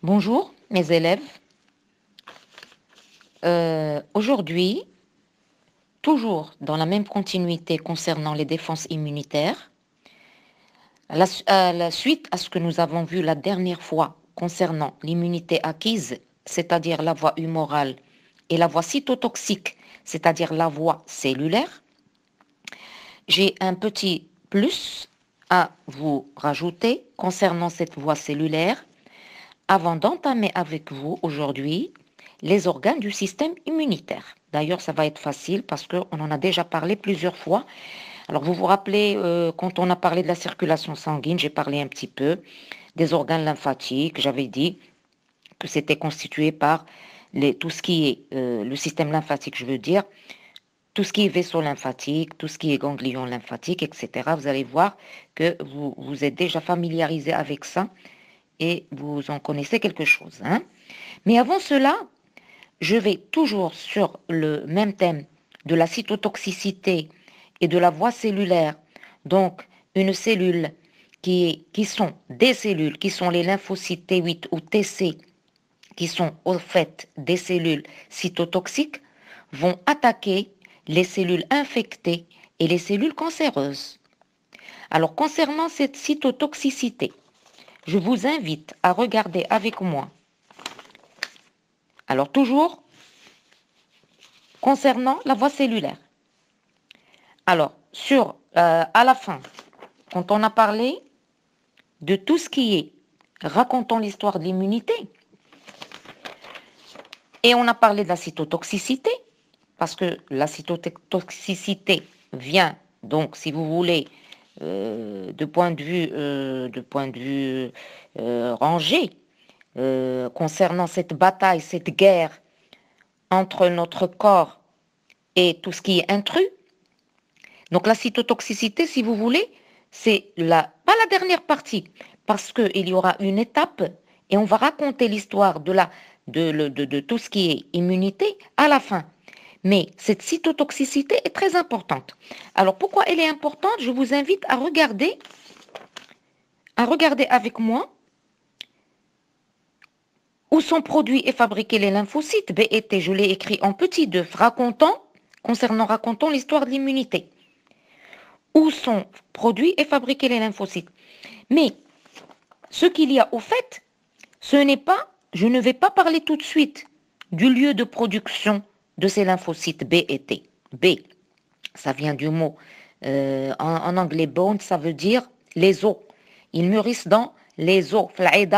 Bonjour mes élèves. Aujourd'hui, toujours dans la même continuité concernant les défenses immunitaires, à la suite à ce que nous avons vu la dernière fois concernant l'immunité acquise, c'est-à-dire la voie humorale, et la voie cytotoxique, c'est-à-dire la voie cellulaire, j'ai un petit plus à vous rajouter concernant cette voie cellulaire avant d'entamer avec vous aujourd'hui les organes du système immunitaire. D'ailleurs, ça va être facile parce qu'on en a déjà parlé plusieurs fois. Alors, vous vous rappelez, quand on a parlé de la circulation sanguine, j'ai parlé un petit peu des organes lymphatiques. J'avais dit que c'était constitué par tout ce qui est le système lymphatique, je veux dire, tout ce qui est vaisseau lymphatique, tout ce qui est ganglion lymphatique, etc. Vous allez voir que vous êtes déjà familiarisé avec ça et vous en connaissez quelque chose, hein. Mais avant cela, je vais toujours sur le même thème de la cytotoxicité et de la voie cellulaire. Donc, une cellule qui sont des cellules, qui sont les lymphocytes T8 ou TC, qui sont au fait des cellules cytotoxiques, vont attaquer les cellules infectées et les cellules cancéreuses. Alors, concernant cette cytotoxicité, je vous invite à regarder avec moi. Alors, toujours concernant la voie cellulaire. Alors, à la fin, quand on a parlé de tout ce qui est racontant l'histoire de l'immunité, et on a parlé de la cytotoxicité, parce que la cytotoxicité vient, donc, si vous voulez, de point de vue rangé, concernant cette bataille, cette guerre entre notre corps et tout ce qui est intrus. Donc la cytotoxicité, si vous voulez, pas la dernière partie, parce qu'il y aura une étape et on va raconter l'histoire de tout ce qui est immunité à la fin. Mais cette cytotoxicité est très importante. Alors pourquoi elle est importante? Je vous invite à regarder avec moi où sont produits et fabriqués les lymphocytes. BET, je l'ai écrit en petit 2, racontant l'histoire de l'immunité. Où sont produits et fabriqués les lymphocytes. Mais ce qu'il y a au fait, je ne vais pas parler tout de suite du lieu de production de ces lymphocytes B et T. B, ça vient du mot en anglais bone, ça veut dire les os. Ils mûrissent dans les os,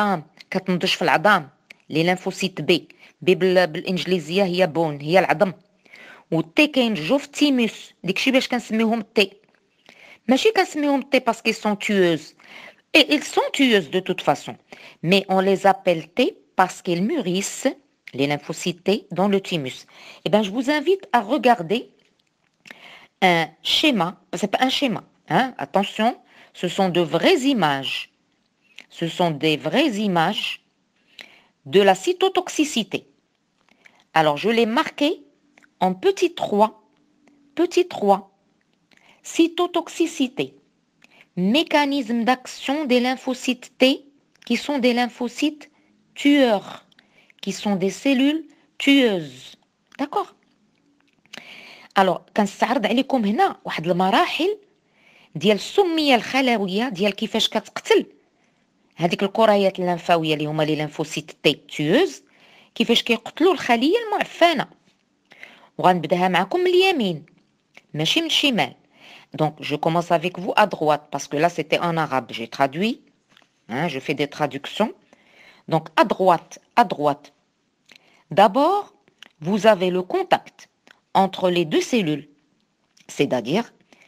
les lymphocytes B. B بالانجليزيه هي bone, هي العظم. والتي كاين جوج في التيموس، داكشي باش كنسميوهم تي. ماشي كنسميهم T parce qu'ils sont tueuses. Et ils sont tueuses de toute façon. Mais on les appelle T parce qu'ils mûrissent, les lymphocytes T, dans le thymus. Eh bien, je vous invite à regarder un schéma. C'est pas un schéma, hein, attention, ce sont de vraies images. Ce sont des vraies images de la cytotoxicité. Alors, je l'ai marqué en petit 3. Petit 3. Cytotoxicité. Mécanisme d'action des lymphocytes T, qui sont des lymphocytes tueurs, qui sont des cellules tueuses. D'accord? Alors, كنستعرض عليكم هنا واحد المراحل ديال السميه الخلويه ديال كيفاش كتقتل هذيك الكريات اللمفاويه اللي هما لي ليمفوسيت تي تيوز، كيفاش كيقتلوا الخليه المعفنه. وغنبداها معكم من اليمين ماشي من الشمال. Donc, je commence avec vous à droite, parce que là, c'était en arabe. J'ai traduit, hein, je fais des traductions. Donc, à droite. D'abord, vous avez le contact entre les deux cellules, c'est-à-dire,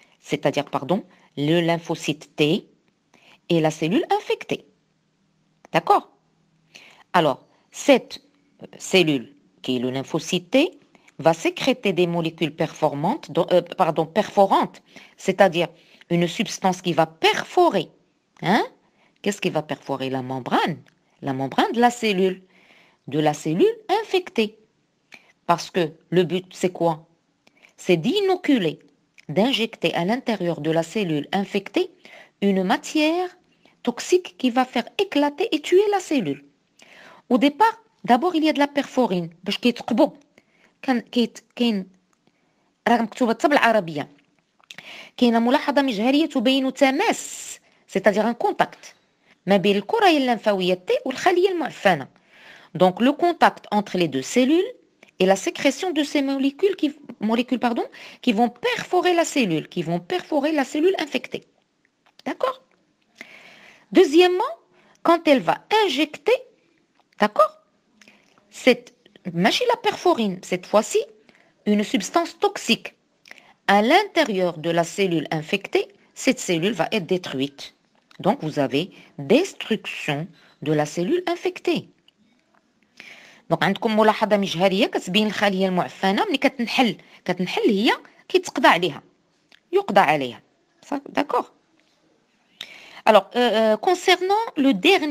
le lymphocyte T et la cellule infectée. D'accord? Alors, cette cellule, qui est le lymphocyte T, va sécréter des molécules perforantes, c'est-à-dire une substance qui va perforer. Hein? Qu'est-ce qui va perforer? La membrane de la cellule infectée. Parce que le but, c'est quoi? C'est d'inoculer, d'injecter à l'intérieur de la cellule infectée une matière toxique qui va faire éclater et tuer la cellule. Au départ, d'abord il y a de la perforine باش كيتقبوا كاين راه مكتوبه حتى بالعربيه. كاينه ملاحظه مجهريه تبين تماس c'est-à-dire un contact ما بين الكرية الليمفاوية T والخلية المعفنة. Donc le contact entre les deux cellules et la sécrétion de ces molécules qui vont perforer la cellule infectée. D'accord? Deuxièmement, quand elle va injecter, d'accord, machine la perforine, cette fois-ci, une substance toxique à l'intérieur de la cellule infectée, cette cellule va être détruite. Donc vous avez destruction de la cellule infectée. Donc عندكم ملاحظة مجهرية كتبين الخلية المعفنة ملي كتنحل هي كيتقضى عليها يقضى عليها. D'accord. Alors concernant la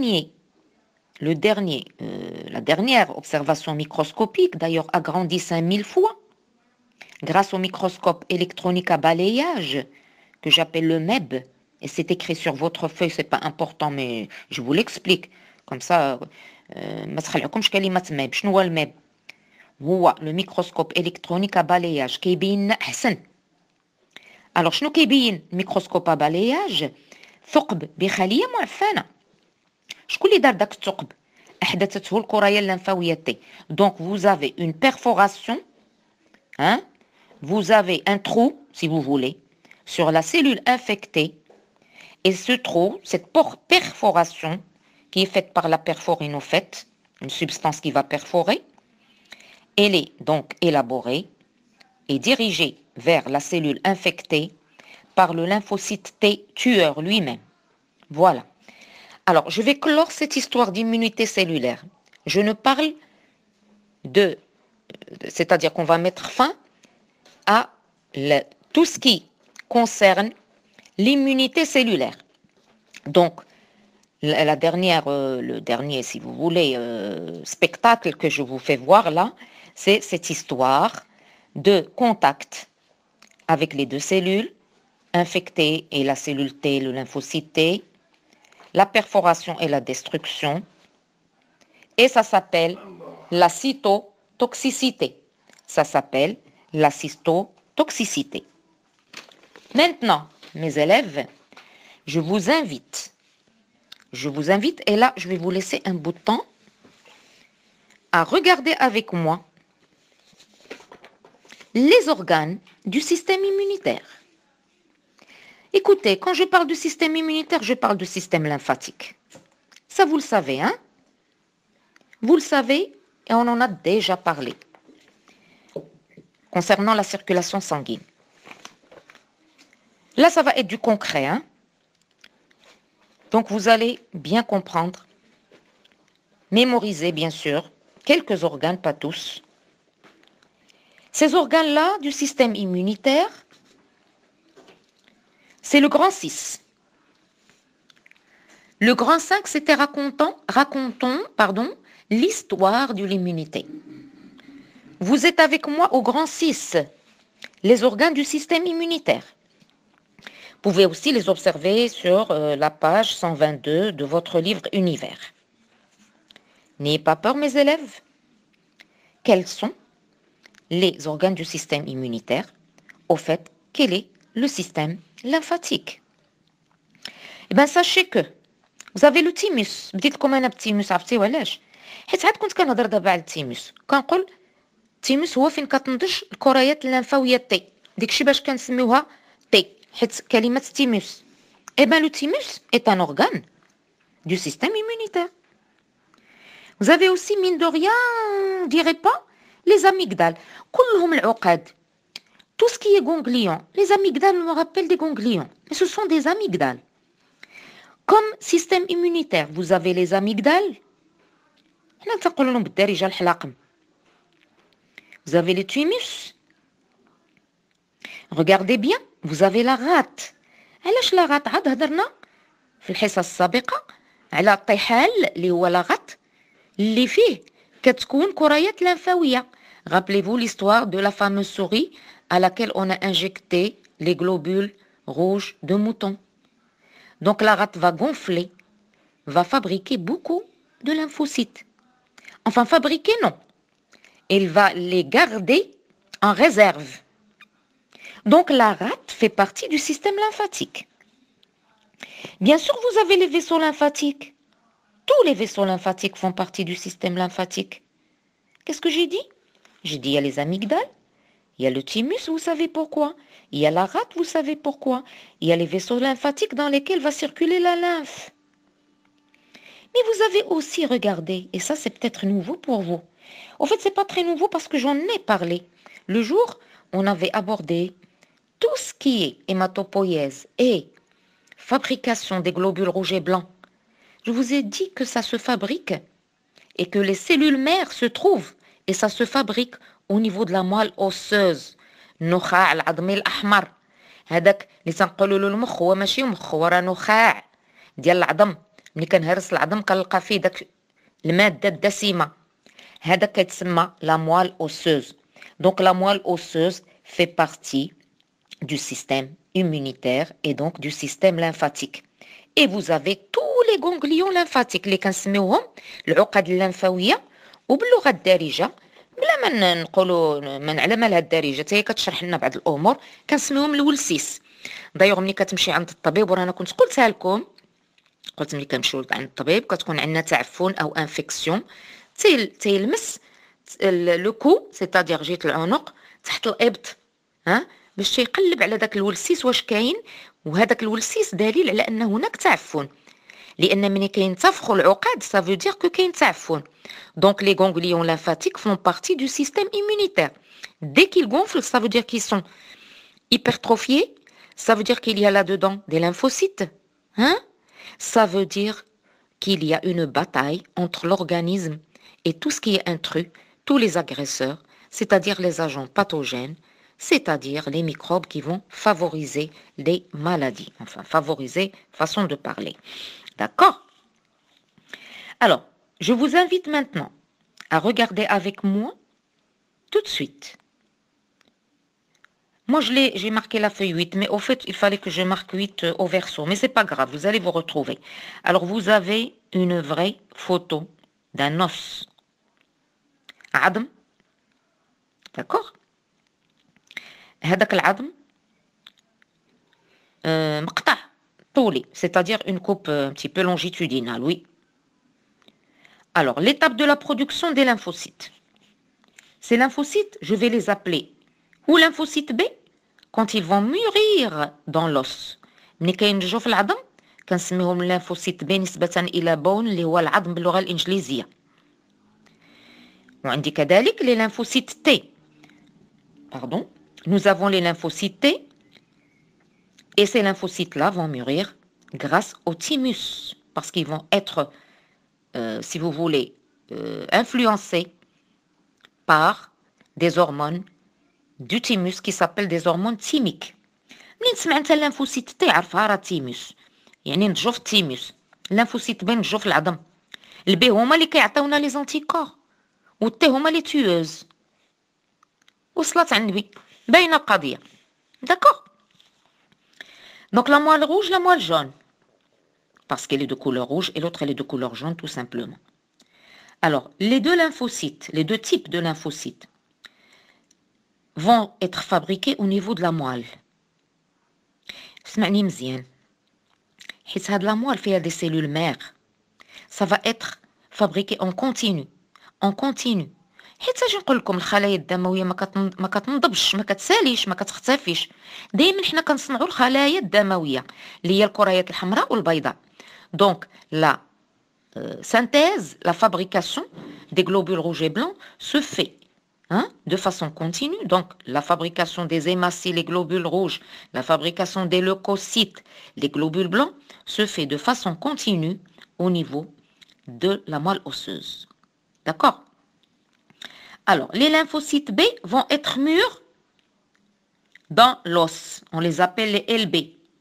dernière observation microscopique, d'ailleurs agrandie 5000 fois grâce au microscope électronique à balayage que j'appelle le MEB, et c'est écrit sur votre feuille, c'est pas important mais je vous l'explique comme ça. ما تخلعكمش كلمة ماب. شنو هو الماب؟ هو لو ميكروسكوب الكترونيك بالاياج كيبين احسن. الوغ شنو كيبين الميكروسكوب بالاياج؟ ثقب بخلية معفنة. شكون اللي دار داك الثقب؟ احدثته الكرية الليمفاوية تي. دونك vous avez une perforation, hein? Vous avez un trou, si vous voulez, sur la cellule infectée, et ce trou, cette perforation qui est faite par la perforine au fait, une substance qui va perforer, elle est donc élaborée et dirigée vers la cellule infectée par le lymphocyte T tueur lui-même. Voilà. Alors, je vais clore cette histoire d'immunité cellulaire. Je ne parle c'est-à-dire qu'on va mettre fin à tout ce qui concerne l'immunité cellulaire. Donc, le dernier, si vous voulez, spectacle que je vous fais voir là, c'est cette histoire de contact avec les deux cellules infectées et la cellule T, le lymphocyte T, la perforation et la destruction, et ça s'appelle la cytotoxicité. Ça s'appelle la cytotoxicité. Maintenant, mes élèves, je vous invite, et là, je vais vous laisser un bout de temps, à regarder avec moi les organes du système immunitaire. Écoutez, quand je parle du système immunitaire, je parle du système lymphatique. Ça, vous le savez, hein? Vous le savez, et on en a déjà parlé, concernant la circulation sanguine. Là, ça va être du concret, hein? Donc, vous allez bien comprendre, mémoriser, bien sûr, quelques organes, pas tous. Ces organes-là du système immunitaire, c'est le grand 6. Le grand 5, c'était racontons l'histoire de l'immunité. Vous êtes avec moi au grand 6, les organes du système immunitaire. Vous pouvez aussi les observer sur la page 122 de votre livre Univers. N'ayez pas peur, mes élèves. Quels sont les organes du système immunitaire? Au fait, quel est le système lymphatique? Eh bien, sachez que vous avez le thymus. بديت لكم انا بالتيموس، عرفتي وعلاش؟ حيت عاد كنت كنهضر دابا على التيموس، كنقول التيموس هو فين كتنضج الكريات الليمفاويه تي، داكشي باش كنسميوها تي حيت كلمه تيموس. Eh bien, le thymus est un organe du système immunitaire. Vous avez aussi, mine de rien, on dirait pas, les amygdales. كلهم العقد. Tout ce qui est ganglion, les amygdales me rappellent des ganglions, mais ce sont des amygdales. Comme système immunitaire, vous avez les amygdales. Vous avez le thymus. Regardez bien, vous avez la rate. علاش لا غات؟ عاد هضرنا في الحصة السابقة على الطحال اللي هو لا غات اللي فيه كتكون كريات lymphawiques. Rappelez-vous l'histoire de la fameuse souris à laquelle on a injecté les globules rouges de mouton. Donc la rate va gonfler, va fabriquer beaucoup de lymphocytes. Enfin, fabriquer, non. Il va les garder en réserve. Donc, la rate fait partie du système lymphatique. Bien sûr, vous avez les vaisseaux lymphatiques. Tous les vaisseaux lymphatiques font partie du système lymphatique. Qu'est-ce que j'ai dit? J'ai dit, il y a les amygdales, il y a le thymus, vous savez pourquoi. Il y a la rate, vous savez pourquoi. Il y a les vaisseaux lymphatiques dans lesquels va circuler la lymphe. Mais vous avez aussi regardé, et ça c'est peut-être nouveau pour vous. Au fait, c'est pas très nouveau parce que j'en ai parlé. Le jour, on avait abordé tout ce qui est hématopoïèse et fabrication des globules rouges et blancs. Je vous ai dit que ça se fabrique et que les cellules mères se trouvent et ça se fabrique au niveau de la moelle osseuse. النخاع العظمي الأحمر هذاك اللي تنقولوا له المخ هو ماشي مخ هو راه نخاع ديال العظم. ملي كنهرس العظم كنلقى فيه داك المادة الدسمة هذا كيتسمى la moelle osseuse. Donc la moelle osseuse fait partie du système immunitaire et donc du système lymphatique. Et vous avez tous les ganglions lymphatiques اللي كنسميوهم العقد الليمفاوية وباللغة الدارجة بلا ما نقولوا ما نعلمها الدارجة حتى هي كتشرح لنا بعض الامور كنسميوهم الولسيس. دايوغ ملي كتمشي عند الطبيب ورانا كنت قلتها لكم قلت ملي كنمشيو عند الطبيب كتكون عندنا تعفن او انفيكسيون تيلمس لو كو سيتادير جهه العنق تحت الابط باش تيقلب على داك الولسيس واش كاين وهذاك الولسيس دليل على ان هناك تعفن لان ملي كينتفخوا العقد ça veut dire que كاين تعفن. Donc les ganglions lymphatiques font partie du système immunitaire. Dès qu'ils gonflent, ça veut dire qu'ils sont hypertrophiés, ça veut dire qu'il y a là-dedans des lymphocytes. Ça veut dire qu'il y a une bataille entre l'organisme et tout ce qui est intrus, tous les agresseurs, c'est-à-dire les agents pathogènes, c'est-à-dire les microbes qui vont favoriser les maladies. Enfin, favoriser, façon de parler. D'accord? Alors, je vous invite maintenant à regarder avec moi tout de suite. Moi, j'ai marqué la feuille 8, mais au fait, il fallait que je marque 8 au verso. Mais c'est pas grave, vous allez vous retrouver. Alors, vous avez une vraie photo d'un os. عظم. D'accord? هذاك العظم مقطع طولي, c'est-à-dire une coupe un petit peu longitudinale, oui. Alors, l'étape de la production des lymphocytes. Ces lymphocytes, je vais les appeler ou lymphocytes B quand ils vont mûrir dans l'os. ملي كينضجوا في العظم كنسميهم lymphocytes B نسبة إلى bone اللي هو العظم باللغة الإنجليزية. وعندي كذلك les lymphocytes T. Pardon. Nous avons les lymphocytes T et ces lymphocytes-là vont mûrir grâce au thymus parce qu'ils vont être, si vous voulez, influencés par des hormones du thymus qui s'appellent des hormones thymiques. منين تسمع انت الليمفوسيت تي عرفها راه تيموس يعني نضجوا في التيموس. الليمفوسيت بين نضجوا في العظم. البي هما اللي كيعطيونا لي زانتيكور والتي هما لي تيوز. وصلت على النبي باينه القضيه. D'accord? Donc la moelle rouge, la moelle jaune. Parce qu'elle est de couleur rouge et l'autre elle est de couleur jaune tout simplement. Alors, les deux lymphocytes, les deux types de lymphocytes vont être fabriqués au niveau de la moelle. اسمعني مزيان. حيت هاد la moelle فيها des cellules mères. Ça va être fabriqué en continu. En continu. حيت اجي نقول لكم الخلايا الدمويه ما كتنضبش ما كتساليش ما كتختفيش. دائما حنا كنصنعوا الخلايا الدمويه اللي هي الكريات الحمراء والبيضاء. Donc la synthèse, la fabrication des globules rouges et blancs se fait de façon continue. Donc la fabrication des hématies, les globules rouges, la fabrication des leucocytes, les globules blancs se fait de façon continue au niveau de la moelle osseuse. D'accord? Alors, les lymphocytes B vont être mûrs dans l'os. On les appelle les LB.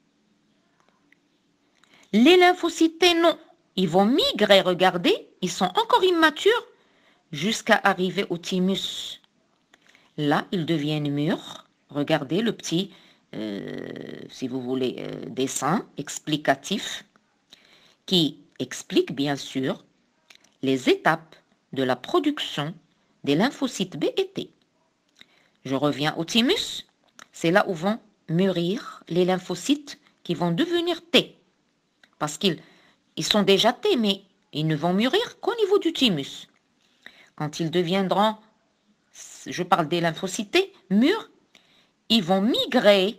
Les lymphocytes T, non. Ils vont migrer, regardez, ils sont encore immatures jusqu'à arriver au thymus. Là, ils deviennent mûrs. Regardez le petit, si vous voulez, dessin explicatif qui explique bien sûr les étapes de la production des lymphocytes B et T. Je reviens au thymus. C'est là où vont mûrir les lymphocytes qui vont devenir T. Parce qu'ils sont déjà T, mais ils ne vont mûrir qu'au niveau du thymus. Quand ils deviendront, je parle des lymphocytes T, mûrs, ils vont migrer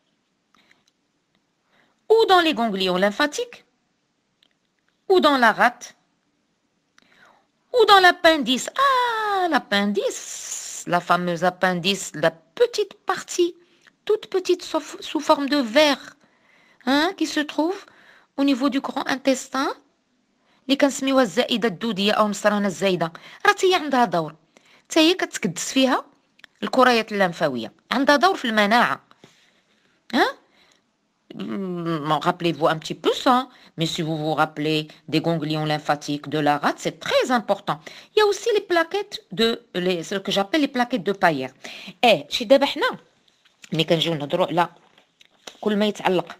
ou dans les ganglions lymphatiques, ou dans la rate, ou dans l'appendice. Ah, l'appendice, la fameuse appendice, la petite partie, toute petite sous forme de verre, qui se trouve au niveau du grand intestin. اللي كنسميوها الزائده الدوديه او النصرانه الزايده، راه هي عندها دور، حتى هي كتكدس فيها الكريات اللمفاويه، عندها دور في المناعه. Rappelez-vous un petit peu ça, mais si vous vous rappelez des ganglions lymphatiques de la rate, c'est très important. Il y a aussi les plaquettes ce que j'appelle les plaquettes de Payer. شي دابا حنا ملي كنجيو نهضروا على كل ما يتعلق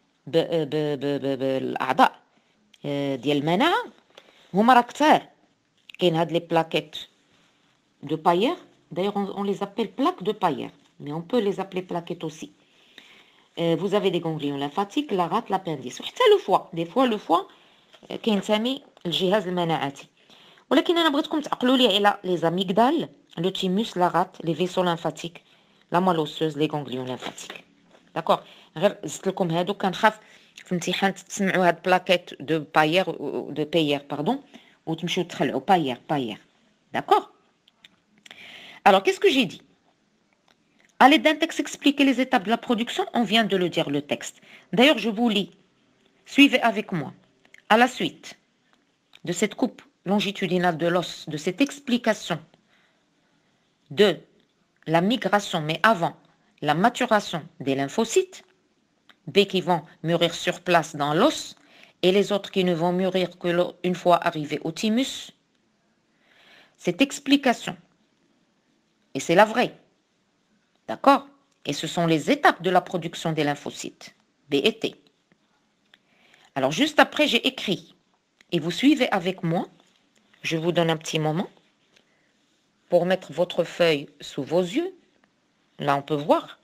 بالاعضاء ديال المناعه هما راه كثار. كاين هاد لي plaquettes de Payer, d'ailleurs on les appelle plaques de Payer, mais on peut les appeler plaquettes aussi. Vous avez des ganglions lymphatiques, la rate, l'appendice وحتى le foie. Des fois le foie كينتمي الجهاز المناعتي، ولكن انا بغيتكم تعقلوا لي على les amygdales, le thymus, la rate, les vaisseaux lymphatiques, la moelle osseuse, les ganglions lymphatiques. D'accord. غير زدت لكم هادو، كنخاف في الامتحان تسمعوا هاد بلاكيت دو باير وتمشيو تخلعوا باير. D'accord. Alors qu'est-ce que j'ai dit? À l'aide d'un texte expliquer les étapes de la production, on vient de le dire, le texte. D'ailleurs, je vous lis. Suivez avec moi. À la suite de cette coupe longitudinale de l'os, de cette explication de la migration, mais avant la maturation des lymphocytes, B qui vont mûrir sur place dans l'os, et les autres qui ne vont mûrir qu'une fois arrivés au thymus, cette explication, et c'est la vraie, d'accord? Et ce sont les étapes de la production des lymphocytes, B et T. Alors juste après, j'ai écrit, et vous suivez avec moi, je vous donne un petit moment pour mettre votre feuille sous vos yeux. Là, on peut voir.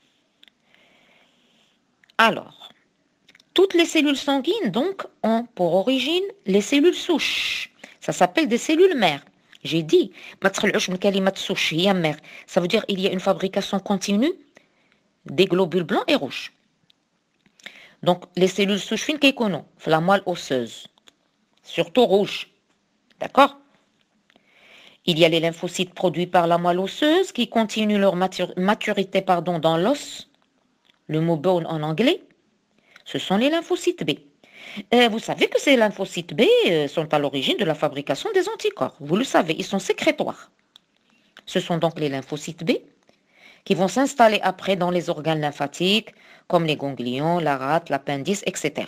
Alors, toutes les cellules sanguines, donc, ont pour origine les cellules souches. Ça s'appelle des cellules mères. J'ai dit, ça veut dire qu'il y a une fabrication continue des globules blancs et rouges. Donc, les cellules souches fines qui connaissent, la moelle osseuse, surtout rouge. D'accord? Il y a les lymphocytes produits par la moelle osseuse qui continuent leur maturité dans l'os. Le mot bone en anglais, ce sont les lymphocytes B. Vous savez que ces lymphocytes B sont à l'origine de la fabrication des anticorps. Vous le savez, ils sont sécrétoires. Ce sont donc les lymphocytes B qui vont s'installer après dans les organes lymphatiques, comme les ganglions, la rate, l'appendice, etc.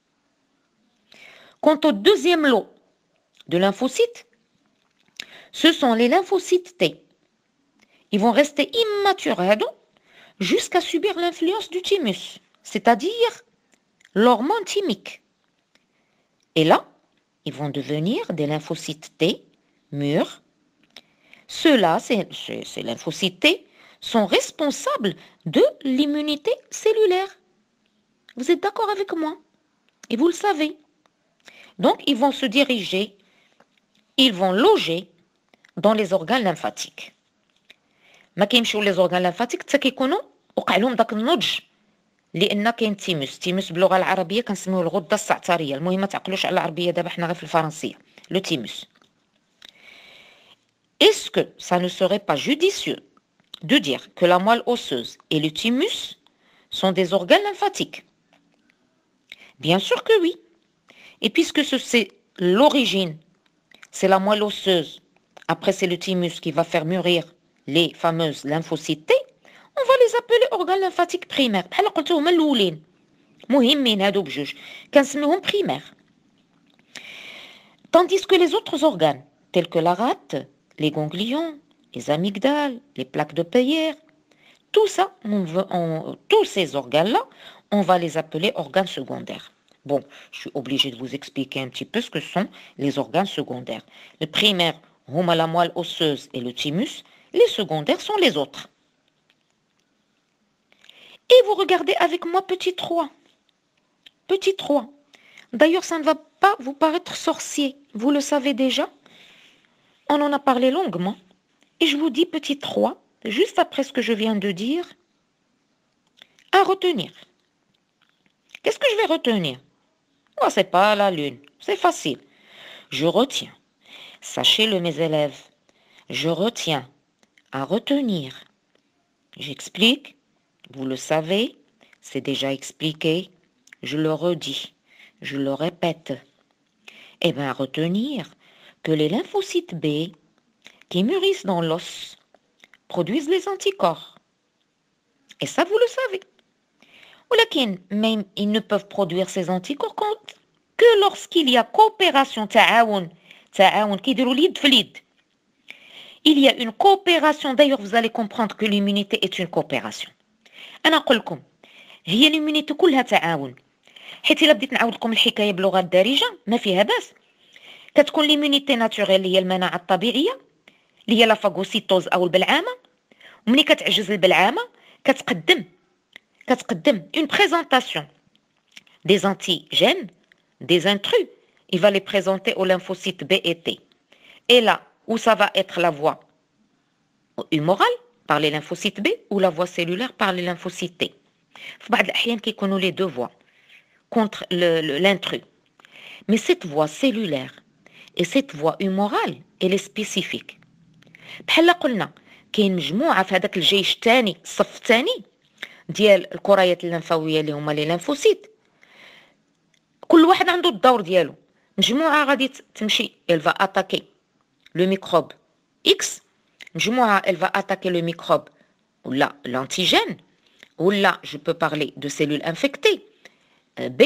Quant au deuxième lot de lymphocytes, ce sont les lymphocytes T. Ils vont rester immatures jusqu'à subir l'influence du thymus, c'est-à-dire l'hormone thymique. Et là, ils vont devenir des lymphocytes T mûrs. Ceux-là, ces lymphocytes T, sont responsables de l'immunité cellulaire. Vous êtes d'accord avec moi? Et vous le savez. Donc, ils vont se diriger, ils vont loger dans les organes lymphatiques. ما كيمشيو les organes lymphatiques حتى كيكونوا وقع لهم داك النضج، لان كاين التيموس باللغه العربيه كنسميوه الغده السعتريه. المهم ما تعقلوش على العربيه دابا حنا غير في الفرنسيه. Le thymus. Est-ce que ça ne serait pas judicieux de dire que la moelle osseuse et le thymus sont des organes lymphatiques? Bien sûr que oui. Et puisque c'est l'origine, c'est la moelle osseuse, après c'est le thymus qui va faire mûrir les fameuses lymphocytes T, on va les appeler organes lymphatiques primaires. بحال قلت هما الاولين مهمين هادو بجوج كنسميوهم primaires. Tandis que les autres organes, tels que la rate, les ganglions, les amygdales, les plaques de Peyer, tout ça, tous ces organes-là, on va les appeler organes secondaires. Bon, je suis obligée de vous expliquer un petit peu ce que sont les organes secondaires. Le primaire, هما la moelle osseuse et le thymus. Les secondaires sont les autres. Et vous regardez avec moi petit 3. Petit 3. D'ailleurs, ça ne va pas vous paraître sorcier. Vous le savez déjà. On en a parlé longuement. Et je vous dis petit 3, juste après ce que je viens de dire, à retenir. Qu'est-ce que je vais retenir? Oh, c'est pas la lune. C'est facile. Je retiens. Sachez-le, mes élèves. Je retiens. À retenir. J'explique. Vous le savez. C'est déjà expliqué. Je le redis. Je le répète. Eh bien, à retenir que les lymphocytes B qui mûrissent dans l'os produisent les anticorps. Et ça, vous le savez. ولكن même ils ne peuvent produire ces anticorps que lorsqu'il y a coopération, تعاون كيديروا اليد في اليد. Il y a une coopération. D'ailleurs, vous allez comprendre que l'immunité est une coopération. أنا أقول لكم هي l'immunité كلها تعاون. حيت إلا بديت نعاود لكم الحكاية باللغة الدارجة ما فيها باس. كتكون l'immunité naturelle اللي هي المناعة الطبيعية اللي هي لا فاغوسيتوز أو البلعامة. وملي كتعجز البلعامة كتقدم une présentation des antigènes, des intrus. Il va les présenter aux lymphocytes B et T. Et là où ça va être la voie humorale par les lymphocytes B ou la voie cellulaire par les lymphocytes T. في بعض الأحيان كيكونوا les deux voies contre l'intrus. Mais cette voie cellulaire et cette voie humorale, elle est spécifique. بحال قلنا كاين مجموعة في هذاك الجيش الثاني الصف الثاني ديال الكريات اللمفاويه اللي هما لي ليمفوسيت. كل واحد عنده الدور ديالو. مجموعه غادي تمشي elle va attaquer le microbe X, مجموعه elle va attaquer le microbe ولا l'antigène ولا je peux parler de cellules infectées B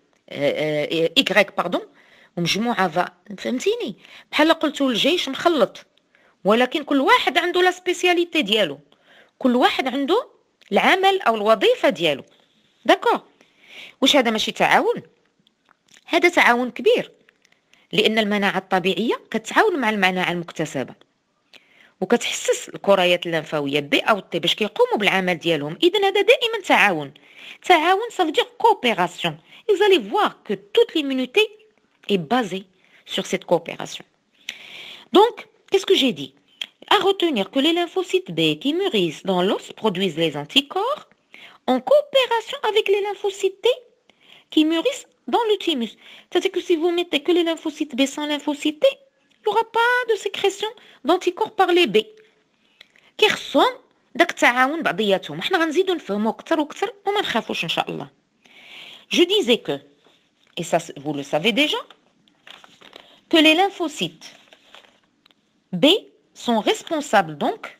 Y pardon. ومجموعه فهمتيني بحال قلتوا الجيش مخلط ولكن كل واحد عنده لا سبيسياليتي ديالو. كل واحد عنده العمل أو الوظيفة ديالو. داكور. واش هذا ماشي تعاون؟ هذا تعاون كبير لأن المناعة الطبيعية كتعاون مع المناعة المكتسبة وكتحسس الكريات اللمفاوية بي أو تي باش كيقوموا بالعمل ديالهم. إذن هذا دائما تعاون. تعاون ça veut dire coopération. Et vous allez voir que toute l'immunité est basée sur cette coopération. Donc, qu'est-ce que j'ai dit? À retenir que les lymphocytes B qui mûrissent dans l'os produisent les anticorps en coopération avec les lymphocytes T qui mûrissent dans le thymus. C'est-à-dire que si vous mettez que les lymphocytes B sans lymphocytes T, il n'y aura pas de sécrétion d'anticorps par les B. كيخصهم داك التعاون بعضياتهم. احنا غنزيدو نفهمو اكثر واكثر وما نخافوش ان شاء الله. Je disais que, et ça vous le savez déjà, que les lymphocytes B sont responsables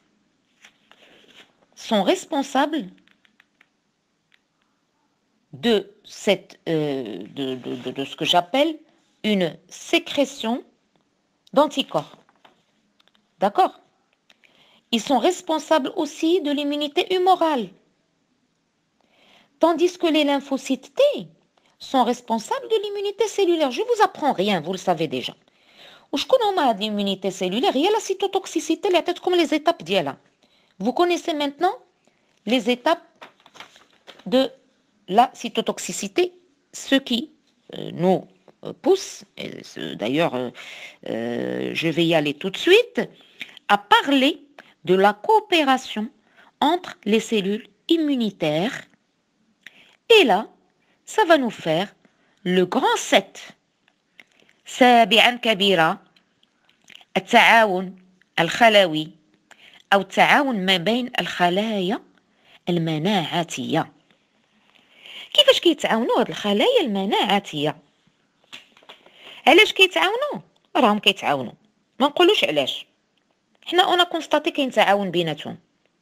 de ce que j'appelle une sécrétion d'anticorps. D'accord? Ils sont responsables aussi de l'immunité humorale. Tandis que les lymphocytes T sont responsables de l'immunité cellulaire. Je ne vous apprends rien, vous le savez déjà. وشكون هما هاد l'immunité cellulaire هي la cytotoxicité اللي عطيتكم les étapes ديالها. Vous connaissez maintenant les étapes de la cytotoxicité, ce qui nous pousse, d'ailleurs je vais y aller tout de suite, à parler de la coopération entre les cellules immunitaires. Et là, ça va nous faire le grand 7. سابعا كبيرة التعاون الخلوي أو التعاون ما بين الخلايا المناعاتية. كيفاش كيتعاونوا هاد الخلايا المناعاتية؟ علاش كيتعاونوا؟ راهم كيتعاونوا ما نقولوش علاش. حنا انا كونستاتي كاين تعاون بيناتهم.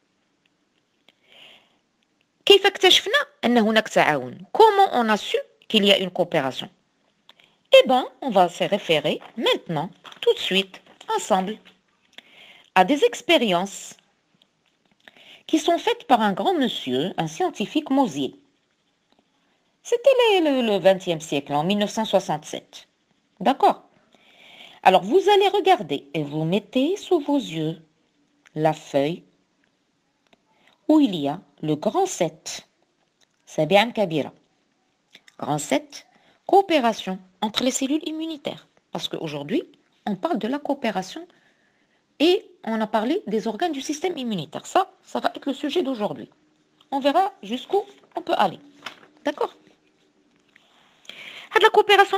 كيف اكتشفنا ان هناك تعاون؟ Comment on a su qu'il y a une coopération? Eh bien, on va se référer maintenant, tout de suite, ensemble, à des expériences qui sont faites par un grand monsieur, un scientifique Mosier. C'était le XXe siècle, en 1967. D'accord? Alors, vous allez regarder et vous mettez sous vos yeux la feuille où il y a le grand 7. Sabi'an Kabira. Grand 7, coopération entre les cellules immunitaires. Parce qu'aujourd'hui, on parle de la coopération et on a parlé des organes du système immunitaire. Ça va être le sujet d'aujourd'hui. On verra jusqu'où on peut aller. D'accord? La coopération,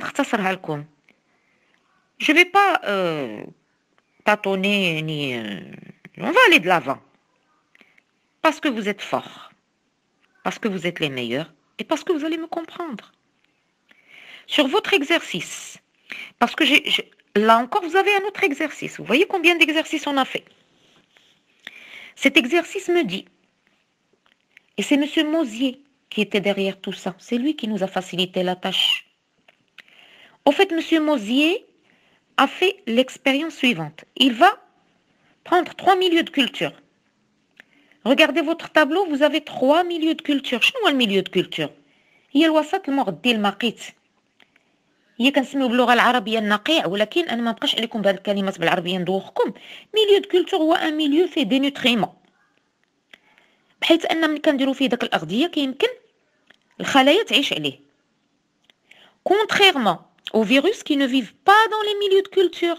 je ne vais pas tâtonner ni... on va aller de l'avant. Parce que vous êtes forts. Parce que vous êtes les meilleurs. Et parce que vous allez me comprendre. Sur votre exercice, parce que là encore, vous avez un autre exercice. Vous voyez combien d'exercices on a fait. Cet exercice me dit, et c'est M. Mosier qui était derrière tout ça, c'est lui qui nous a facilité la tâche. Au fait, M. Mosier a fait l'expérience suivante. Il va prendre 3 milieux de culture. Regardez votre tableau, vous avez 3 milieux de culture. شنو هو الميليو de culture؟ هي الوسط المغذي المقيت. هي كنسميو باللغه العربيه النقيع ولكن انا ما نبقاش عليكم بهذه الكلمات بالعربيه ندوخكم. ميليو de culture هو ان ميليو فيه دي نوتريمون. بحيث ان ملي كنديروا فيه داك الاغذيه كيمكن الخلايا تعيش عليه. Contrairement aux virus qui ne vivent pas dans les milieux de culture.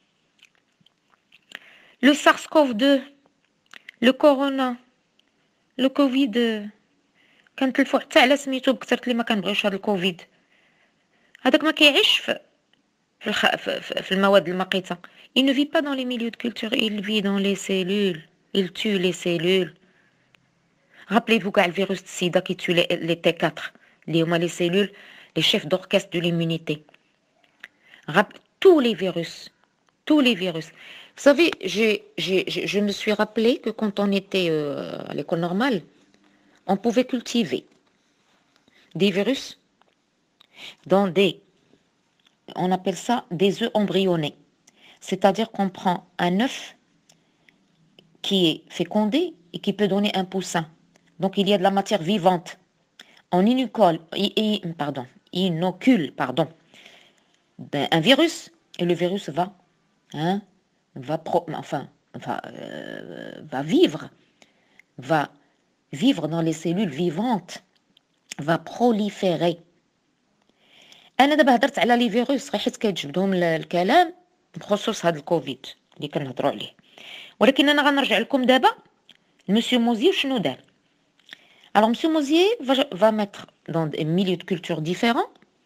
Le SARS-CoV-2, le corona, le Covid, كنتلفوا حتى على سميتو بكثرة اللي ما كنبغيوش هذا الكوفيد. هذاك ما كيعيش في المواد المقيتة. Il ne vit pas dans les milieux de culture, il vit dans les cellules. Il tue les cellules. Rappelez-vous كاع الفيروس السيدا qui tue les T4 اللي هما les cellules, les chefs d'orchestre de l'immunité. Tous les virus. Vous savez, je me suis rappelé que quand on était à l'école normale, on pouvait cultiver des virus dans on appelle ça des œufs embryonnés. C'est-à-dire qu'on prend un œuf qui est fécondé et qui peut donner un poussin. Donc il y a de la matière vivante. On inocule un virus et le virus va vivre dans les cellules vivantes, va proliférer. انا دابا هضرت على لي فيروس غير حيت كيتجبدهم الكلام بخصوص هذا الكوفيد اللي كنهضروا عليه. ولكن انا غنرجع لكم دابا مسيو موزيي شنو دار. Alors monsieur Mosier va mettre dans des milieux de culture différents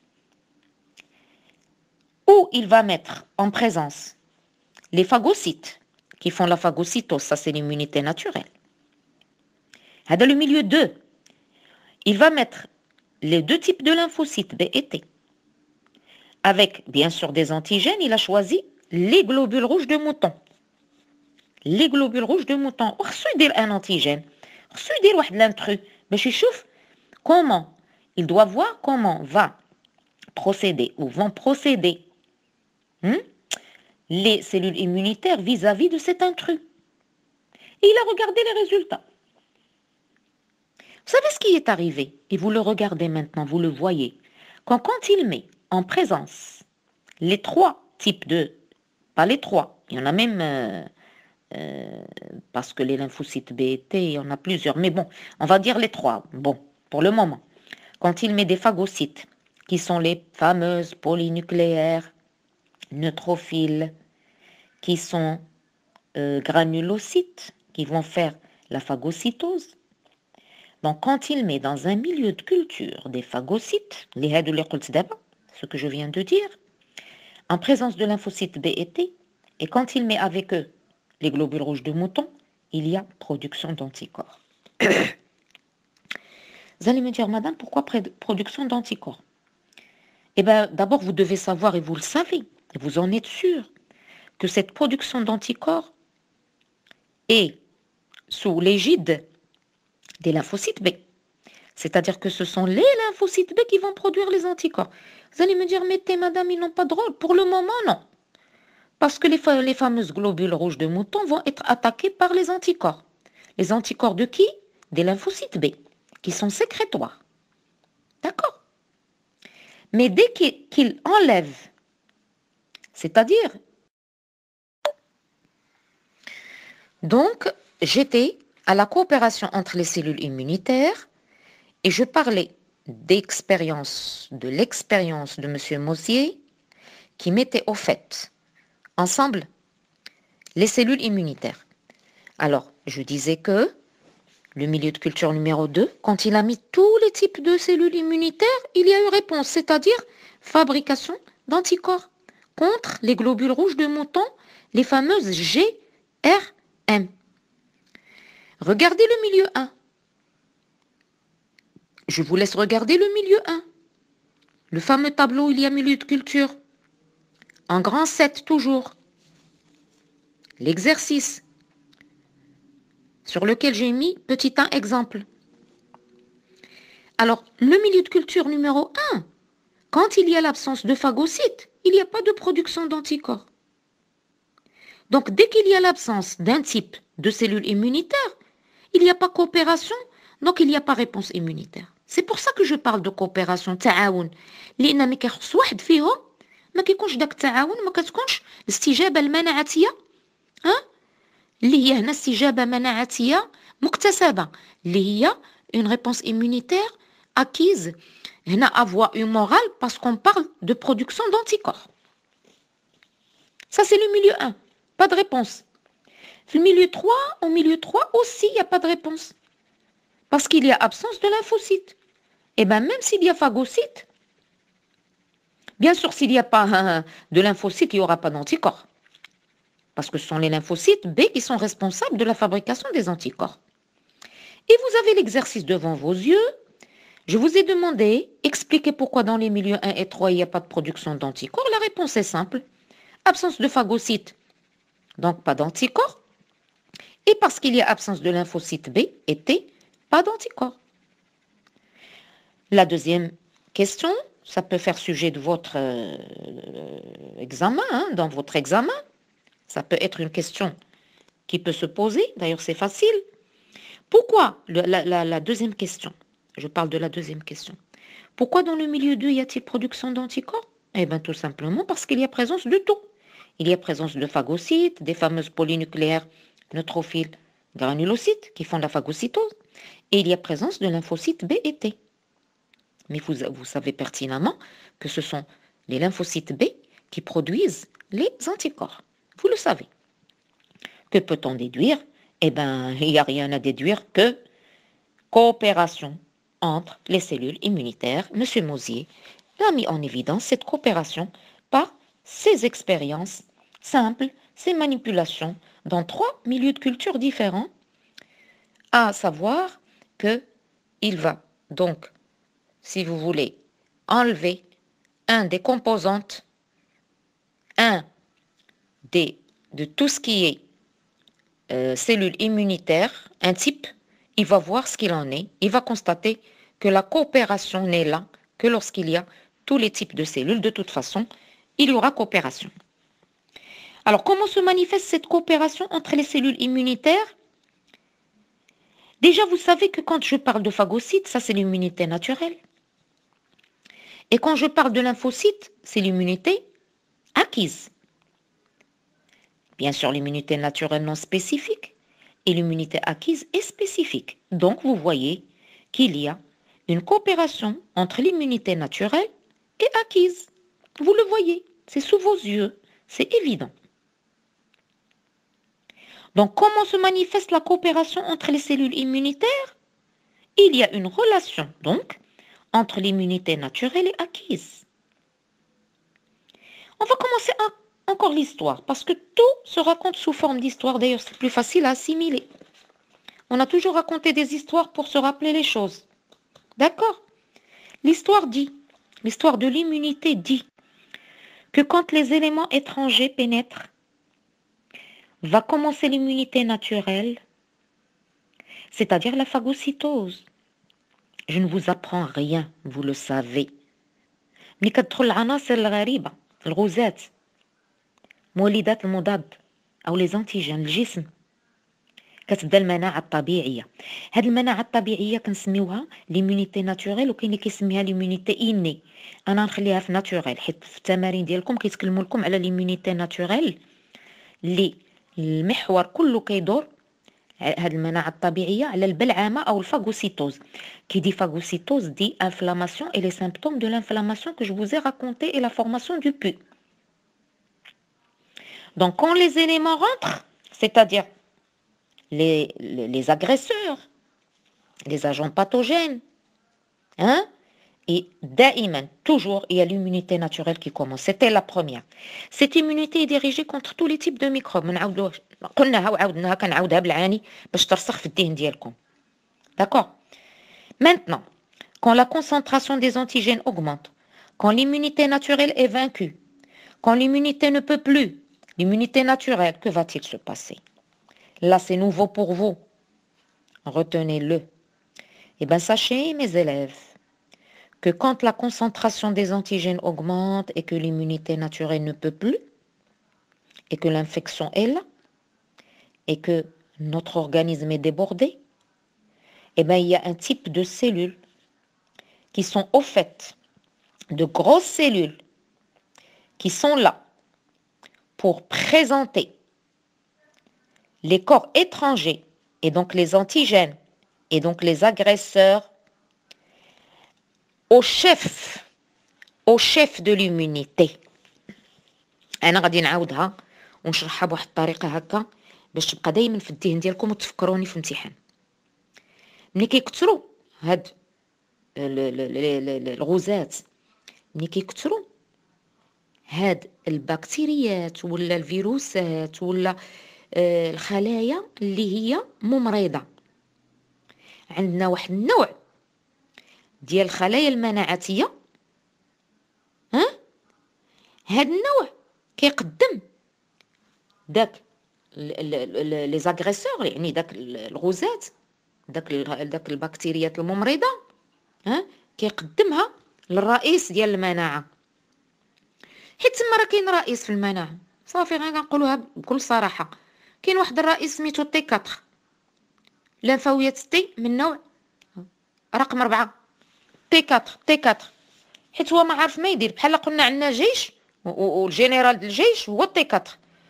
où il va mettre en présence les phagocytes qui font la phagocytose, ça c'est l'immunité naturelle. Dans le milieu 2, il va mettre les 2 types de lymphocytes B et T. Avec bien sûr des antigènes, il a choisi les globules rouges de mouton. Les globules rouges de mouton. وخصو يدير un antigène. خصو يدير واحد l'intrus باش يشوف comment il doit voir comment va procéder ou vont procéder les cellules immunitaires vis-à-vis de cet intrus. Et il a regardé les résultats. Vous savez ce qui est arrivé? Et vous le regardez maintenant, vous le voyez. Quand il met en présence les 3 types de... Pas les 3, il y en a même... parce que les lymphocytes B et T, il y en a plusieurs. Mais bon, on va dire les 3. Bon, pour le moment. Quand il met des phagocytes, qui sont les fameuses polynucléaires, neutrophiles, qui sont granulocytes, qui vont faire la phagocytose. Donc, quand il met dans un milieu de culture des phagocytes, ce que je viens de dire, en présence de lymphocytes B et T, et quand il met avec eux les globules rouges de mouton, il y a production d'anticorps. Vous allez me dire, madame, pourquoi production d'anticorps? Eh bien, d'abord, vous devez savoir, et vous le savez, et vous en êtes sûr, que cette production d'anticorps est sous l'égide des lymphocytes B. C'est-à-dire que ce sont les lymphocytes B qui vont produire les anticorps. Vous allez me dire, mais madame, ils n'ont pas de rôle. Pour le moment, non. Parce que les fameuses globules rouges de mouton vont être attaqués par les anticorps. Les anticorps de qui? Des lymphocytes B, qui sont sécrétoires. D'accord? Mais dès qu'il enlève C'est-à-dire, donc, j'étais à la coopération entre les cellules immunitaires et je parlais de l'expérience de M. Mosier qui mettait au fait ensemble les cellules immunitaires. Alors, je disais que le milieu de culture numéro 2, quand il a mis tous les types de cellules immunitaires, il y a eu réponse, c'est-à-dire fabrication d'anticorps contre les globules rouges de mouton, les fameuses GRM. Regardez le milieu 1. Je vous laisse regarder le milieu 1. Le fameux tableau, il y a milieu de culture. En grand 7 toujours. L'exercice sur lequel j'ai mis petit 1 exemple. Alors, le milieu de culture numéro 1, quand il y a l'absence de phagocytes, il n'y a pas de production d'anticorps. Donc, dès qu'il y a l'absence d'un type de cellules immunitaires, il n'y a pas coopération, donc il n'y a pas réponse immunitaire. C'est pour ça que je parle de coopération, تعاون. لأن ما كيخص واحد فيهم ما كيكونش داك التعاون ما كتكونش الاستجابة المناعتية اللي هي هنا استجابة مناعتية مكتسبة اللي هي une réponse immunitaire acquise هنا à voix humorale parce qu'on parle de production d'anticorps. Ça c'est le milieu 1, pas de réponse. Le milieu 3, au milieu 3 aussi il n'y a pas de réponse. Parce qu'il y a absence de lymphocytes. Et bien même s'il y a phagocytes, bien sûr s'il n'y a pas de lymphocytes, il n'y aura pas d'anticorps. Parce que ce sont les lymphocytes B qui sont responsables de la fabrication des anticorps. Et vous avez l'exercice devant vos yeux. Je vous ai demandé, expliquez pourquoi dans les milieux 1 et 3, il n'y a pas de production d'anticorps. La réponse est simple. Absence de phagocytes, donc pas d'anticorps. Et parce qu'il y a absence de lymphocytes B et T, pas d'anticorps. La deuxième question, ça peut faire sujet de votre examen, dans votre examen. Ça peut être une question qui peut se poser. D'ailleurs, c'est facile. Pourquoi la deuxième question? Je parle de la deuxième question. Pourquoi dans le milieu 2 y a-t-il production d'anticorps? Eh bien, tout simplement parce qu'il y a présence de tout. Il y a présence de phagocytes, des fameuses polynucléaires neutrophiles granulocytes qui font la phagocytose. Et il y a présence de lymphocytes B et T. Mais vous savez pertinemment que ce sont les lymphocytes B qui produisent les anticorps. Vous le savez. Que peut-on déduire? Eh bien, il n'y a rien à déduire que coopération entre les cellules immunitaires. Monsieur Mosier a mis en évidence cette coopération par ses expériences simples, ses manipulations dans 3 milieux de culture différents, à savoir qu'il va donc, si vous voulez, enlever un des composantes, de tout ce qui est cellules immunitaires, un type, il va voir ce qu'il en est, il va constater que la coopération n'est là que lorsqu'il y a tous les types de cellules. De toute façon, il y aura coopération. Alors, comment se manifeste cette coopération entre les cellules immunitaires? Déjà, vous savez que quand je parle de phagocytes, ça c'est l'immunité naturelle. Et quand je parle de lymphocytes, c'est l'immunité acquise. Bien sûr, l'immunité naturelle non spécifique et l'immunité acquise est spécifique. Donc, vous voyez qu'il y a une coopération entre l'immunité naturelle et acquise. Vous le voyez, c'est sous vos yeux, c'est évident. Donc, comment se manifeste la coopération entre les cellules immunitaires? Il y a une relation, donc, entre l'immunité naturelle et acquise. On va commencer encore l'histoire, parce que tout se raconte sous forme d'histoire. D'ailleurs, c'est plus facile à assimiler. On a toujours raconté des histoires pour se rappeler les choses. D'accord? L'histoire de l'immunité dit que quand les éléments étrangers pénètrent, va commencer l'immunité naturelle, c'est-à-dire la phagocytose. Je ne vous apprends rien, vous le savez. ملي كتدخل العناصر الغريبة الغازات مولدات المضاد أو les antigènes الجسم كتبدا المناعه الطبيعيه. هاد المناعه الطبيعيه كنسميوها ليمونيتي ناتوريل، وكاين اللي كيسميها ليمونيتي اني. انا نخليها في ناتوريل حيت في التمارين ديالكم كيتكلموا لكم على ليمونيتي ناتوريل اللي المحور كله كيدور هاد المناعه الطبيعيه على البلعامه او الفاغوسيتوز. Qui dit phagocytose dit inflammation et les symptômes de l'inflammation que je vous ai raconté et la formation du pus. Donc quand les éléments rentrent, c'est-à-dire les agresseurs, les agents pathogènes, hein, et daïman, toujours, il y a l'immunité naturelle qui commence. C'était la première. Cette immunité est dirigée contre tous les types de microbes. قلناها وعاودناها كنعاودها بالعاني باش ترسخ في الذهن ديالكم. D'accord? Maintenant, quand la concentration des antigènes augmente, quand l'immunité naturelle est vaincue, quand l'immunité ne peut plus, l'immunité naturelle, que va-t-il se passer? Là, c'est nouveau pour vous. Retenez-le. Eh bien, sachez, mes élèves, que quand la concentration des antigènes augmente et que l'immunité naturelle ne peut plus, et que l'infection est là, et que notre organisme est débordé, eh bien, il y a un type de cellules qui sont au fait de grosses cellules qui sont là pour présenter les corps étrangers et donc les antigènes et donc les agresseurs au chef de l'immunité. أنا غادي نعاودها ونشرحها بواحد الطريقة هكا باش تبقى دايما في الذهن ديالكم وتفكروني في الامتحان. ملي كيكثروا هاد الغازات، ملي كيكثروا هاد البكتيريات ولا الفيروسات ولا الخلايا اللي هي ممرضة، عندنا واحد النوع ديال الخلايا المناعتية، هاد النوع كيقدم داك لي زاغريسور، يعني داك الغازات، داك البكتيريات الممرضة، كيقدمها للرئيس ديال المناعة. حيت تما راه كاين رئيس في المناعة، صافي غير كنقولوها بكل صراحة. كاين واحد الرئيس سميتو تي 4، لانفاويات تي من نوع رقم 4، تي 4، حيت هو ما عارف ما يدير. بحال قلنا عندنا جيش والجنرال ديال الجيش هو تي 4.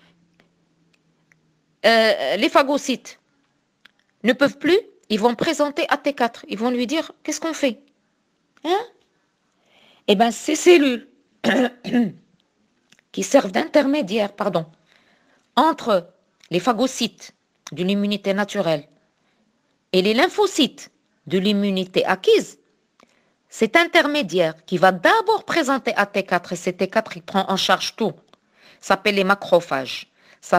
Les phagocytes ne peuvent plus, ils vont présenter à T4, ils vont lui dire qu'est-ce qu'on fait, Eh bien, ces cellules qui servent d'intermédiaire, entre les phagocytes de l'immunité naturelle et les lymphocytes de l'immunité acquise, cet intermédiaire qui va d'abord présenter à T4, et c'est T4 qui prend en charge tout, s'appelle les macrophages.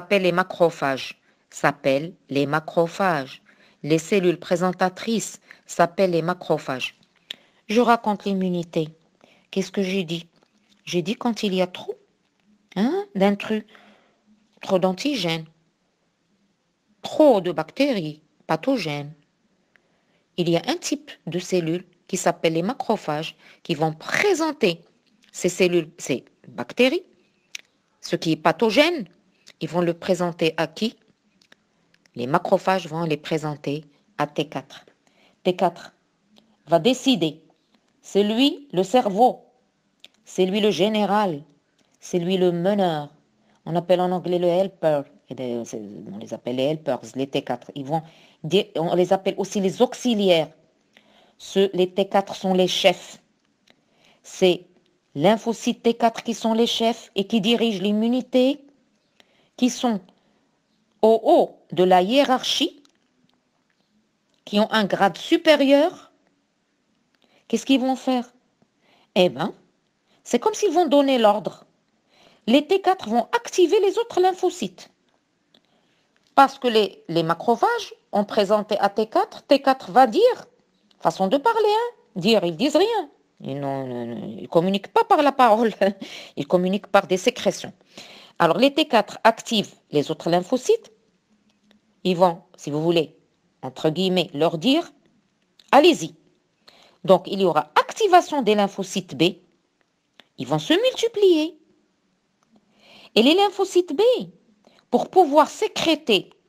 Les cellules présentatrices s'appellent les macrophages. Je raconte l'immunité. Qu'est-ce que j'ai dit? J'ai dit quand il y a trop d'intrus, trop d'antigènes, trop de bactéries pathogènes, il y a un type de cellules qui s'appellent les macrophages qui vont présenter ces cellules, ces bactéries, ce qui est pathogène, ils vont le présenter à qui? Les macrophages vont les présenter à T4. T4 va décider. C'est lui le cerveau, c'est lui le général, c'est lui le meneur. On appelle en anglais le helper. On les appelle les helpers, les T4. On les appelle aussi les auxiliaires. Les T4 sont les chefs. C'est lymphocytes T4 qui sont les chefs et qui dirigent l'immunité, qui sont au haut de la hiérarchie, qui ont un grade supérieur. Qu'est-ce qu'ils vont faire? Eh bien, c'est comme s'ils vont donner l'ordre. Les T4 vont activer les autres lymphocytes. Parce que les macrophages ont présenté à T4, T4 va dire, façon de parler, dire, ils disent rien. Ils ne communiquent pas par la parole, ils communiquent par des sécrétions. Alors les T4 activent les autres lymphocytes, ils vont, si vous voulez, entre guillemets, leur dire, allez-y. Donc il y aura activation des lymphocytes B, ils vont se multiplier. Et les lymphocytes B, pour pouvoir sécréter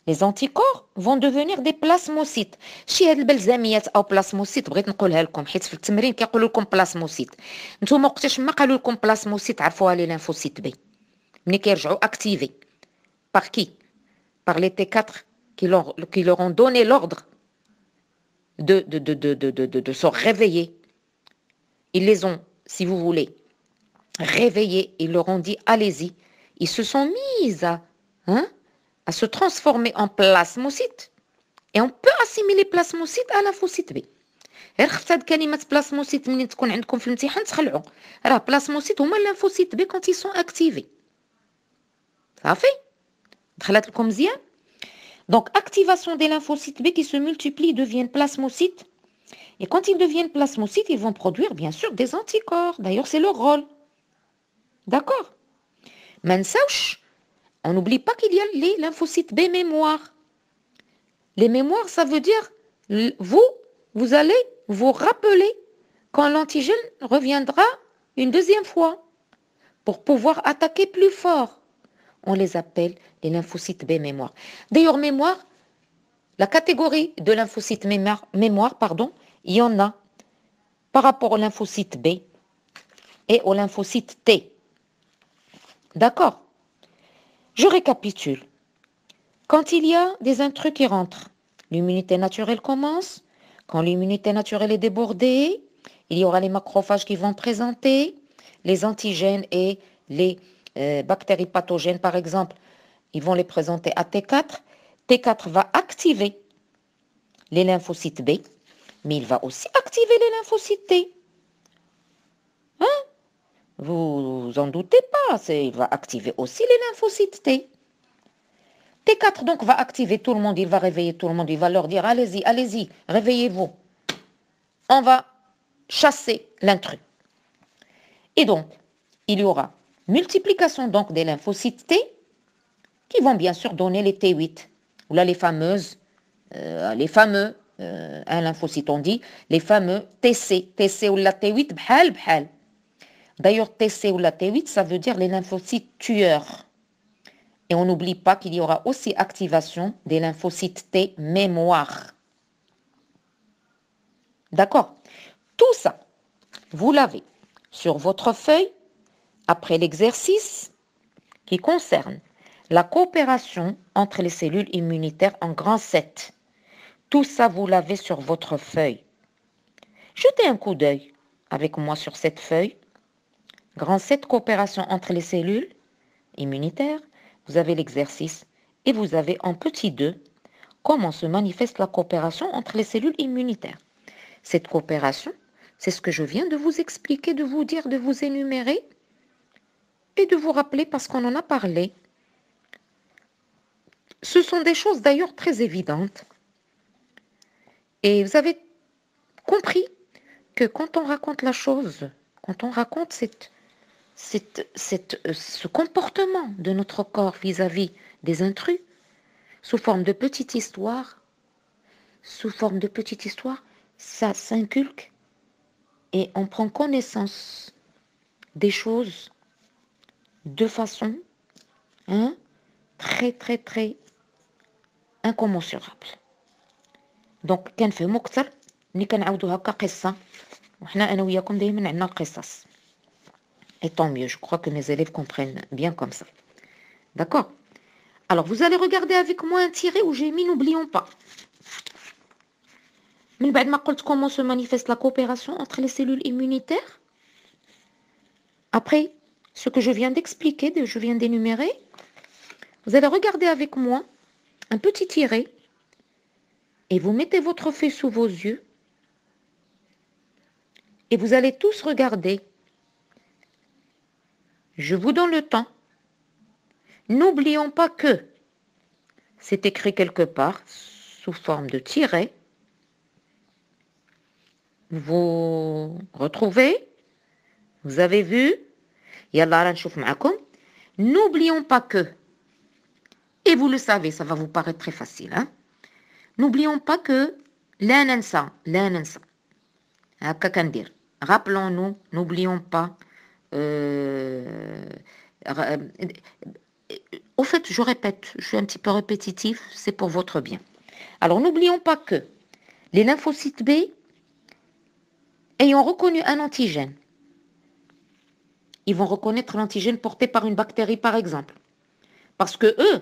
Les anticorps vont devenir des plasmocytes. شي هاد البلزميات او بلاسموسيت بغيت نقولها لكم حيت في التمرين كيقولوا لكم بلاسموسيت. نتوما وقتاش ما قالوا لكم بلاسموسيت عرفوها لي لينفوسيت بي. ملي كيرجعوا اكتيفي. Par qui? Par les T4 qui leur ont donné l'ordre de se réveiller. Ils les ont, si vous voulez, réveillés. Ils leur ont dit, allez-y. Ils se sont mis à se transformer en plasmocytes. Et on peut assimiler plasmocytes à lymphocyte B. غير خفت هاد كلمة بلاسموسيت منين تكون عندكم في الامتحان تخلعوا. راه بلاسموسيت هما الليمفوسيت بي quand ils sont activés. صافي؟ دخلت لكم مزيان؟ Donc, activation des lymphocytes B qui se multiplient deviennent plasmocytes. Et quand ils deviennent plasmocytes, ils vont produire bien sûr des anticorps. D'ailleurs, c'est leur rôle. D'accord? Mansouch, on n'oublie pas qu'il y a les lymphocytes B mémoire. Les mémoires, ça veut dire, vous allez vous rappeler quand l'antigène reviendra une deuxième fois pour pouvoir attaquer plus fort. On les appelle les lymphocytes B mémoire. D'ailleurs, mémoire, la catégorie de lymphocytes mémoire, il y en a par rapport au lymphocyte B et au lymphocyte T. D'accord? Je récapitule. Quand il y a des intrus qui rentrent, l'immunité naturelle commence. Quand l'immunité naturelle est débordée, il y aura les macrophages qui vont présenter les antigènes et les bactéries pathogènes, par exemple. Ils vont les présenter à T4. T4 va activer les lymphocytes B, mais il va aussi activer les lymphocytes T. Hein? Vous en doutez pas, il va activer aussi les lymphocytes T. T4 donc va activer tout le monde, il va réveiller tout le monde, il va leur dire allez-y, allez-y, réveillez-vous. On va chasser l'intrus. Et donc, il y aura multiplication donc des lymphocytes T qui vont bien sûr donner les T8, ou là les fameux, un lymphocyte on dit, les fameux TC ou la T8, bhal. D'ailleurs, TC ou la T8, ça veut dire les lymphocytes tueurs. Et on n'oublie pas qu'il y aura aussi activation des lymphocytes T mémoire. D'accord? Tout ça, vous l'avez sur votre feuille après l'exercice qui concerne la coopération entre les cellules immunitaires en grand 7. Tout ça, vous l'avez sur votre feuille. Jetez un coup d'œil avec moi sur cette feuille. Grand 7, coopération entre les cellules immunitaires. Vous avez l'exercice et vous avez en petit 2 comment se manifeste la coopération entre les cellules immunitaires. Cette coopération, c'est ce que je viens de vous expliquer, de vous dire, de vous énumérer et de vous rappeler parce qu'on en a parlé. Ce sont des choses d'ailleurs très évidentes. Et vous avez compris que quand on raconte la chose, quand on raconte ce comportement de notre corps vis-à-vis des intrus, sous forme de petite histoire, ça s'inculque et on prend connaissance des choses de façon très très très incommensurable. Donc كنفهموا اكثر ملي كنعاودوا هكا قصه وحنا انا وياكم دائما عندنا القصص. Et tant mieux, je crois que mes élèves comprennent bien comme ça. D'accord? Alors, vous allez regarder avec moi un tiret où j'ai mis « N'oublions pas ». من بعد ما قلت comment se manifeste la coopération entre les cellules immunitaires. Après ce que je viens d'expliquer, je viens d'énumérer, vous allez regarder avec moi un petit tiret et vous mettez votre feuille sous vos yeux et vous allez tous regarder. Je vous donne le temps. N'oublions pas que c'est écrit quelque part sous forme de tiret. Vous retrouvez? Vous avez vu? Yalla, نشوف معكم. N'oublions pas que, et vous le savez, ça va vous paraître très facile, hein? N'oublions pas que لا ننسى هكا كندير. Rappelons-nous, n'oublions pas Au fait, je répète, je suis un petit peu répétitif, c'est pour votre bien. Alors, n'oublions pas que les lymphocytes B, ayant reconnu un antigène, ils vont reconnaître l'antigène porté par une bactérie, par exemple. Parce que eux,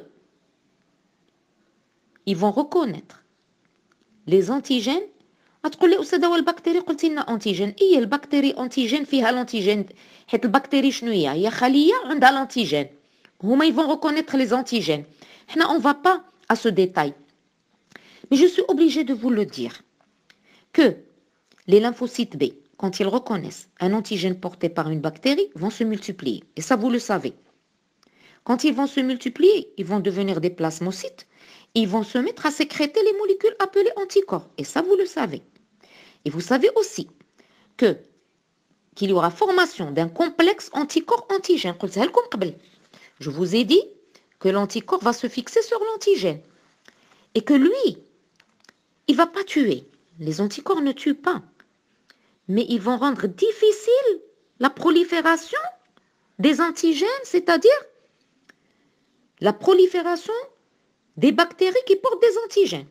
ils vont reconnaître les antigènes. تقول لي أستاذة والبكتيري قلتي لنا أنتيجين. إيه البكتيري أنتيجين فيها الأنتيجين. حيت البكتيري شنو هي خلية عندها الأنتيجين. هما ils vont reconnaître les antigènes. احنا on va pas à ce détail. Mais je suis obligée de vous le dire que les lymphocytes B, quand ils reconnaissent un antigène porté par une bactérie, vont se multiplier. Et ça, vous le savez. Quand ils vont se multiplier, ils vont devenir des plasmocytes. Ils vont se mettre à sécréter les molécules appelées anticorps. Et ça, vous le savez. Et vous savez aussi qu'il y aura formation d'un complexe anticorps-antigène. Je vous ai dit que l'anticorps va se fixer sur l'antigène. Et que lui, il ne va pas tuer. Les anticorps ne tuent pas. Mais ils vont rendre difficile la prolifération des antigènes, c'est-à-dire la prolifération des bactéries qui portent des antigènes.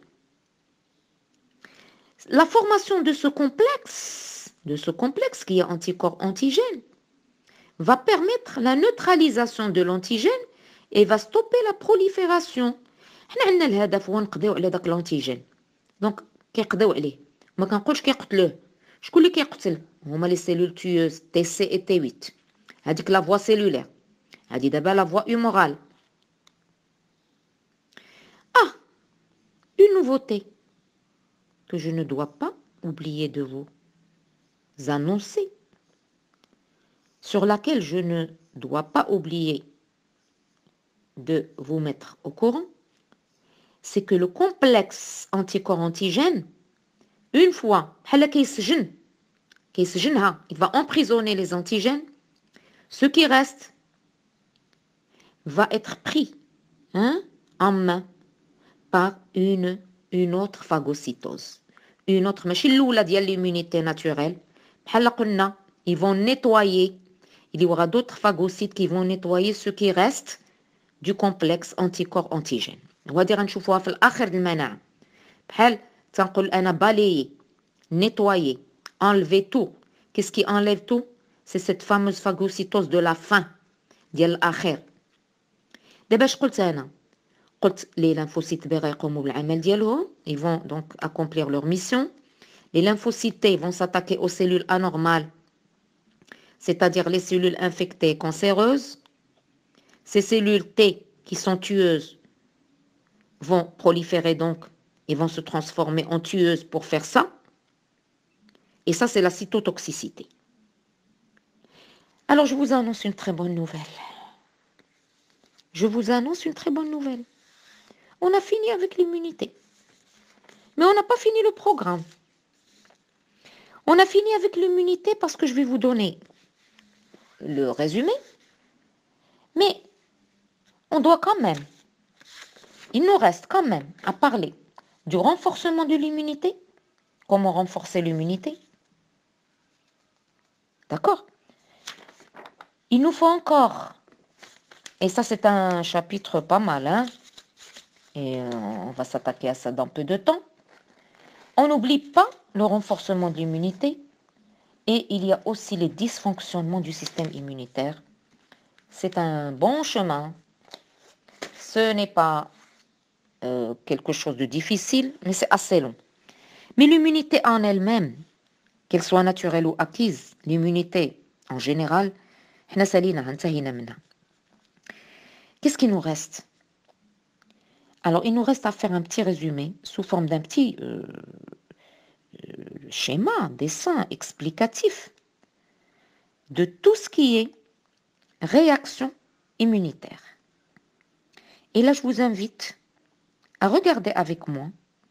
La formation de ce complexe qui est anticorps-antigène, va permettre la neutralisation de l'antigène et va stopper la prolifération. حنا عندنا الهدف هو نقضيو على داك الانتيجين. دونك كيقضيو عليه. ما كنقولش كيقتلوه. شكون اللي كيقتل؟ هما لي سيلول تيوز تي سي اي تي 8. هذيك لا فوا سيلولير. هذه دابا لا فوا هيمورال. Une nouveauté que je ne dois pas oublier de vous annoncer, sur laquelle je ne dois pas oublier de vous mettre au courant, c'est que le complexe anticorps-antigène, une fois, il va emprisonner les antigènes, ce qui reste va être pris en main par une autre phagocytose. Une autre, ماشي الأولى ديال l'immunité naturelle. بحال قلنا, ils vont nettoyer, il y aura d'autres phagocytes qui vont nettoyer ce qui reste du complexe anticorps-antigène. وهذه غنشوفوها في الآخر المناعة. بحال تنقول أنا balayer, nettoyer, enlever tout. Qu'est-ce qui enlève tout? C'est cette fameuse phagocytose de la fin ديال الآخر. دابا اش قلت أنا؟ قلت les lymphocytes B غيقوموا بالعمل ديالهم, ils vont donc accomplir leur mission. Les lymphocytes T vont s'attaquer aux cellules anormales, c'est-à-dire les cellules infectées cancéreuses. Ces cellules T qui sont tueuses vont proliférer donc et vont se transformer en tueuses pour faire ça. Et ça, c'est la cytotoxicité. Alors, je vous annonce une très bonne nouvelle. Je vous annonce une très bonne nouvelle. On a fini avec l'immunité. Mais on n'a pas fini le programme. On a fini avec l'immunité parce que je vais vous donner le résumé. Mais on doit quand même, il nous reste quand même à parler du renforcement de l'immunité. Comment renforcer l'immunité? D'accord? Il nous faut encore, et ça c'est un chapitre pas mal, et on va s'attaquer à ça dans peu de temps. On n'oublie pas le renforcement de l'immunité et il y a aussi les dysfonctionnements du système immunitaire. C'est un bon chemin. Ce n'est pas quelque chose de difficile, mais c'est assez long. Mais l'immunité en elle-même, qu'elle soit naturelle ou acquise, l'immunité en général, qu'est-ce qu'il nous reste? Alors, il nous reste à faire un petit résumé sous forme d'un petit schéma, dessin explicatif de tout ce qui est réaction immunitaire. Et là, je vous invite à regarder avec moi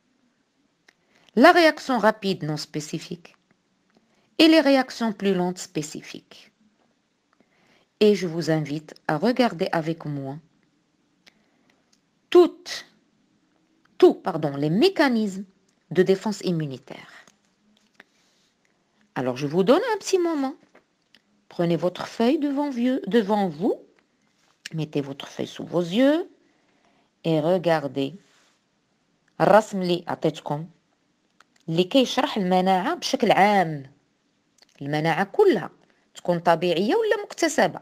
la réaction rapide non spécifique et les réactions plus lentes spécifiques. Et je vous invite à regarder avec moi les mécanismes de défense immunitaire. Alors, je vous donne un petit moment. Prenez votre feuille devant vous Mettez votre feuille sous vos yeux et regardez. الرسم اللي عطيتكم اللي كيشرح المناعة بشكل عام. المناعة كلها تكون طبيعية ولا مكتسبة.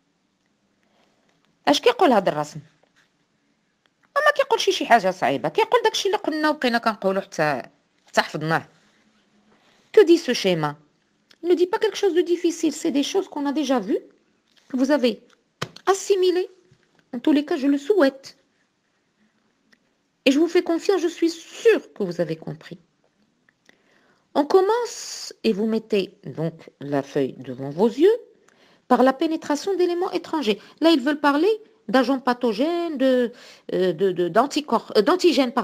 اش كيقول هذا الرسم؟ ما كيقولش شي حاجة صعيبة، كيقول داكشي اللي قلنا وبقينا كنقولو حتى حفظناه. Que dit ce schéma? Il ne dit pas quelque chose de difficile, c'est des choses qu'on a déjà vues, que vous avez assimilées. En tous les cas, je le souhaite. Et je vous fais confiance, je suis sûre que vous avez compris. On commence, et vous mettez donc la feuille devant vos yeux, par la pénétration d'éléments étrangers. Là, ils veulent parler d'agents pathogènes, d'antigènes.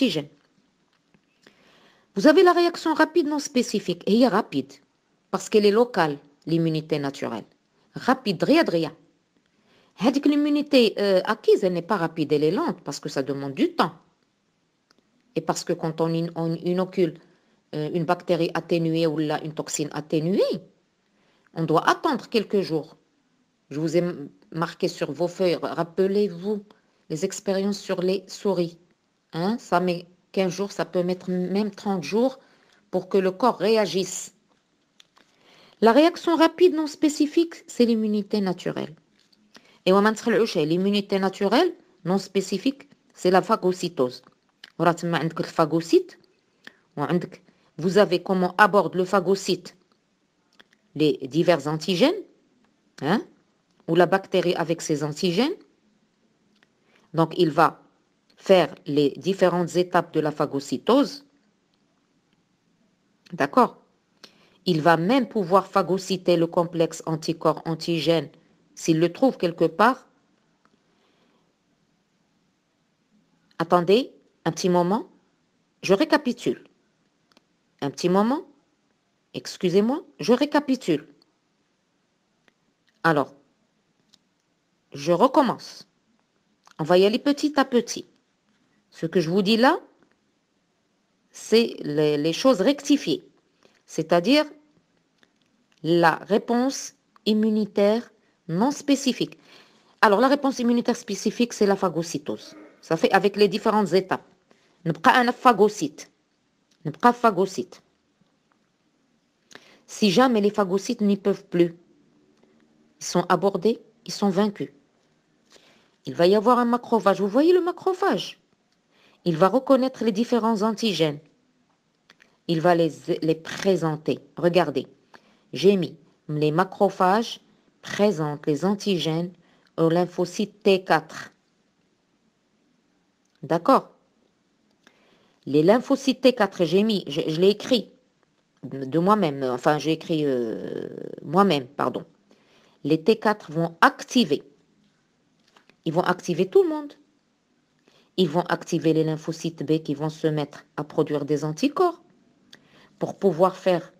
Vous avez la réaction rapide non spécifique. Et elle est rapide, parce qu'elle est locale, l'immunité naturelle. Rapide, rien. L'immunité acquise, elle n'est pas rapide, elle est lente, parce que ça demande du temps. Et parce que quand on inocule une bactérie atténuée ou une toxine atténuée, on doit attendre quelques jours. Je vous ai marqué sur vos feuilles, rappelez-vous les expériences sur les souris. Ça met 15 jours, ça peut mettre même 30 jours pour que le corps réagisse. La réaction rapide non spécifique, c'est l'immunité naturelle. Et l'immunité naturelle non spécifique, c'est la phagocytose. Vous avez comment aborde le phagocyte les divers antigènes, ou la bactérie avec ses antigènes. Donc, il va faire les différentes étapes de la phagocytose. D'accord? Il va même pouvoir phagocyter le complexe anticorps-antigène s'il le trouve quelque part. Attendez un petit moment, je récapitule. Un petit moment, excusez-moi, je récapitule. Alors, je recommence. On va y aller petit à petit. Ce que je vous dis là, c'est les choses rectifiées. C'est-à-dire la réponse immunitaire non spécifique. Alors, la réponse immunitaire spécifique, c'est la phagocytose. Ça fait avec les différentes étapes. نبقى أنا phagocyte. Si jamais les phagocytes n'y peuvent plus, ils sont abordés, ils sont vaincus. Il va y avoir un macrophage. Vous voyez le macrophage? Il va reconnaître les différents antigènes. Il va les présenter. Regardez, j'ai mis les macrophages présentent les antigènes au lymphocyte T4. D'accord? Les lymphocytes T4, j'ai mis, je l'ai écrit de moi-même, enfin j'ai écrit moi-même, pardon. Les T4 vont activer. Ils vont activer tout le monde. Ils vont activer les lymphocytes B qui vont se mettre à produire des anticorps pour pouvoir faire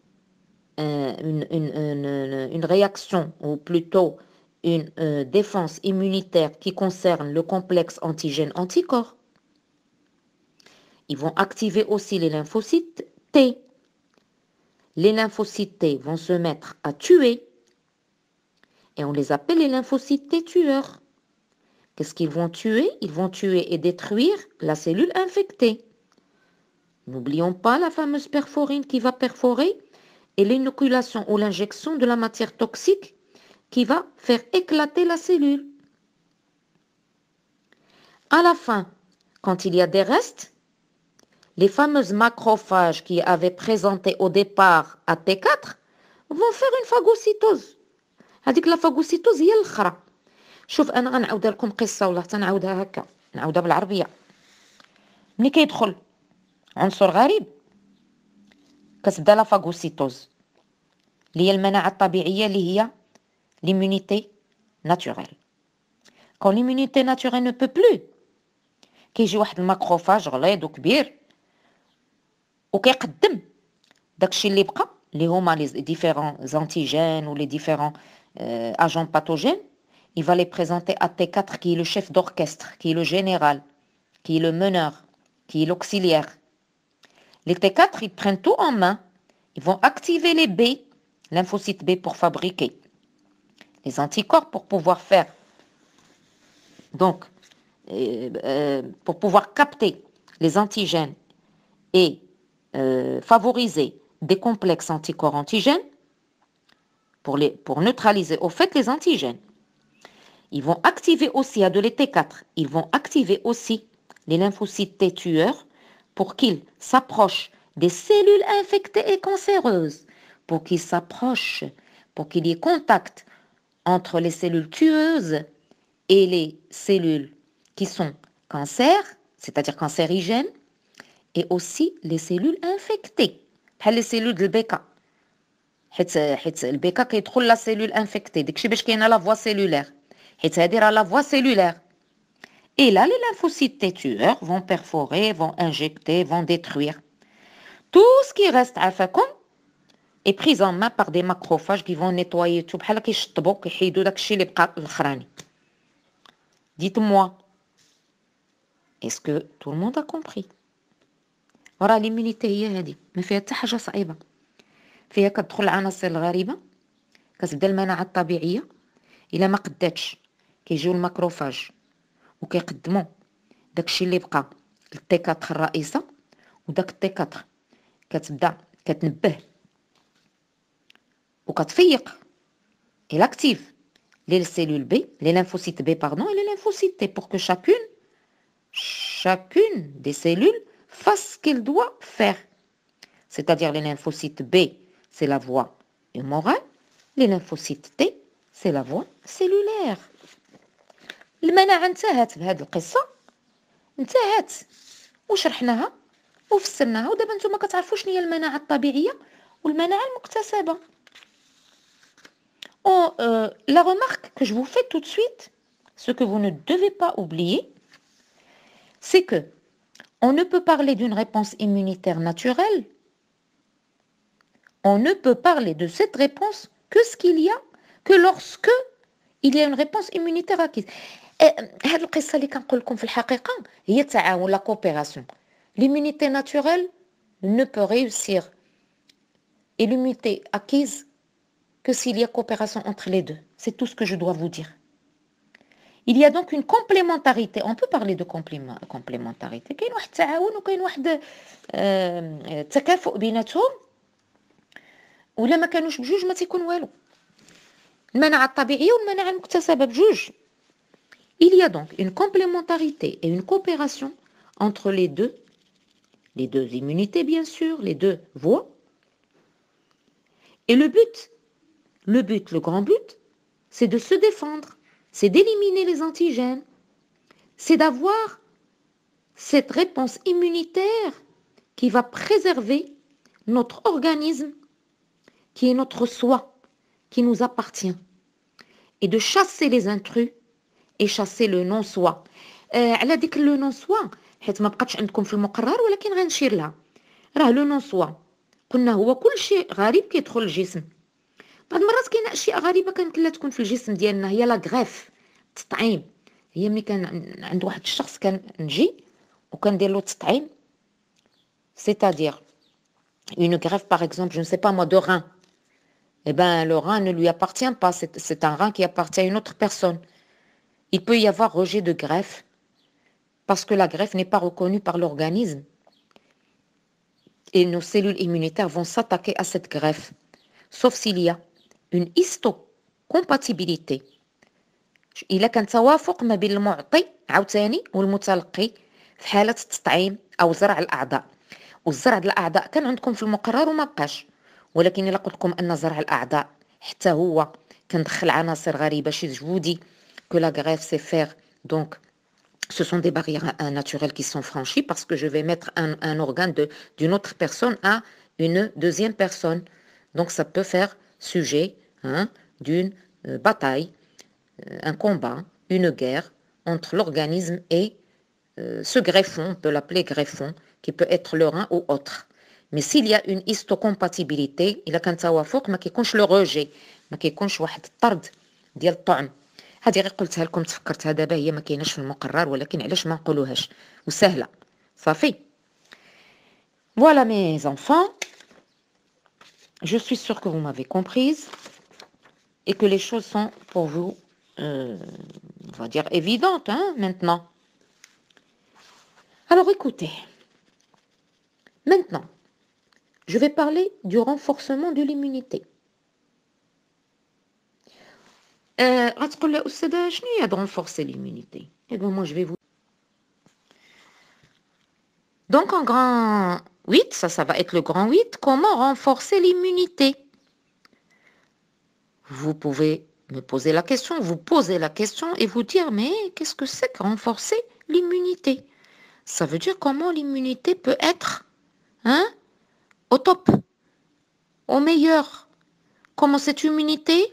une réaction, ou plutôt une défense immunitaire qui concerne le complexe antigène-anticorps. Ils vont activer aussi les lymphocytes T. Les lymphocytes T vont se mettre à tuer et on les appelle les lymphocytes T tueurs. Qu'est-ce qu'ils vont tuer? Ils vont tuer et détruire la cellule infectée. N'oublions pas la fameuse perforine qui va perforer et l'inoculation ou l'injection de la matière toxique qui va faire éclater la cellule. À la fin, quand il y a des restes, les fameuses macrophages qui avaient présenté au départ à T4 vont faire une phagocytose. هذيك la phagocytose هي الأخرى. شوف أنا غنعاودها لكم قصة ولا حتى نعاودها هكا، نعاودها بالعربية. ملي كيدخل عنصر غريب كتبدا لا phagocytose اللي هي المناعة الطبيعية اللي هي l'immunité naturelle. Quand l'immunité naturelle ne peut plus, كيجي واحد الماكروفاج غليظ وكبير وكيقدم داكشي اللي بقى اللي هما les différents antigènes ou les différents agents pathogènes. Il va les présenter à T4 qui est le chef d'orchestre, qui est le général, qui est le meneur, qui est l'auxiliaire. Les T4, ils prennent tout en main. Ils vont activer les B, lymphocytes B pour fabriquer les anticorps pour pouvoir faire Donc, pour pouvoir capter les antigènes et favoriser des complexes anticorps antigènes, pour neutraliser au fait les antigènes. Ils vont activer aussi, à de les T4, ils vont activer aussi les lymphocytes T tueurs pour qu'ils s'approchent des cellules infectées et cancéreuses, pour qu'ils s'approchent, pour qu'il y ait contact entre les cellules tueuses et les cellules qui sont cancer, c'est-à-dire cancérigènes, et aussi les cellules infectées, les cellules de l'BK. حيت البيكا كيدخل لا سيلول انفيكتي داكشي باش كاينه لا فوا سيلولير حيت هادي راه لا فوا سيلولير. Et là, les lymphocytes T tueurs vont perforer, vont injecter, vont détruire. Tout ce qui reste à فاكم est pris en main par des macrophages qui vont nettoyer tout بحال كيشطبوا كيحيدوا داكشي اللي بقى الاخراني. Dites-moi, est-ce que tout le monde a compris? راه l'immunité هي هادي ما فيها حتى حاجه صعيبه. فيها كتدخل العناصر الغريبه كتبدا المناعه الطبيعيه الا ما قداتش كيجيو الماكروفاج وكيقدموا داكشي اللي بقى للتي 4 الرئيسه وداك التي 4 كتبدا كتنبه وكتفيق elle active les cellules B, les lymphocytes B pardon et les lymphocytes T pour que chacune des cellules fasse ce qu'elle doit faire. C'est-à-dire les lymphocytes B, c'est la voie humorale, les lymphocytes T, c'est la voie cellulaire. المناعة انتهت بهذه القصة انتهت وشرحناها وفسرناها ودابا نتوما كتعرفوا شنو هي المناعة الطبيعية والمناعة المكتسبة. La remarque que je vous fais tout de suite, ce que vous ne devez pas oublier, c'est que on ne peut parler d'une réponse immunitaire naturelle, on ne peut parler de cette réponse que lorsque il y a une réponse immunitaire acquise. هاد القصة اللي كنقول لكم في الحقيقة هي التعاون la coopération. L'immunité naturelle ne peut réussir et l'immunité acquise que s'il y a coopération entre les deux. C'est tout ce que je dois vous dire. Il y a donc une complémentarité. On peut parler de complémentarité. كاين واحد التعاون وكاين واحد التكافؤ بيناتهم ولا ما كانوش بجوج ما تيكون والو. المناعة الطبيعية والمناعة المكتسبة بجوج. Il y a donc une complémentarité et une coopération entre les deux immunités bien sûr, les deux voies. Et le grand but, c'est de se défendre, c'est d'éliminer les antigènes, c'est d'avoir cette réponse immunitaire qui va préserver notre organisme, qui est notre soi, qui nous appartient, et de chasser les intrus et chasser le non-soi. على ديك لو نون سوا حيت ما بقاتش عندكم في المقرر ولكن غنشير لها. راه لو نون سوا قلنا هو كل شيء غريب كيدخل الجسم. بعض المرات كاينه اشياء غريبه كانت لا تكون في الجسم ديالنا هي لا غريف التطعيم. هي ملي كان عند واحد الشخص كان نجي وكندير له التطعيم c'est-à-dire une greffe par exemple je ne sais pas moi de rein. Eh ben le rein ne lui appartient pas, c'est un rein qui appartient à une autre personne. Il peut y avoir rejet de greffe parce que la greffe n'est pas reconnue par l'organisme. Et nos cellules immunitaires vont s'attaquer à cette greffe. Sauf s'il y a une histocompatibilité. إلا كان توافق ما بين المعطي عاوتاني والمتلقي في حالة التطعيم أو زرع الأعضاء. والزرع الأعضاء كان عندكم في المقرر وما بقاش. ولكن إلا قلت لكم أن زرع الأعضاء حتى هو كندخل عناصر غريبة je vous dis que la greffe c'est faire donc ce sont des barrières naturelles qui sont franchies parce que je vais mettre un organe d'une autre personne à une deuxième personne. Donc ça peut faire sujet d'une bataille, un combat, une guerre entre l'organisme et ce greffon, on peut l'appeler greffon, qui peut être le rein ou autre. Mais s'il y a une histocompatibilité, إلا كان توافق ما كيكونش le rejet, ما كيكونش واحد الطرد ديال الطعم. هذه غير قلتها لكم تفكرتها دابا هي ما كايناش في المقرر ولكن علاش ما نقولوهاش وسهله صافي. Voilà mes enfants, je suis sûre que vous m'avez comprise et que les choses sont pour vous on va dire évidente, hein, maintenant. Alors écoutez, maintenant, je vais parler du renforcement de l'immunité. غتقول لي أستاذة شنو هي de renforcer l'immunité? Eh bien moi je vais vous... Donc en grand 8, ça va être le grand 8, comment renforcer l'immunité? Vous pouvez me poser la question, vous posez la question et vous dire, mais qu'est-ce que c'est que renforcer l'immunité? Ça veut dire comment l'immunité peut être, hein, au top, au meilleur. Comment cette immunité?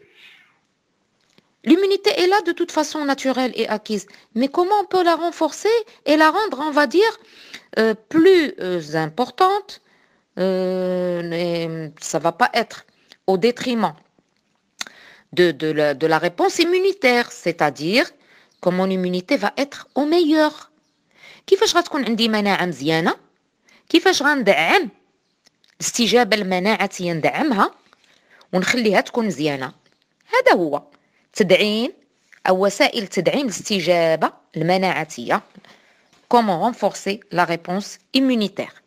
L'immunité est là de toute façon naturelle et acquise. Mais comment on peut la renforcer et la rendre, on va dire, plus importante? Ça ne va pas être au détriment de la réponse immunitaire, c'est-à-dire que mon immunité va être au meilleur. كيفاش غتكون عندي مناعة مزيانة؟ كيفاش غندعم الاستجابة المناعتية ندعمها ونخليها تكون مزيانة؟ هذا هو تدعيم أو وسائل تدعيم الاستجابة المناعتية. Comment renforcer la réponse immunitaire?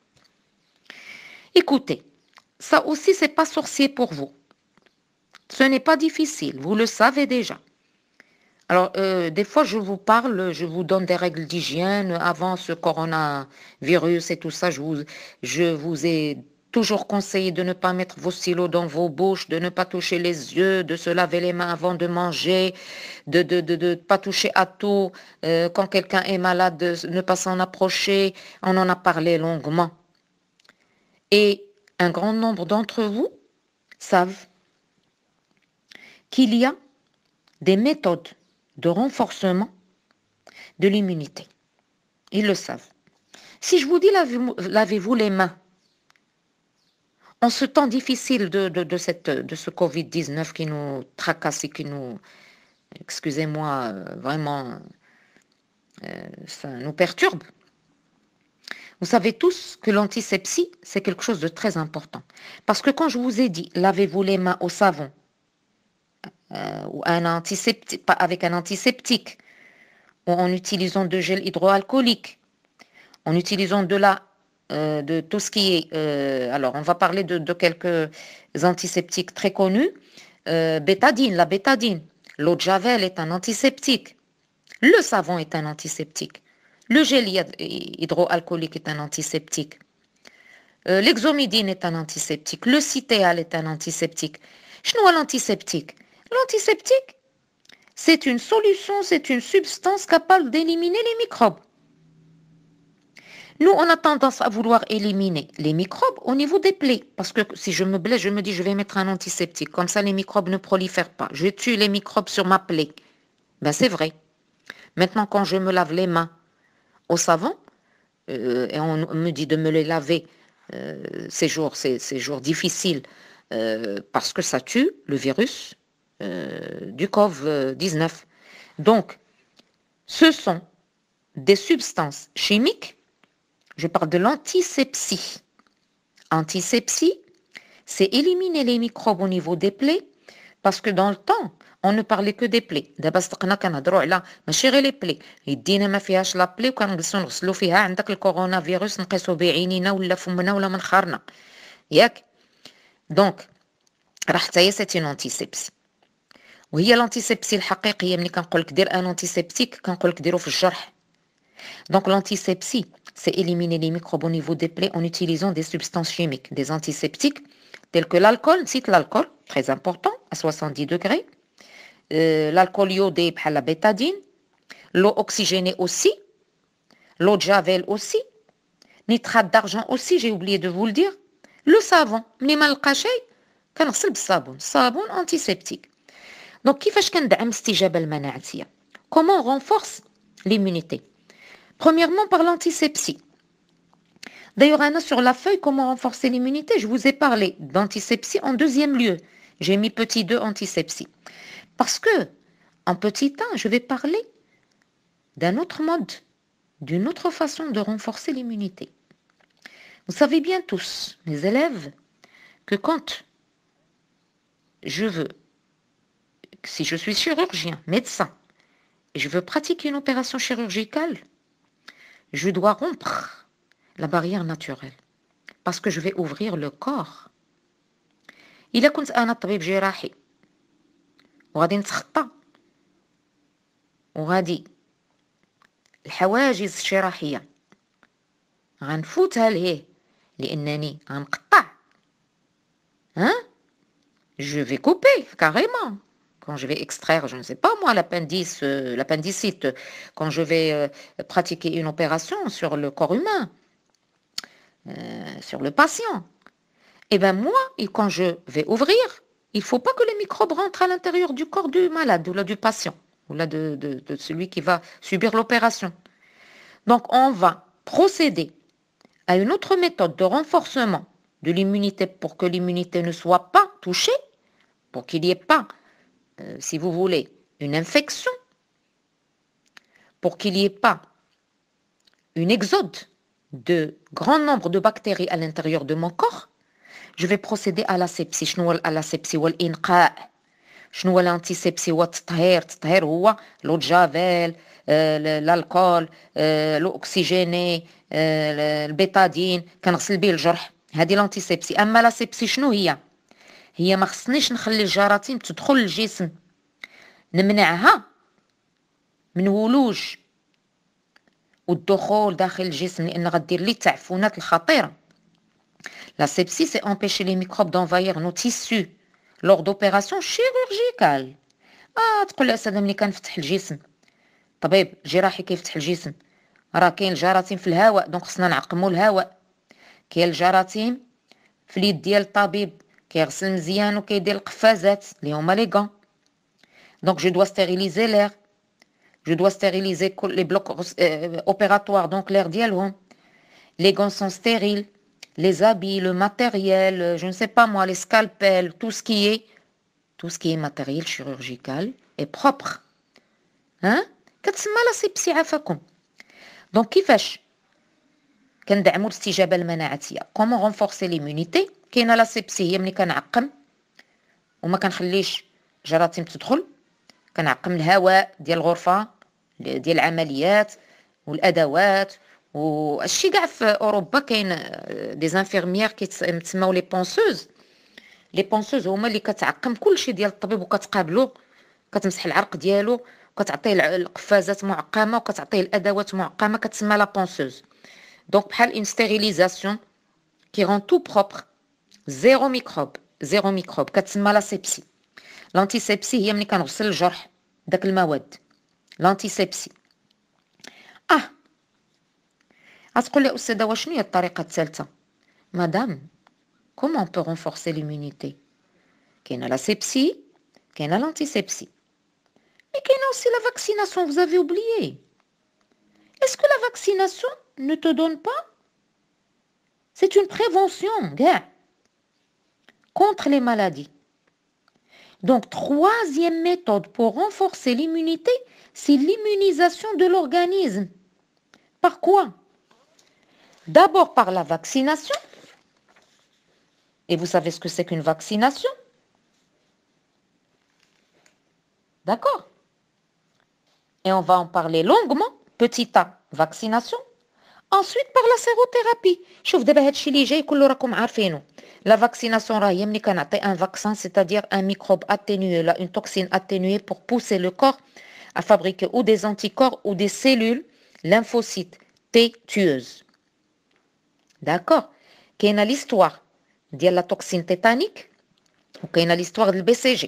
Écoutez, ça aussi c'est pas sorcier pour vous. Ce n'est pas difficile, vous le savez déjà. Alors, des fois, je vous parle, je vous donne des règles d'hygiène avant ce coronavirus et tout ça. Je vous ai toujours conseillé de ne pas mettre vos stylos dans vos bouches, de ne pas toucher les yeux, de se laver les mains avant de manger, de ne pas toucher à tout. Quand quelqu'un est malade, de ne pas s'en approcher. On en a parlé longuement. Et un grand nombre d'entre vous savent qu'il y a des méthodes de renforcement de l'immunité. Ils le savent. Si je vous dis lavez-vous les mains, en ce temps difficile de ce Covid-19 qui nous tracasse et qui nous, excusez-moi, vraiment, ça nous perturbe. Vous savez tous que l'antisepsie, c'est quelque chose de très important. Parce que quand je vous ai dit lavez-vous les mains au savon, ou avec un antiseptique, ou en utilisant de gel hydroalcoolique, en utilisant de tout ce qui est... alors, on va parler de quelques antiseptiques très connus. Bétadine, la bétadine. L'eau de Javel est un antiseptique. Le savon est un antiseptique. Le gel hydroalcoolique est un antiseptique. L'exomidine est un antiseptique. Le citéal est un antiseptique. Qu'est-ce que l'antiseptique? L'antiseptique, c'est une solution, c'est une substance capable d'éliminer les microbes. Nous, on a tendance à vouloir éliminer les microbes au niveau des plaies. Parce que si je me blesse, je me dis, je vais mettre un antiseptique. Comme ça, les microbes ne prolifèrent pas. Je tue les microbes sur ma plaie. Ben, c'est vrai. Maintenant, quand je me lave les mains au savon, et on me dit de me les laver ces jours difficiles, parce que ça tue le virus du Covid-19. Donc, ce sont des substances chimiques. Je parle de l'antisepsie. Antisepsie, c'est éliminer les microbes au niveau des plaies, parce que dans le temps, on ne parlait que des plaies. دابا صدقنا كنهضروا على ماشي غير لي بلي، يدينا ما فيهاش لا بلي وكنجلسوا نغسلوا فيها عندك الكورونا فيروس نقيسوا بعينينا ولا فمنا ولا منخارنا. ياك؟ دونك راه حتى هي سيتي انتيسيبسي. وهي l'antisepsie الحقيقيه ملي كنقول لك دير ان انتيسيبتيك كنقول لك ديرو في الجرح. Donc l'antisepsie, c'est éliminer les microbes au niveau des plaies en utilisant des substances chimiques, des antiseptiques tels que l'alcool, cite l'alcool, très important, à 70 degrés, l'alcool iodé, la bétadine, l'eau oxygénée aussi, l'eau de Javel aussi, nitrate d'argent aussi, j'ai oublié de vous le dire, le savon, savon antiseptique. Donc, comment on renforce l'immunité? Premièrement, par l'antisepsie. D'ailleurs, sur la feuille, comment renforcer l'immunité, je vous ai parlé d'antisepsie en deuxième lieu. J'ai mis petit 2 antisepsie. Parce que, en petit 1, je vais parler d'un autre mode, d'une autre façon de renforcer l'immunité. Vous savez bien tous, mes élèves, que quand si je suis chirurgien, médecin, et je veux pratiquer une opération chirurgicale, je dois rompre la barrière naturelle parce que je vais ouvrir le corps. إلا كنت أنا طبيب جراحي وغادي نتخطى وغادي الحواجز الجراحية غنفوتها لهيه لأنني غنقطع je vais couper carrément. Quand je vais extraire, je ne sais pas moi, l'appendicite, quand je vais pratiquer une opération sur le corps humain, sur le patient, et bien moi, et quand je vais ouvrir, il ne faut pas que les microbes rentrent à l'intérieur du corps du malade ou là du patient, ou là de celui qui va subir l'opération. Donc on va procéder à une autre méthode de renforcement de l'immunité pour que l'immunité ne soit pas touchée, pour qu'il n'y ait pas, si vous voulez, une infection, pour qu'il n'y ait pas une exode de grand nombre de bactéries à l'intérieur de mon corps, je vais procéder à l'asepsie. شنو هو الاسepsie والإنقاء؟ شنو هو الانتيسepsie والتطهير؟ التطهير هو لو جافيل، الالكول، الاكسجيني، البيتادين، كنغسل به الجرح. هذه الانتيسepsie. اما لاسepsie شنو هي؟ هي ما خصنيش نخلي الجراثيم تدخل للجسم، نمنعها من ولوج والدخول داخل الجسم لأن غدير لي التعفنات الخطيرة. La sepsie, c'est empêcher les microbes d'envahir nos tissus lors d'opérations chirurgicales. تقول الأسد ملي كنفتح الجسم، طبيب جراحي كيفتح الجسم، راه كاين الجراثيم في الهواء، دونك خصنا نعقموا الهواء. كاين الجراثيم في اليد ديال الطبيب، كيغسل مزيان وكيدير القفازات اللي هما لي غون. دونك جو دوا ستيريليزي لير، je dois stériliser les blocs opératoires, donc l'air dialhom. Les gants sont stériles, les habits, le matériel, je ne sais pas moi, les scalpels, tout ce qui est matériel chirurgical est propre. كتسمى لاسيبسي عافاكم. Donc كيفاش كندعموا الاستجابة المناعية؟ comment renforcer l'immunité؟ كاينه لاسيبسي هي ملي كنعقم وما كنخليش جراثيم تدخل، كنعقم الهواء ديال الغرفة ديال العمليات والأدوات والشي كاع. في أوروبا كاين دي زانفيرميير كيتسماو لي بونسوز. لي بونسوز هما اللي كتعقم كلشي ديال الطبيب وكتقابلو، كتمسح العرق ديالو وكتعطيه القفازات معقمة وكتعطيه الأدوات معقمة، كتسمى لا بونسوز. دونك بحال اون ستيريليزاسيون كي رون تو بروبر، زيرو ميكروب، كتسمى لا سيبسي. لانتيسيبسي هي ملي كنغسل الجرح داك المواد، لانتيسيبسي. غتقول لي أستاذة واش شنو هي الطريقة الثالثة؟ مدام comment on peut renforcer l'immunité؟ كاينه لا سيبسي، كاينه لانتيسيبسي، mais كاينه aussi la vaccination. Vous avez oublié. Est-ce que la vaccination ne te donne pas? C'est une prévention gars contre les maladies. Donc troisième méthode pour renforcer l'immunité, c'est l'immunisation de l'organisme. Par quoi? D'abord par la vaccination. Et vous savez ce que c'est qu'une vaccination? D'accord? Et on va en parler longuement. Petit A, vaccination. Ensuite par la sérothérapie. شوف دابا هادشي اللي جاي كله راكم عارفينه. La vaccination راه هي ملي كنعطي un vaccin, c'est-à-dire un microbe atténué, là, une toxine atténuée pour pousser le corps à fabriquer ou des anticorps ou des cellules lymphocytes T tueuses. D'accord? كاينه l'histoire ديال la toxine tétanique وكاينه l'histoire ديال BCG.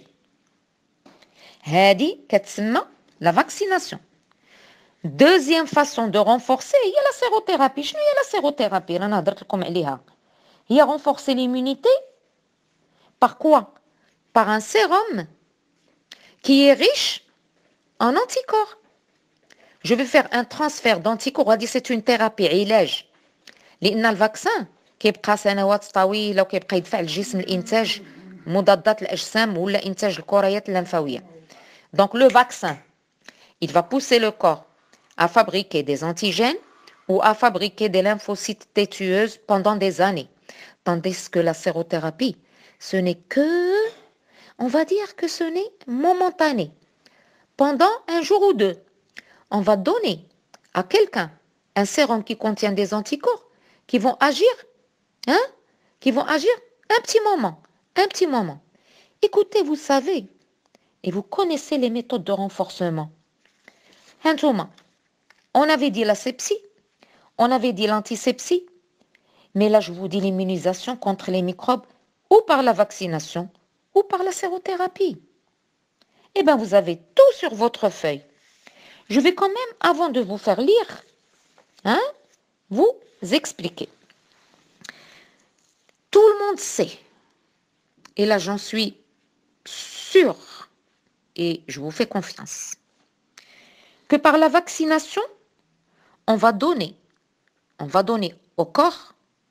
هذه كتسمى la vaccination. Deuxième façon de renforcer هي la sérothérapie. شنو هي la sérothérapie؟ رانا هضرت لكم عليها. هي renforcer l'immunité par quoi? Par un sérum qui est riche en anticorps. Je vais faire un transfert d'anticorps. هذه c'est une thérapie علاج. لأن الفاكسان كيبقى سنوات طويلة وكيبقى يدفع الجسم الإنتاج مضادات الأجسام ولا إنتاج الكريات الليمفاوية. Donc le vaccin, il va pousser le corps à fabriquer des antigènes ou à fabriquer des lymphocytes T tueuses pendant des années. Tandis que la sérothérapie, ce n'est que, on va dire que ce n'est momentané, pendant un jour ou deux. on va donner à quelqu'un un sérum qui contient des anticorps qui vont agir, hein, qui vont agir un petit moment, un petit moment. Écoutez, vous savez, et vous connaissez les méthodes de renforcement. Hantouma, on avait dit la sepsie, on avait dit l'antisepsie, mais là je vous dis l'immunisation contre les microbes ou par la vaccination ou par la sérothérapie. Eh bien, vous avez tout sur votre feuille. Je vais quand même, avant de vous faire lire, hein, vous expliquer. Tout le monde sait, et là j'en suis sûre, et je vous fais confiance, que par la vaccination, on va donner au corps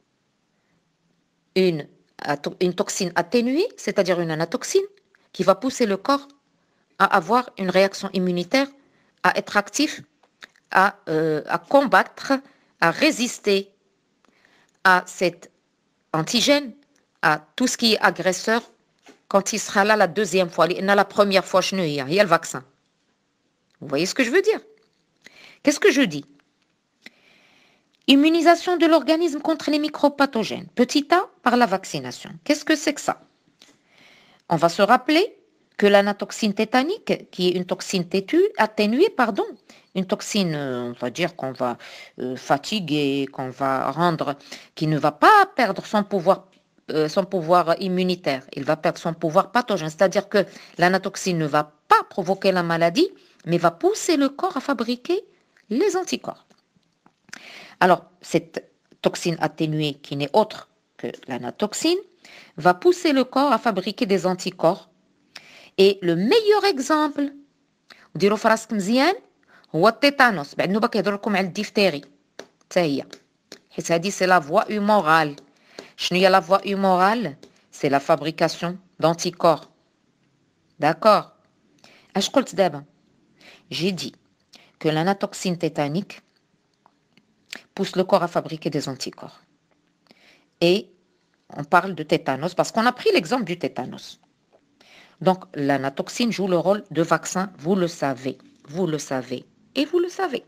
une toxine atténuée, c'est-à-dire une anatoxine, qui va pousser le corps à avoir une réaction immunitaire, à être actif, à combattre, à résister à cet antigène, à tout ce qui est agresseur, quand il sera là la deuxième fois. La première fois, il y a le vaccin. Vous voyez ce que je veux dire? Qu'est-ce que je dis? Immunisation de l'organisme contre les microbes pathogènes. Petit a, par la vaccination. Qu'est-ce que c'est que ça? On va se rappeler que l'anatoxine tétanique, qui est une toxine atténuée, une toxine, on va dire qu'on va fatiguer, qu'on va rendre, qui ne va pas perdre son pouvoir immunitaire, il va perdre son pouvoir pathogène, c'est-à-dire que l'anatoxine ne va pas provoquer la maladie, mais va pousser le corps à fabriquer les anticorps. Alors, cette toxine atténuée, qui n'est autre que l'anatoxine, va pousser le corps à fabriquer des anticorps. Et le meilleur exemple, وديروا في راسك مزيان هو التيتانوس. بعد نوبه كيهضر لكم على الديفتيري حتى هي، حيت هذه سي لا فوا هيمورال. شنو هي لا فوا هيمورال؟ سي لا فابريكاسيون d'anticorps. D'accord. اش قلت دابا؟ J'ai dit que l'anatoxine tétanique pousse le corps à fabriquer des anticorps. Et on parle de tétanos parce qu'on a pris l'exemple du tétanos. Donc, l'anatoxine joue le rôle de vaccin, vous le savez et vous le savez.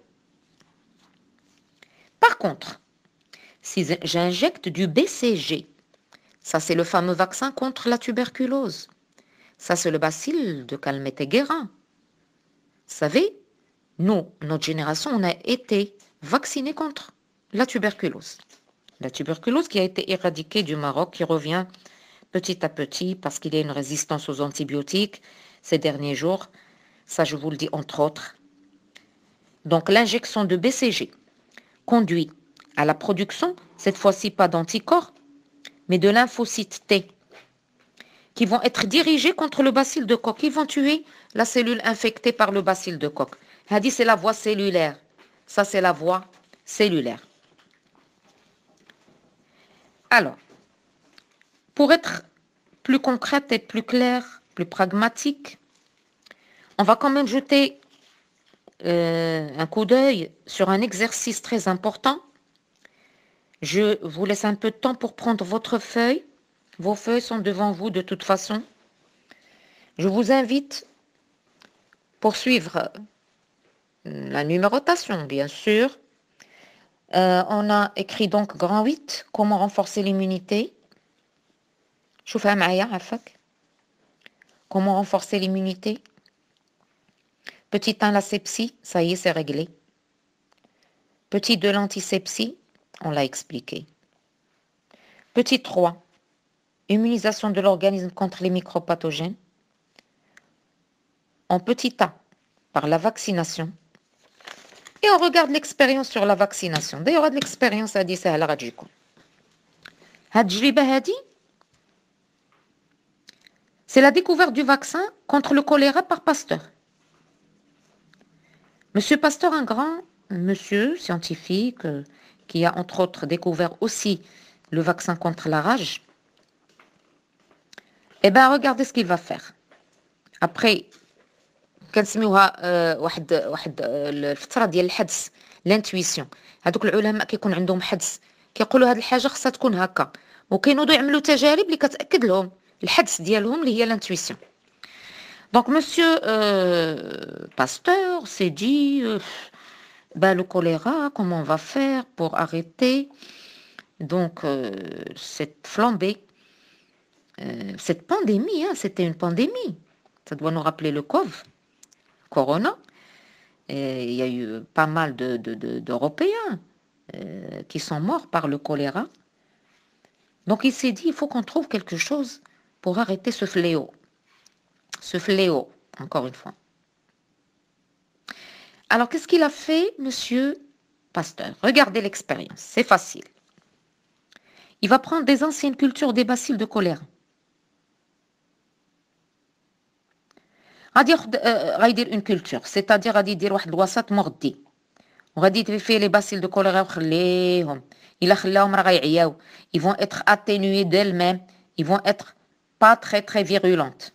Par contre, si j'injecte du BCG, ça c'est le fameux vaccin contre la tuberculose. Ça c'est le bacille de Calmette-Guérin. Vous savez, nous, notre génération, on a été vaccinés contre la tuberculose. La tuberculose qui a été éradiquée du Maroc, qui revient petit à petit parce qu'il y a une résistance aux antibiotiques ces derniers jours. Ça, je vous le dis entre autres. Donc, l'injection de BCG conduit à la production, cette fois-ci pas d'anticorps, mais de lymphocytes T, qui vont être dirigés contre le bacille de Koch, qui vont tuer la cellule infectée par le bacille de Koch. Hadi, c'est la voie cellulaire. Ça, c'est la voie cellulaire. Alors, pour être plus concrète et plus claire, plus pragmatique, on va quand même jeter un coup d'œil sur un exercice très important. Je vous laisse un peu de temps pour prendre votre feuille. Vos feuilles sont devant vous de toute façon. Je vous invite pour suivre la numérotation, bien sûr. On a écrit donc grand 8, comment renforcer l'immunité. شوفها معايا عفاك. Comment renforcer l'immunité? Petit 1, la sepsie, ça y est, c'est réglé. Petit 2, l'antisepsie, on l'a expliqué. Petit 3, immunisation de l'organisme contre les microbes pathogènes. En petit a, par la vaccination. Et on regarde l'expérience sur la vaccination. D'ailleurs, de l'expérience à dit c'est à la radjikou. C'est la découverte du vaccin contre le choléra par Pasteur. Monsieur Pasteur, un grand monsieur scientifique qui a entre autres découvert aussi le vaccin contre la rage. Eh bien, regardez ce qu'il va faire. Après, كنسميوها واحد الفتره ديال الحدس لانتويسيون. هذوك العلماء كيكون عندهم حدس كيقولوا هذه الحاجه خصها تكون هكا، وكينوضوا يعملوا تجارب اللي كتاكد لهم الحدس ديالهم اللي هي لانتويسيون. Donc, monsieur Pasteur s'est dit, le choléra, comment on va faire pour arrêter donc cette flambée, cette pandémie, hein, c'était une pandémie. Ça doit nous rappeler le Corona. Et il y a eu pas mal d'Européens qui sont morts par le choléra. Donc il s'est dit, il faut qu'on trouve quelque chose pour arrêter ce fléau. Ce fléau, encore une fois. Alors qu'est-ce qu'il a fait, monsieur Pasteur? Regardez l'expérience, c'est facile. Il va prendre des anciennes cultures des bacilles de choléra. غادي يدير une culture, c'est-à-dire غادي يدير واحد الوسط مغذي وغادي يدير فيه les bacilles de choléra وخليهم. إلا خلاهم راه غيعياو. Ils vont être atténués d'elles-mêmes. Ils vont être pas très très virulentes.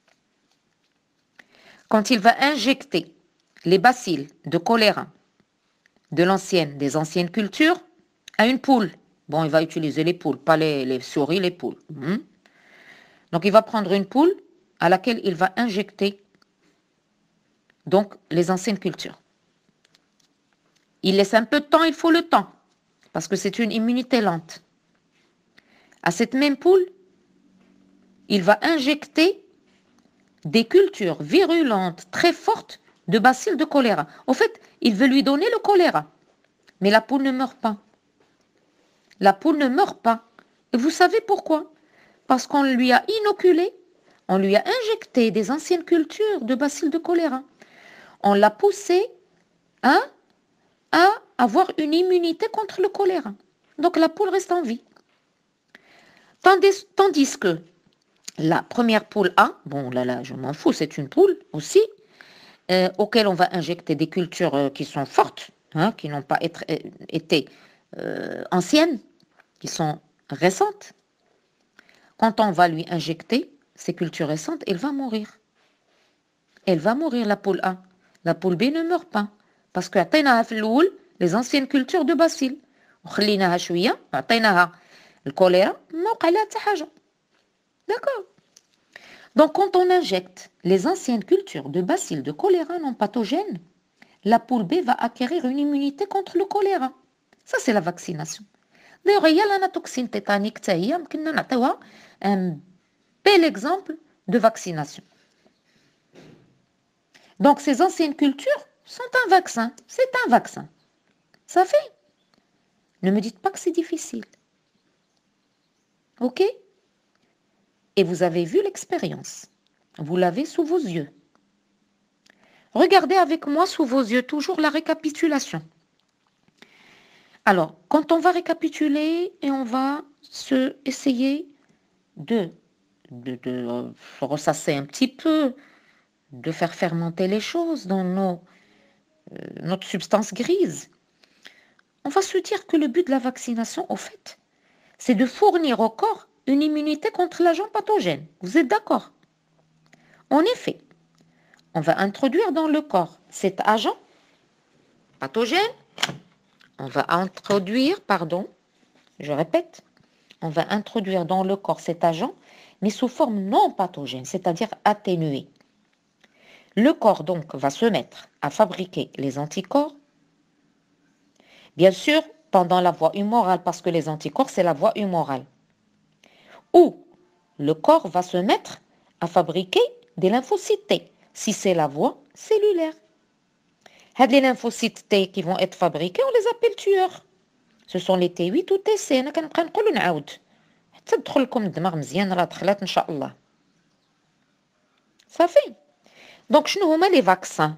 Quand il va injecter les bacilles de choléra des anciennes cultures à une poule. Bon, il va utiliser les poules, pas les souris, les poules. Donc, il va prendre une poule à laquelle il va injecter donc les anciennes cultures. Il laisse un peu de temps, il faut le temps, parce que c'est une immunité lente. À cette même poule, il va injecter des cultures virulentes très fortes de bacilles de choléra. Au fait, il veut lui donner le choléra, mais la poule ne meurt pas. La poule ne meurt pas. Et vous savez pourquoi? Parce qu'on lui a inoculé, on lui a injecté des anciennes cultures de bacilles de choléra. On l'a poussé à avoir une immunité contre le choléra. Donc la poule reste en vie. Tandis que la première poule A, bon là, je m'en fous, c'est une poule aussi, auquel on va injecter des cultures qui sont fortes, qui n'ont pas été anciennes, qui sont récentes. Quand on va lui injecter ces cultures récentes, elle va mourir. Elle va mourir, la poule A. La poule B ne meurt pas. Parce que عطيناها في الأول les anciennes cultures de bacilles. وخليناها شوية عطيناها الكوليرا ما وقع لها حتى حاجة. D'accord. Donc quand on injecte les anciennes cultures de bacilles de choléra non pathogènes, la poule B va acquérir une immunité contre le choléra. Ça c'est la vaccination. D'ailleurs, il y a l'anatoxine tétanique, un bel exemple de vaccination. Donc, ces anciennes cultures sont un vaccin. C'est un vaccin. Ça fait. Ne me dites pas que c'est difficile. OK? Et vous avez vu l'expérience. Vous l'avez sous vos yeux. Regardez avec moi sous vos yeux toujours la récapitulation. Alors, quand on va récapituler et on va essayer de ressasser un petit peu, de faire fermenter les choses dans notre substance grise, on va se dire que le but de la vaccination, au fait, c'est de fournir au corps une immunité contre l'agent pathogène. Vous êtes d'accord? En effet, on va introduire dans le corps cet agent pathogène. On va introduire dans le corps cet agent, mais sous forme non pathogène, c'est-à-dire atténuée. Le corps, donc, va se mettre à fabriquer les anticorps, bien sûr, pendant la voie humorale, parce que les anticorps, c'est la voie humorale. Ou le corps va se mettre à fabriquer des lymphocytes T, si c'est la voie cellulaire. Les lymphocytes T qui vont être fabriqués, on les appelle tueurs. Ce sont les T8 ou T6. أنا كنبقى نقول ونعاود حتى تدخل لكم الدماغ مزيان راه دخلات إن شاء الله. صافي. Donc شنو هما les vaccins?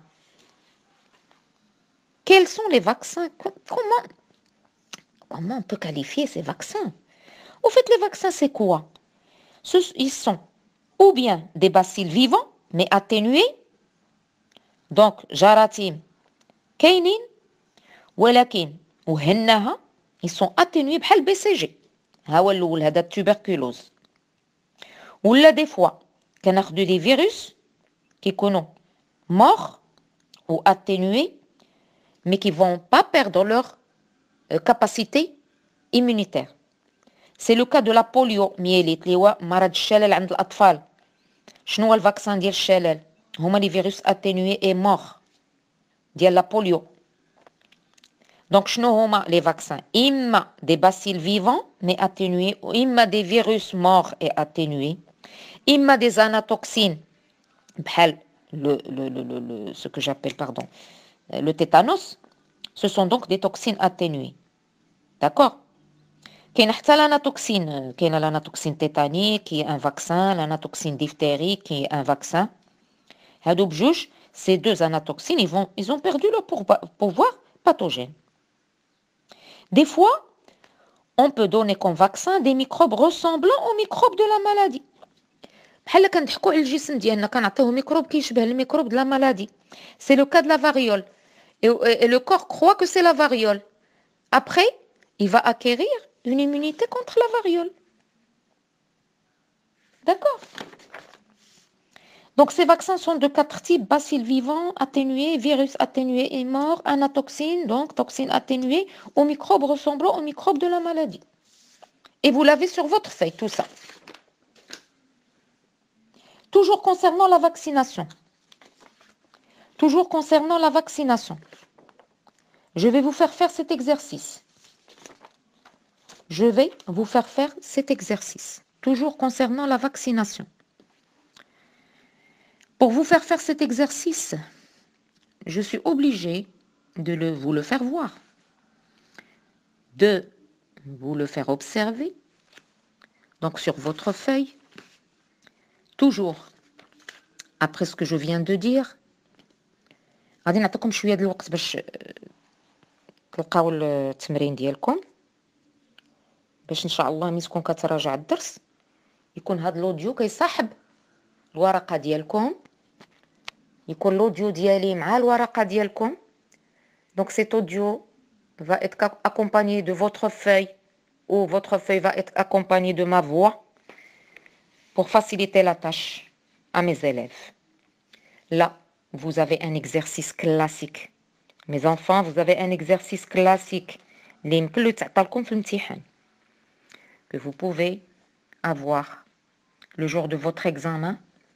Quels sont les vaccins? Comment on peut qualifier ces vaccins? Au fait, les vaccins, c'est quoi? Ils sont ou bien des bacilles vivants, mais atténués. Donc, jaratim, kainin, ولكن وهناها, ils sont atténués بحال BCG. ها هو الأول هذا التوبركلوز. ولا des fois كناخدو des virus qui sont morts ou atténués, mais qui ne vont pas perdre leur capacité immunitaire. C'est le cas de la poliomyélite اللي هو مرض الشلل عند الأطفال. شنو هو الفاكسان ديال الشلل؟ هما لي فيروس اتينوي اي مور ديال لا بوليو. دونك شنو هما لي فاكسان؟ اما دي باسيل فيفون مي اتينوي، اما دي فيروس مور اي اتينوي، اما دي زاناتوكسين بحال ce que j'appelle pardon le tétanos. Ce sont donc des toxines atténuées. D'accord? كاين حتى l'anatoxine, كاين l'anatoxine tétanique qui est un vaccin, l'anatoxine diphthérique qui est un vaccin. هادو بجوج, ces deux anatoxines, ils ont perdu leur pouvoir pathogène. Des fois, on peut donner comme vaccin des microbes ressemblant aux microbes de la maladie. بحال كنضحكوا على الجسم ديالنا كنعطيوه ميكروب كيشبه الميكروب de la maladie. C'est le cas de la variole. Et le corps croit que c'est la variole. Après, il va acquérir une immunité contre la variole. D'accord? Donc ces vaccins sont de 4 types: bacilles vivants, atténués, virus atténués et morts, anatoxines, donc toxines atténuées, aux microbes ressemblant aux microbes de la maladie. Et vous l'avez sur votre feuille, tout ça. Toujours concernant la vaccination. Toujours concernant la vaccination. Je vais vous faire faire cet exercice. Je vais vous faire faire cet exercice. Toujours concernant la vaccination. Pour vous faire faire cet exercice, je suis obligée de vous le faire voir, de vous le faire observer. Donc sur votre feuille, toujours après ce que je viens de dire. غادي نعطيكم شويه د الوقت باش تلقاو التمرين ديالكم، باش ان شاء الله ملي تكون كتراجع الدرس يكون هذا الاوديو كيصاحب الورقه ديالكم، يكون الاوديو ديالي مع الورقه ديالكم. Donc cet audio va être accompagné de votre feuille, ou votre feuille va être accompagnée de ma voix pour faciliter la tâche à mes élèves. Là, vous avez un exercice classique. Mes enfants, vous avez un exercice classique que vous pouvez avoir le jour de votre examen.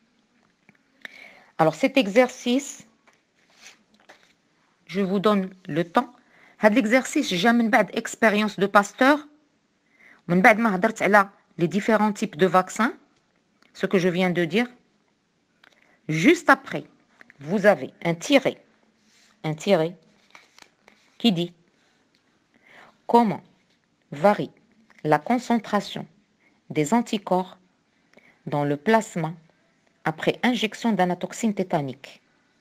Alors cet exercice, je vous donne le temps. هذا l'exercice جا من بعد expérience de Pasteur, من بعد ما هضرت على les différents types de vaccins, ce que je viens de dire. Juste après, vous avez un tiret qui dit comment varie la concentration des anticorps dans le plasma après injection d'anatoxine tétanique.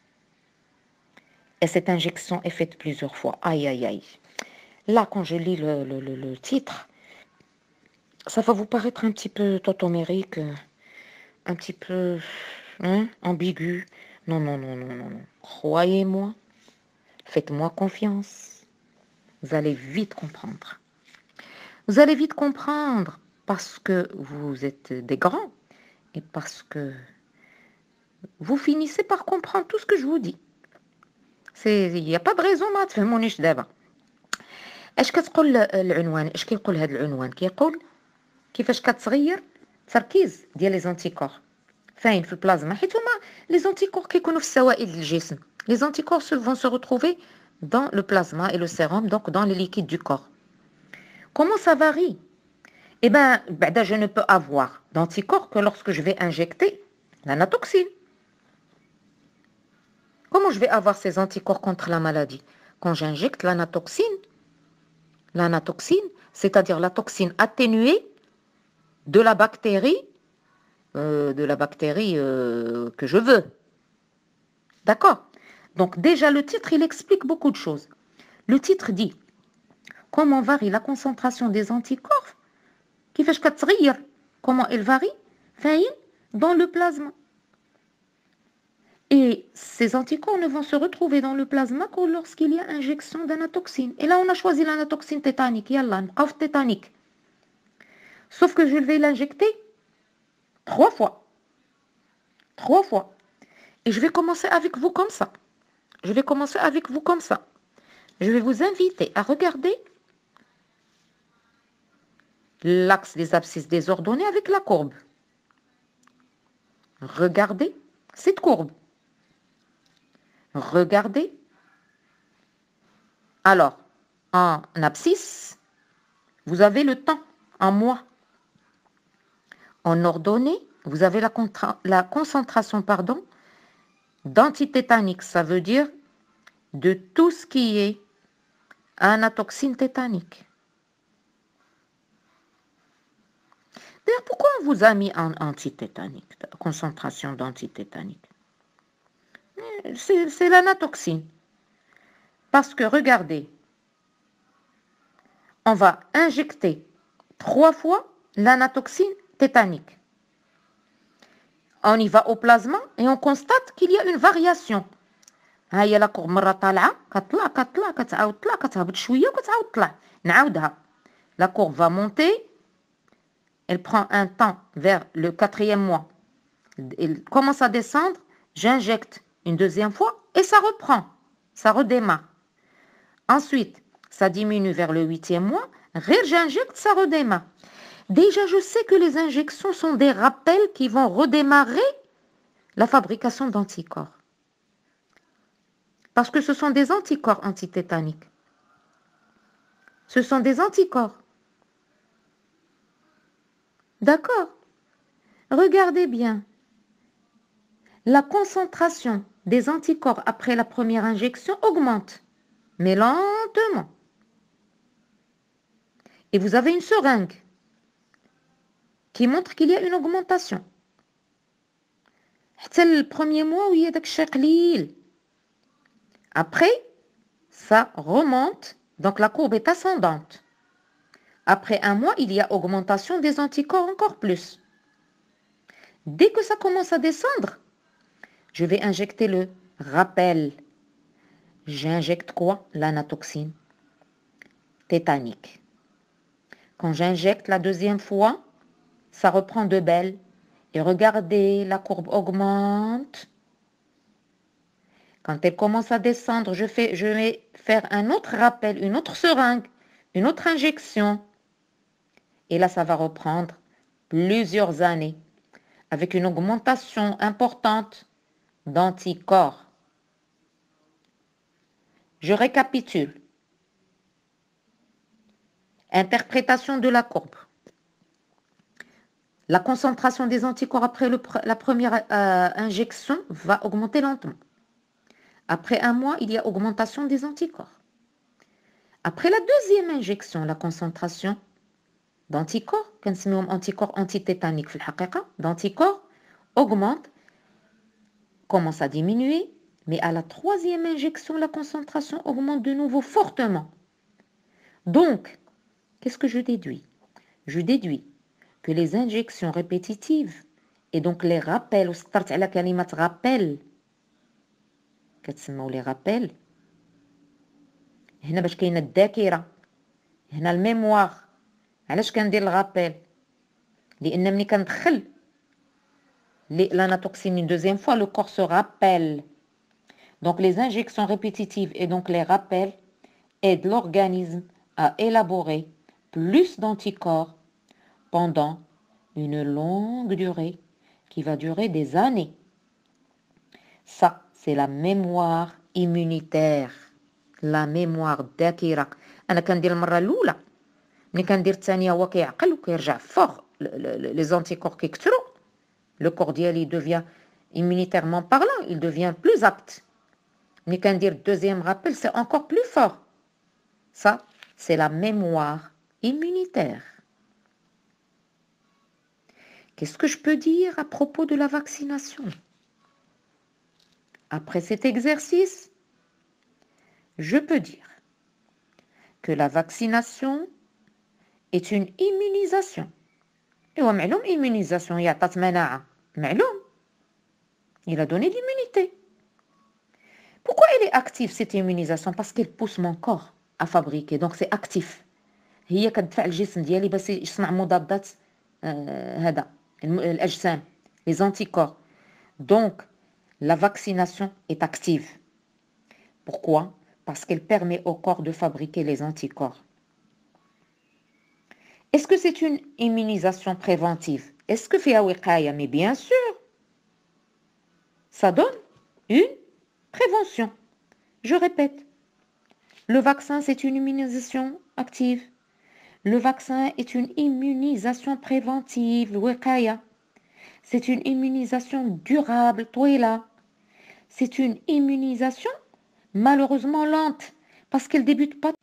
Et cette injection est faite plusieurs fois. Aïe, aïe, aïe. Là, quand je lis le titre, ça va vous paraître un petit peu totomérique, un petit peu ambigu. Non, non, non, non, non. Croyez-moi, faites-moi confiance. Vous allez vite comprendre. Vous allez vite comprendre parce que vous êtes des grands et parce que vous finissez par comprendre tout ce que je vous dis. Il n'y a pas de raison ما تفهمونيش دابا. اش كتقول العنوان؟ اش كيقول هذا العنوان؟ كيقول كيفاش كتغير التركيز ديال لي زانتيكور فين في البلازما، حيت هما لي زانتيكور كيكونوا في السوائل ديال الجسم. Les anticorps vont se retrouver dans le plasma et le sérum, donc dans les liquides du corps. Comment ça varie? Eh bien, je ne peux avoir d'anticorps que lorsque je vais injecter l'anatoxine. Comment je vais avoir ces anticorps contre la maladie? Quand j'injecte l'anatoxine, c'est-à-dire la toxine atténuée de la bactérie que je veux. D'accord? Donc déjà le titre, il explique beaucoup de choses. Le titre dit comment varie la concentration des anticorps, كيفاش كتغير, comment elle varie, dans le plasma. Et ces anticorps ne vont se retrouver dans le plasma que lorsqu'il y a injection d'anatoxine. Et là, on a choisi l'anatoxine tétanique. Yallah, nqaf tétanique. Sauf que je vais l'injecter 3 fois. 3 fois. Et je vais commencer avec vous comme ça. Je vais vous inviter à regarder l'axe des abscisses désordonnées avec la courbe. Regardez cette courbe. Regardez. Alors, en abscisse, vous avez le temps en mois. En ordonnée, vous avez la concentration d'antitétanique. Ça veut dire de tout ce qui est anatoxine tétanique. D'ailleurs, pourquoi on vous a mis en antitétanique, concentration d'antitétanique? C'est l'anatoxine. Parce que, regardez, on va injecter 3 fois l'anatoxine tétanique. On y va au plasma et on constate qu'il y a une variation. هي la courbe مرة طالعة كتطلع كتعاود تطلع كتهبط شوية وكتعاود تطلع نعاودها. La courbe va monter, elle prend un temps vers le 4e mois. Elle commence à descendre, j'injecte une deuxième fois et ça reprend, ça redémarre. Ensuite, ça diminue vers le 8e mois, j'injecte, ça redémarre. Déjà, je sais que les injections sont des rappels qui vont redémarrer la fabrication d'anticorps. Parce que ce sont des anticorps antitétaniques. Ce sont des anticorps. D'accord? Regardez bien. La concentration des anticorps après la première injection augmente, mais lentement. Et vous avez une seringue qui montre qu'il y a une augmentation. C'est le premier mois où il y a داك الشيء قليل. Après, ça remonte, donc la courbe est ascendante. Après un mois, il y a augmentation des anticorps encore plus. Dès que ça commence à descendre, je vais injecter le rappel. J'injecte quoi? L'anatoxine tétanique. Quand j'injecte la deuxième fois, ça reprend de belle. Et regardez, la courbe augmente. Quand elle commence à descendre, je vais faire un autre rappel, une autre seringue, une autre injection. Et là, ça va reprendre plusieurs années avec une augmentation importante d'anticorps. Je récapitule. Interprétation de la courbe. La concentration des anticorps après la première injection va augmenter lentement. Après un mois, il y a augmentation des anticorps. Après la deuxième injection, la concentration d'anticorps, كنسميهم anticorps antitétaniques في الحقيقة, d'anticorps augmente, commence à diminuer, mais à la troisième injection, la concentration augmente de nouveau fortement. Donc, qu'est-ce que je déduis? Je déduis que les injections répétitives et donc les rappels, وسترت على كلمة rappel, كتسموا les rappels, هنا باش كاينه الذاكره، هنا الميموار. علاش كندير الغابيل؟ لان ملي كندخل l'anatoxine une deuxième fois, le corps se rappelle. Donc les injections répétitives et donc les rappels aident l'organisme à élaborer plus d'anticorps pendant une longue durée qui va durer des années. Ça, c'est la mémoire immunitaire. La mémoire ذاكرة. أنا كندير المرة الأولى، ملي كندير الثانية هو كيعقل وكيرجع فوق les anticorps كيكثروا. Le corps ديالي devient immunitairement parlant, il devient plus apte. ملي كندير deuxième rappel, c'est encore plus fort. Ça, c'est la mémoire immunitaire. Qu'est-ce que je peux dire à propos de la vaccination? Après cet exercice, je peux dire que la vaccination est une immunisation. Et معلوم immunisation هي عطات مناعة. معلوم. Il a donné l'immunité. Pourquoi elle est active cette immunisation? Parce qu'elle pousse mon corps à fabriquer. Donc c'est actif. هي كتدفع الجسم ديالي باش يصنع مضادات هذا الأجسام, les anticorps. Donc la vaccination est active. Pourquoi? Parce qu'elle permet au corps de fabriquer les anticorps. Est-ce que c'est une immunisation préventive? Est-ce que فيها وقاية? Mais bien sûr. ça donne une prévention. Je répète, le vaccin, c'est une immunisation active. Le vaccin est une immunisation préventive, wiqaya. C'est une immunisation durable, طويلة. C'est une immunisation malheureusement lente, parce qu'elle ne débute pas.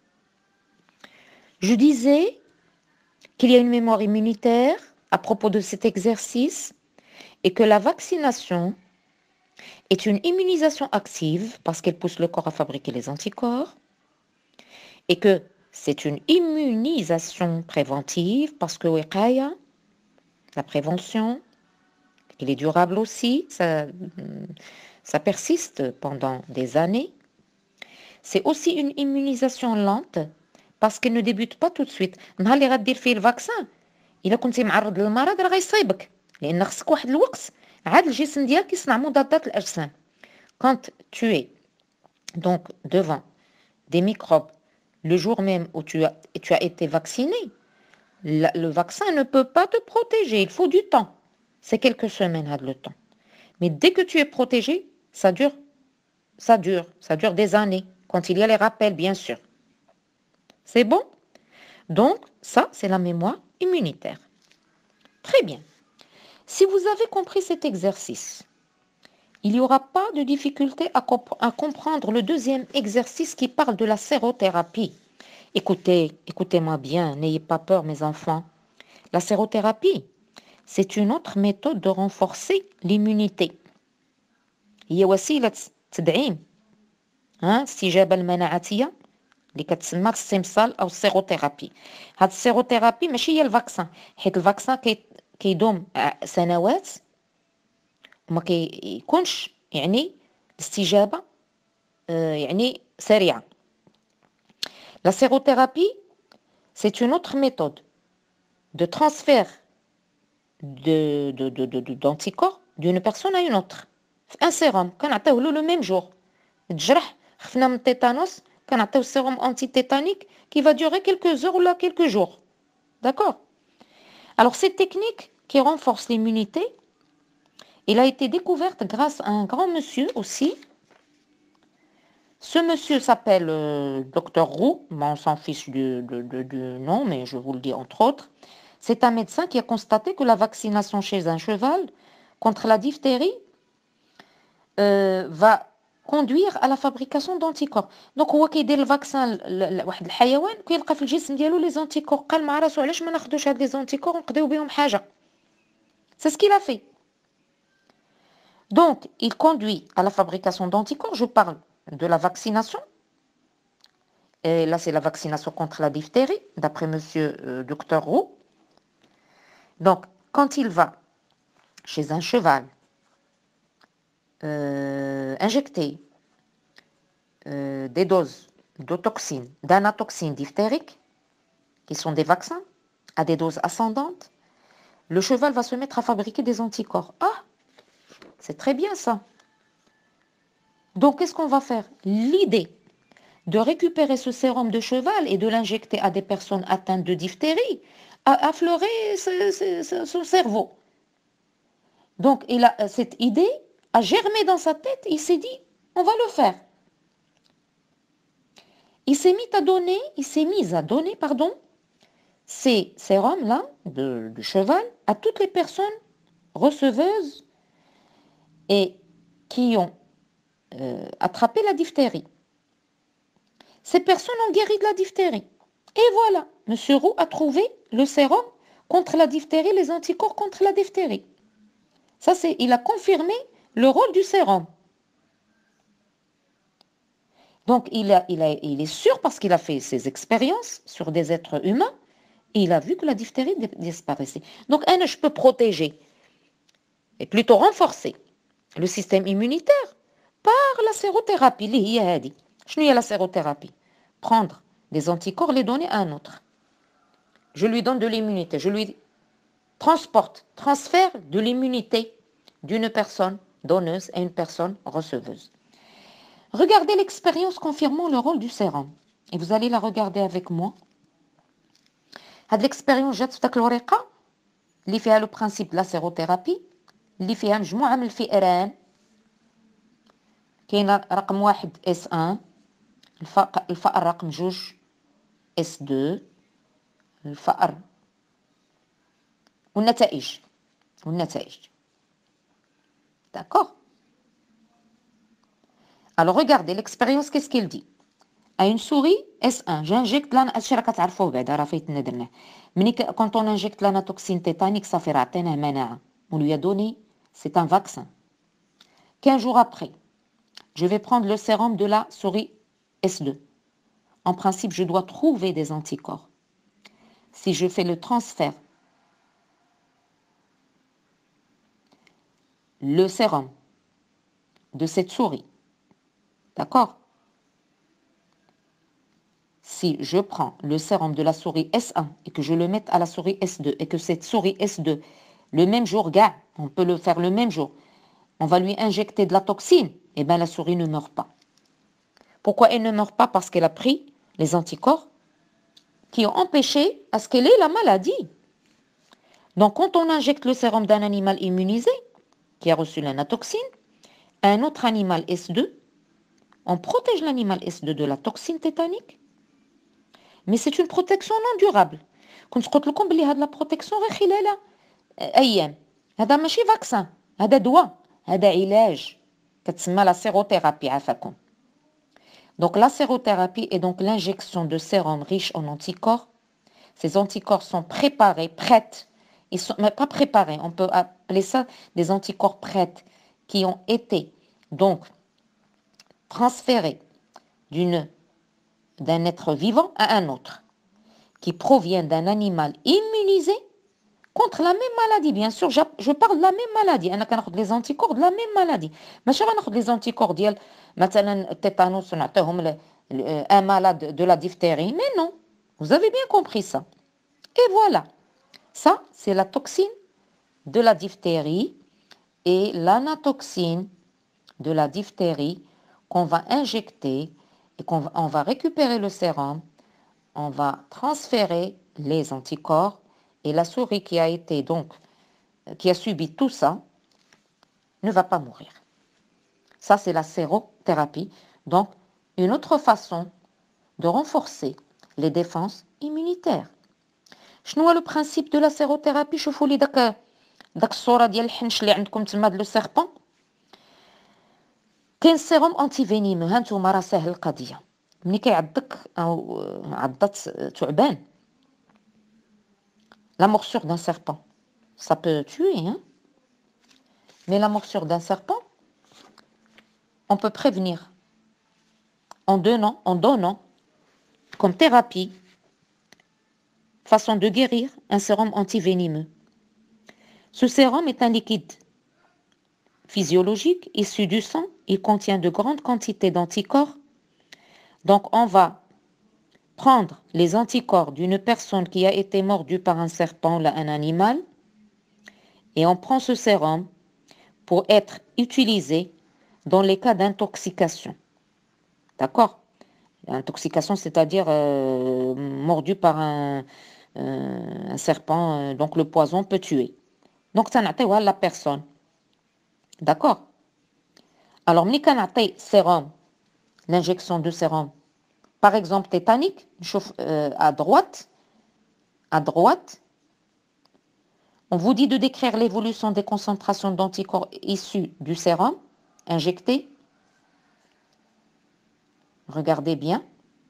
Je disais qu'il y a une mémoire immunitaire à propos de cet exercice et que la vaccination est une immunisation active parce qu'elle pousse le corps à fabriquer les anticorps et que c'est une immunisation préventive parce que wiqaya, la prévention, elle est durable aussi, ça persiste pendant des années. C'est aussi une immunisation lente parce qu'elle ne débute pas tout de suite. نهار اللي غدير فيه الفاكسان الا كنتي معرض للمرض راه غيصيبك لان خصك واحد الوقت عاد الجسم ديالك يصنع مضادات الاجسام. Quand tu es donc devant des microbes le jour même où tu as été vacciné, le vaccin ne peut pas te protéger, il faut du temps. C'est quelques semaines le temps. Mais dès que tu es protégé, ça dure des années, quand il y a les rappels, bien sûr. C'est bon? Donc, ça, c'est la mémoire immunitaire. Très bien. Si vous avez compris cet exercice, il n'y aura pas de difficulté à comprendre le deuxième exercice qui parle de la sérothérapie. Écoutez-moi bien, n'ayez pas peur, mes enfants. La sérothérapie, c'est une autre méthode de renforcer l'immunité. هي وسيلة تدعيم استجابة المناعية اللي كتسمى السمسال أو السيروثيرابي. هاد السيروثيرابي ماشي هي الفاكسان، حيت الفاكسان كيدوم سنوات وما كيكونش يعني الاستجابة يعني سريعة. La sérothérapie, c'est une autre méthode de transfert d'anticorps d'une personne à une autre. Un sérum, كنعطيوه له le même jour. الجرح خفنا من التيتانوس كنعطيو sérum antitétanique qui va durer quelques heures ou là quelques jours. D'accord? Alors cette technique qui renforce l'immunité, elle a été découverte grâce à un grand monsieur aussi. Ce monsieur s'appelle Dr Roux, on s'en fiche du nom, mais je vous le dis entre autres. C'est un médecin qui a constaté que la vaccination chez un cheval contre la diphtérie va conduire à la fabrication d'anticorps. Donc هو كيدير الفاكسان لواحد الحيوان كيلقى في الجسم ديالو لي زانتيكور قال مع راسو علاش ما ناخذوش هاد لي زانتيكور ونقضيو بهم حاجه. C'est ce qu'il a fait. Donc il conduit à la fabrication d'anticorps. Je parle de la vaccination. Et là c'est la vaccination contre la diphtérie d'après monsieur Dr Roux. Donc quand il va chez un cheval injecter des doses de toxines, d'anatoxines diphtériques, qui sont des vaccins, à des doses ascendantes, le cheval va se mettre à fabriquer des anticorps. Ah, c'est très bien ça. Donc, qu'est-ce qu'on va faire? L'idée de récupérer ce sérum de cheval et de l'injecter à des personnes atteintes de diphtérie a affleuré son cerveau. Donc, cette idée a germé dans sa tête, il s'est dit, on va le faire. Il s'est mis à donner, ces sérums-là de cheval à toutes les personnes receveuses et qui ont attrapé la diphtérie. Ces personnes ont guéri de la diphtérie. Et voilà, M. Roux a trouvé le sérum contre la diphtérie, les anticorps contre la diphtérie. Ça, il a confirmé le rôle du sérum. Donc, il est sûr parce qu'il a fait ses expériences sur des êtres humains et il a vu que la diphtérie disparaissait. Donc, je peux protéger et plutôt renforcer le système immunitaire par la sérothérapie. Je la sérothérapie. Prendre des anticorps, les donner à un autre. Je lui donne de l'immunité. Je lui transfère de l'immunité d'une personne donneuse à une personne receveuse. Regardez l'expérience confirmant le rôle du sérum. Et vous allez la regarder avec moi. L'expérience جات في داك الورقة اللي فيها le principe de la sérothérapie اللي فيها مجموعة من الفئران كاين رقم 1 S1 الفأر رقم 2 S2 الفأر والنتائج d'accord. Alors regardez l'expérience, qu'est-ce qu'il dit. À une souris S1 j'injecte هادشي راه كتعرفوه بعدا راه فايتنا درناه quand on injecte l'anatoxine tétanique ça fait عطيناه مناعة on lui a donné c'est un vaccin 15 jours après je vais prendre le sérum de la souris S2 en principe je dois trouver des anticorps si je fais le transfert le sérum de cette souris d'accord. Si je prends le sérum de la souris S1 et que je le mette à la souris S2 et que cette souris S2, le même jour, on peut le faire le même jour, on va lui injecter de la toxine, et bien la souris ne meurt pas. Pourquoi elle ne meurt pas? Parce qu'elle a pris les anticorps qui ont empêché à ce qu'elle ait la maladie. Donc quand on injecte le sérum d'un animal immunisé qui a reçu l'anatoxine, un autre animal S2, on protège l'animal S2 de la toxine tétanique. Mais c'est une protection non durable. كنت قلت لكم بلي هاد لا بروتيكسيون غير خلال ايام. هذا ماشي فاكسان، هذا دواء، هذا علاج كتسمى لا sérothérapie عافاكم. Donc la sérothérapie est donc l'injection de sérum riche en anticorps. Ces anticorps sont préparés, prêtes. Ils sont mais pas préparés, on peut appeler ça des anticorps prêtes qui ont été donc transférés d'un être vivant à un autre, qui provient d'un animal immunisé contre la même maladie. Bien sûr, je parle de la même maladie. أنا كناخد les anticorps de la même maladie. ماشي غناخد les anticorps ديال مثلا التيتانوس ونعطيهم un malade de la diphtérie. Mais non, vous avez bien compris ça. Et voilà, ça c'est la toxine de la diphtérie et l'anatoxine de la diphtérie qu'on va injecter et on va récupérer le sérum, on va transférer les anticorps et la souris qui a subi tout ça ne va pas mourir. Ça, c'est la sérothérapie. Donc, une autre façon de renforcer les défenses immunitaires. شنو هو le principe de la sérothérapie؟ شوفوا لي داك الصورة ديال الحنش اللي عندكم تما د لو سيربون. كاين سيروم انتي فينيمو، ها نتوما راه ساهل القضية. ملي كيعضك أو عضات ثعبان la morsure d'un serpent, ça peut tuer, hein? Mais la morsure d'un serpent, on peut prévenir en donnant comme thérapie, façon de guérir, un sérum antivénimeux. Ce sérum est un liquide physiologique issu du sang. Il contient de grandes quantités d'anticorps. Donc, on va prendre les anticorps d'une personne qui a été mordue par un serpent ou un animal et on prend ce sérum pour être utilisé dans les cas d'intoxication. D'accord? Intoxication, c'est-à-dire mordu par un serpent, donc le poison peut tuer. Donc, ça n'a pas la personne. D'accord? Alors, mni kanate sérum, l'injection de sérum, par exemple tétanique, à droite, on vous dit de décrire l'évolution des concentrations d'anticorps issus du sérum injecté. Regardez bien.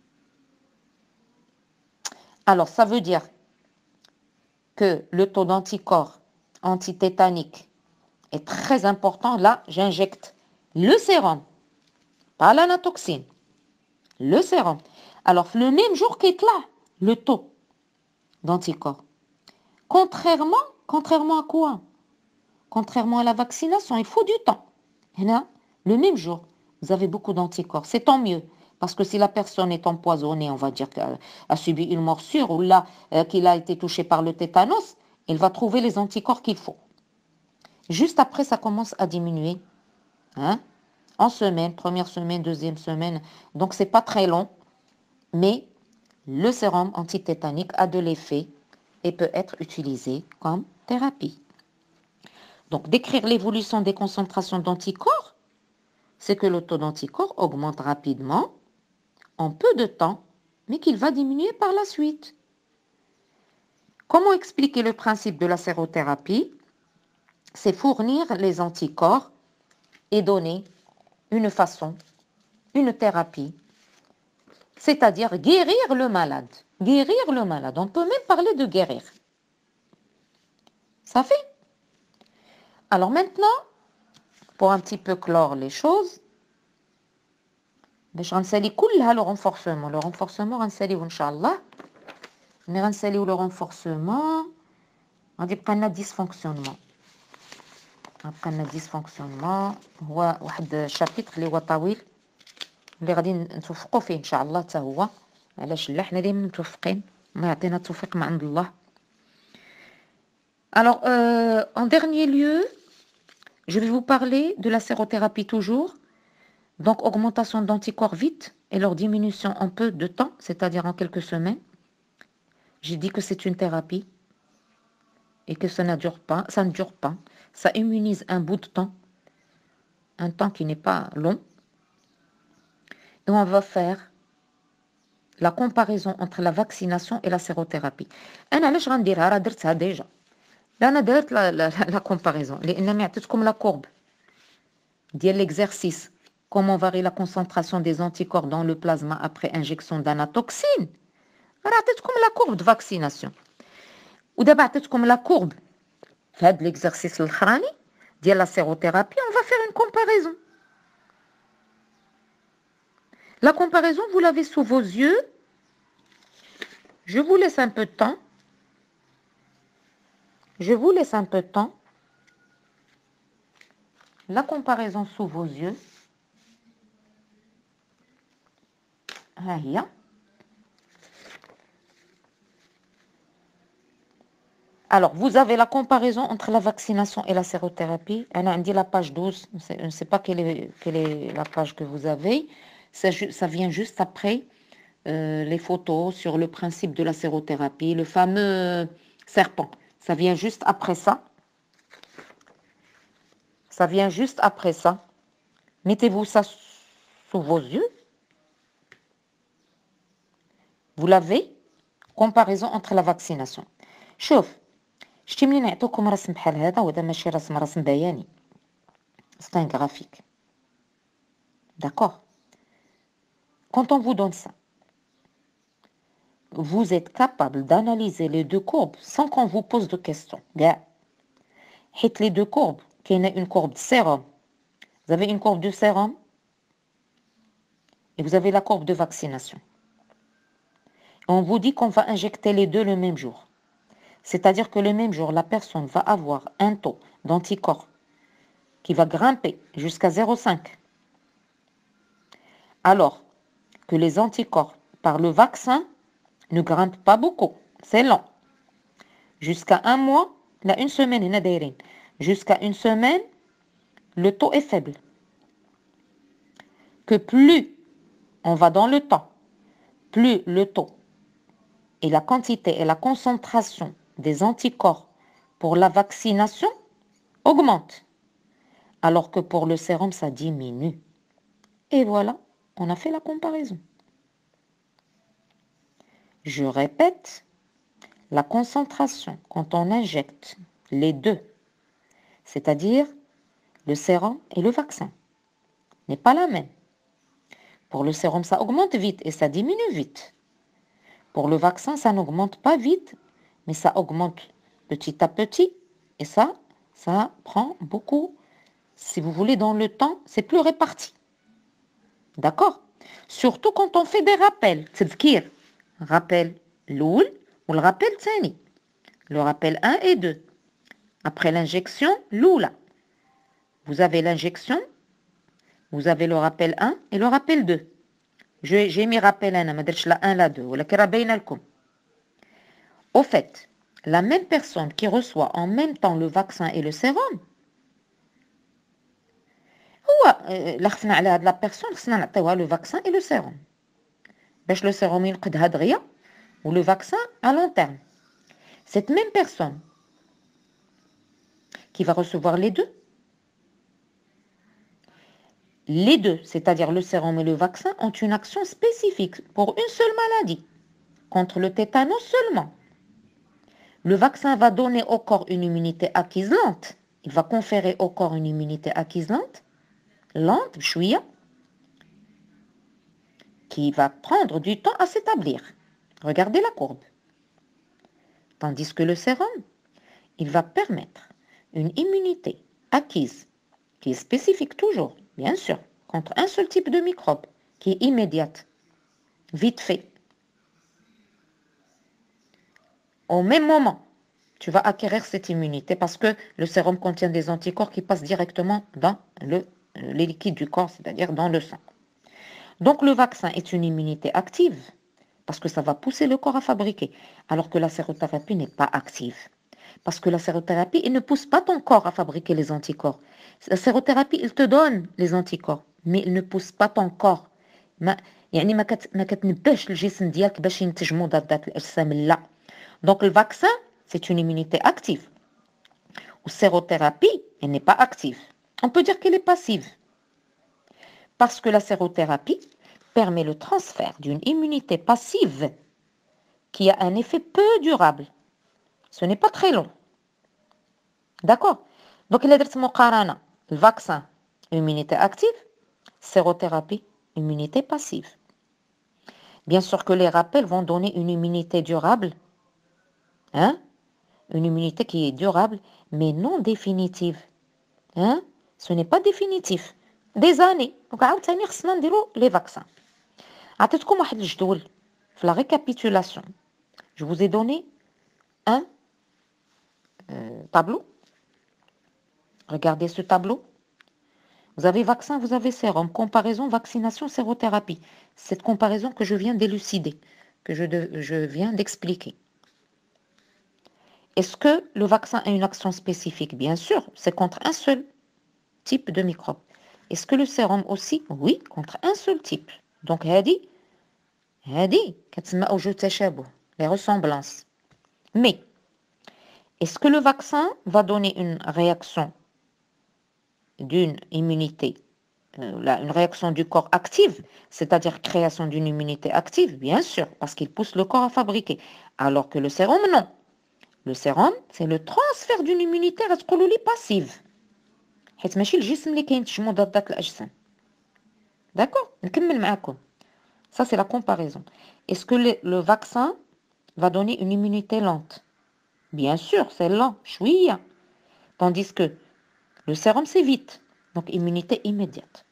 Alors, ça veut dire que le taux d'anticorps antitétanique est très important. Là, j'injecte le sérum, pas l'anatoxine, le sérum. Alors, le même jour qu'est là, le taux d'anticorps. Contrairement à quoi? Contrairement à la vaccination, il faut du temps. Et là, le même jour, vous avez beaucoup d'anticorps. C'est tant mieux. Parce que si la personne est empoisonnée, on va dire qu'elle a subi une morsure ou là, qu'il a été touché par le tétanos, il va trouver les anticorps qu'il faut. Juste après, ça commence à diminuer. Hein? En semaine, première semaine, deuxième semaine. Donc, c'est pas très long. Mais le sérum antitétanique a de l'effet et peut être utilisé comme thérapie. Donc, décrire l'évolution des concentrations d'anticorps, c'est que le taux d'anticorps augmente rapidement, en peu de temps, mais qu'il va diminuer par la suite. Comment expliquer le principe de la sérothérapie? C'est fournir les anticorps et donner une façon, une thérapie, c'est-à-dire guérir le malade. Guérir le malade, on peut même parler de guérir. Ça fait? Alors maintenant, pour un petit peu clore les choses, باش غنسالي كلها لو renforcement غنساليوه ان شاء الله. ملي غنساليو لو renforcement غادي يبقى لنا dysfonctionnement. غيبقى لنا dysfonctionnement هو واحد الشابيتر اللي هو طويل اللي غادي نتوفقوا فيه ان شاء الله حتى هو. علاش لا حنا دايما متوفقين، الله يعطينا التوفيق من عند الله. Alors, en dernier lieu, je vais vous parler de la sérothérapie toujours. Donc, augmentation d'anticorps vite et leur diminution en peu de temps, c'est-à-dire en quelques semaines. J'ai dit que c'est une thérapie et que ça ne dure pas. Ça immunise un bout de temps, un temps qui n'est pas long. Et on va faire la comparaison entre la vaccination et la sérothérapie. أنا علاش غنديرها؟ راه درتها déjà. أنا درت la comparaison لأن عطيتكم la courbe ديال l'exercice. Comment varie la concentration des anticorps dans le plasma après injection d'anatoxine? راه عطيتكم la courbe de vaccination. ودابا عطيتكم la courbe في هذا l'exercice الاخراني ديال la sérothérapie. On va faire une comparaison. La comparaison, vous l'avez sous vos yeux. Je vous laisse un peu de temps. La comparaison sous vos yeux. Alors, vous avez la comparaison entre la vaccination et la sérothérapie. On a dit la page 12. Je ne sais pas quelle est la page que vous avez. Ça vient juste après les photos sur le principe de la sérothérapie, le fameux serpent. Ça vient juste après ça. Mettez-vous ça sous vos yeux. Vous l'avez. Comparaison entre la vaccination. شوف شتي منين نعطوكم رسم بحال هذا، وهذا ماشي رسم بياني. C'est un graphique. D'accord? Quand on vous donne ça, vous êtes capable d'analyser les deux courbes sans qu'on vous pose de questions. حيت les deux courbes, qu'il y a une courbe de sérum. Vous avez une courbe de sérum et vous avez la courbe de vaccination. On vous dit qu'on va injecter les deux le même jour. C'est-à-dire que le même jour, la personne va avoir un taux d'anticorps qui va grimper jusqu'à 0,5. Alors que les anticorps par le vaccin ne grimpent pas beaucoup. C'est lent. Jusqu'à un mois, là, une semaine, jusqu'à une semaine, le taux est faible. Que plus on va dans le temps, plus le taux et la quantité et la concentration des anticorps pour la vaccination augmentent. Alors que pour le sérum, ça diminue. Et voilà, on a fait la comparaison. Je répète, la concentration quand on injecte les deux, c'est-à-dire le sérum et le vaccin, n'est pas la même. Pour le sérum, ça augmente vite et ça diminue vite. Pour le vaccin, ça n'augmente pas vite, mais ça augmente petit à petit. Et ça prend beaucoup. Si vous voulez, dans le temps, c'est plus réparti. D'accord? Surtout quand on fait des rappels. تذكير. Rappel l'oul ou le rappel tani. Le rappel 1 et 2. Après l'injection, l'oula. Vous avez l'injection, vous avez le rappel 1 et le rappel 2. J'ai mis rappel 1, ما درتش la 1 la 2. ولكن راه باينه لكم. Au fait, la même personne qui reçoit en même temps le vaccin et le sérum, لا خفنا على هاد لا بيرسون خصنا نعطيوها le vaccin et le sérum. باش le sérum ينقدها دغيا ou le vaccin à long terme. Cette même personne qui va recevoir les deux, Les deux, c'est-à-dire le sérum et le vaccin, ont une action spécifique pour une seule maladie, contre le tétanos seulement. Le vaccin va donner au corps une immunité acquise lente. Il va conférer au corps une immunité acquise lente, chouïa, qui va prendre du temps à s'établir. Regardez la courbe. Tandis que le sérum, il va permettre une immunité acquise, qui est spécifique toujours, bien sûr, contre un seul type de microbe, qui est immédiate, vite fait. Au même moment, tu vas acquérir cette immunité parce que le sérum contient des anticorps qui passent directement dans les liquides du corps, c'est-à-dire dans le sang. Donc le vaccin est une immunité active parce que ça va pousser le corps à fabriquer, alors que la sérothérapie n'est pas active. Parce que la sérothérapie, elle ne pousse pas ton corps à fabriquer les anticorps. La sérothérapie, il te donne les anticorps, mais il ne pousse pas ton corps. يعني ما كتنبهش الجسم ديالك باش ينتج مضادات الاجسام لا. Donc le vaccin, c'est une immunité active. Ou sérothérapie, elle n'est pas active. On peut dire qu'elle est passive. Parce que la sérothérapie permet le transfert d'une immunité passive qui a un effet peu durable. Ce n'est pas très long. D'accord? Donc, il y a le vaccin, immunité active, sérothérapie, immunité passive. Bien sûr que les rappels vont donner une immunité durable, hein? Une immunité qui est durable, mais non définitive. Hein? Ce n'est pas définitif. Des années. Donc, les vaccins. عطيتكم واحد الجدول في la récapitulation. Je vous ai donné un tableau. Regardez ce tableau. Vous avez vaccin, vous avez sérum. Comparaison, vaccination, sérothérapie. Cette comparaison que je viens d'élucider, que je viens d'expliquer. Est-ce que le vaccin a une action spécifique? Bien sûr, c'est contre un seul type de microbe. Est-ce que le sérum aussi? Oui, contre un seul type. Donc, les ressemblances. Mais, est-ce que le vaccin va donner une réaction d'une immunité, une réaction du corps active, c'est-à-dire création d'une immunité active? Bien sûr, parce qu'il pousse le corps à fabriquer. Alors que le sérum, non. Le sérum, c'est le transfert d'une immunité passive. حيت ماشي الجسم اللي كينتج مضادات الأجسام. D'accord? نكمل معاكم. Ça, c'est la comparaison. Est-ce que le vaccin va donner une immunité lente? Bien sûr, c'est lent, chouïa. Tandis que le sérum, c'est vite. Donc, immunité immédiate.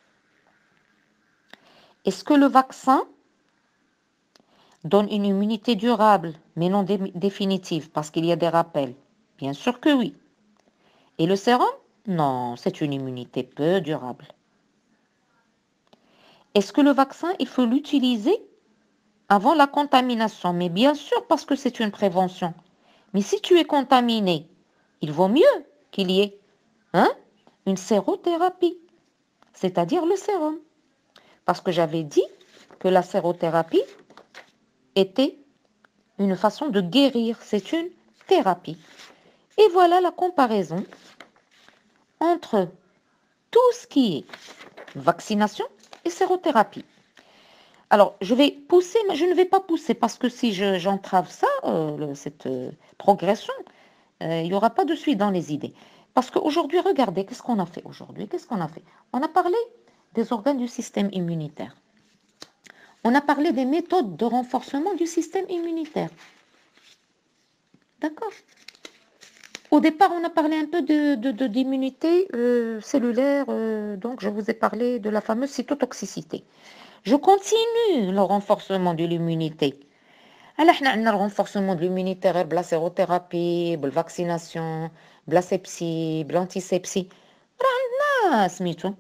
Est-ce que le vaccin donne une immunité durable, mais non définitive, parce qu'il y a des rappels? Bien sûr que oui. Et le sérum? Non, c'est une immunité peu durable. Est-ce que le vaccin, il faut l'utiliser avant la contamination? Mais bien sûr, parce que c'est une prévention. Mais si tu es contaminé, il vaut mieux qu'il y ait une sérothérapie, c'est-à-dire le sérum. Parce que j'avais dit que la sérothérapie était une façon de guérir, c'est une thérapie. Et voilà la comparaison entre tout ce qui est vaccination et sérothérapie. Alors, je vais pousser, mais je ne vais pas pousser parce que si j'entrave ça, cette progression, il n'y aura pas de suite dans les idées. Parce qu'aujourd'hui, regardez, qu'est-ce qu'on a fait aujourd'hui? Qu'est-ce qu'on a fait? On a parlé des organes du système immunitaire. On a parlé des méthodes de renforcement du système immunitaire. D'accord? Au départ, on a parlé un peu d'immunité cellulaire, donc je vous ai parlé de la fameuse cytotoxicité. Je continue le renforcement de l'immunité. Alors, on a le renforcement de l'immunité par la sérothérapie, la vaccination, la sepsie, l'antisepsie. عندنا سميتو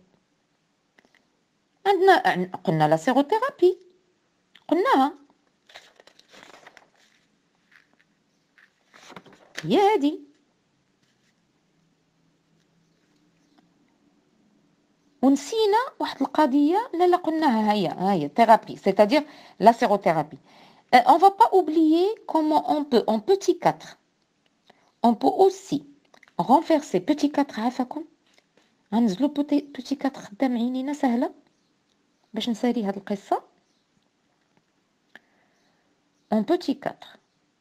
قلنا la sérothérapie قلناها هي هذه ونسينا واحد القضيه لا قلناها هي thérapie, c'est-à-dire la sérothérapie. On va pas oublier comment on peut en petit 4 on peut aussi renverser petit 4 عافاكم غنزلو بوتي 4 خدام عينينا سهله باش نسالي هاد القصه. En petit 4.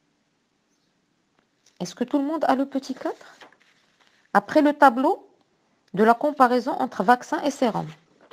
Est-ce que tout le monde a le petit 4? Après le tableau de la comparaison entre vaccin et sérum.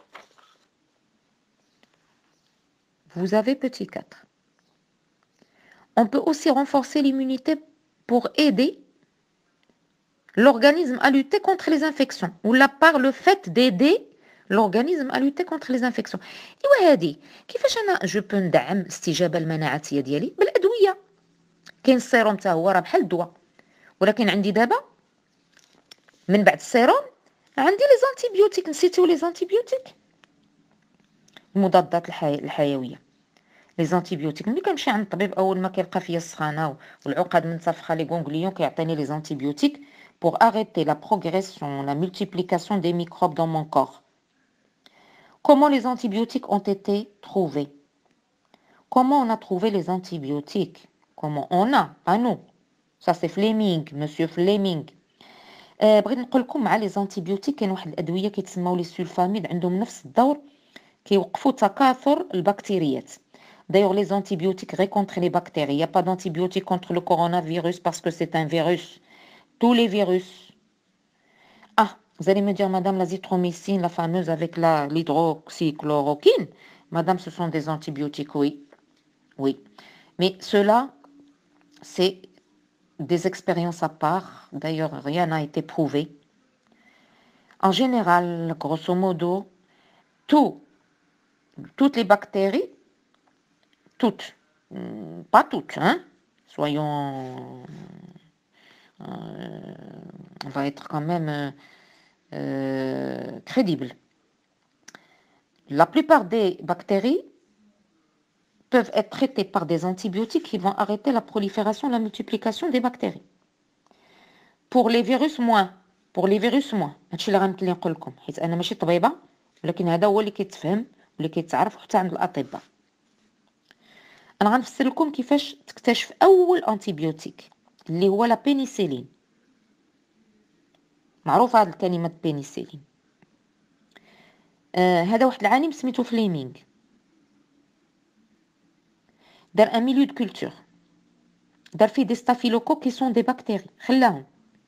Vous avez petit 4. On peut aussi renforcer l'immunité pour aider l'organisme à lutter contre les infections. Ou là par le fait d'aider l'organisme à lutter contre les infections. ايوا هادي كيفاش انا جو بو ندعم الاستجابه المناعيه ديالي؟ بالادويه. كاين السيروم حتى هو راه بحال الدواء، ولكن عندي دابا من بعد السيروم عندي لي زانتيبيوتيك. نسيتو لي زانتيبيوتيك؟ المضادات الحيويه. لي زانتيبيوتيك ملي كنمشي عند الطبيب اول ما كيلقى فيا السخانه والعقد منتفخه لي غونغليون كيعطيني لي زانتيبيوتيك pour arrêter la progression, la multiplication des microbes dans mon corps. Comment les antibiotiques ont été trouvés? Comment on a trouvé les antibiotiques? Comment on a? Pas nous. Ça c'est Fleming, monsieur Fleming. بغيت نقول لكم مع لي زانتيبيوتيك كاين واحد الادويه كيتسموا لي سولفاميد عندهم نفس الدور، كيوقفوا تكاثر البكتيريات. D'ailleurs, les antibiotiques contre les bactéries. Il n'y a pas d'antibiotiques contre le coronavirus parce que c'est un virus. Tous les virus. Ah, vous allez me dire, madame, la zithromycine, la fameuse avec l'hydroxychloroquine. Madame, ce sont des antibiotiques, oui. Oui. Mais cela, c'est des expériences à part. D'ailleurs, rien n'a été prouvé. En général, grosso modo, toutes les bactéries, toutes, pas toutes, hein, soyons, on va être quand même crédible. La plupart des bactéries peuvent être traitées par des antibiotiques qui vont arrêter la prolifération, la multiplication des bactéries. Pour les virus moins. Pour les virus moins. هادشي اللي غنمثل نقول لكم حيت انا ماشي طبيبه، ولكن هذا هو اللي كيتفهم واللي كيتعرف حتى عند الاطباء. انا غنفسر لكم كيفاش تكتشف اول انتيبيوتيك اللي هو لا بينيسيلين. معروفه هذه الكلمه بينيسيلين. هذا واحد العالم سميتو فليمينغ دار ان ميليو دو كولتور، دار فيه دي ستافيلوكوك كي سون دي بكتيري خلاهم.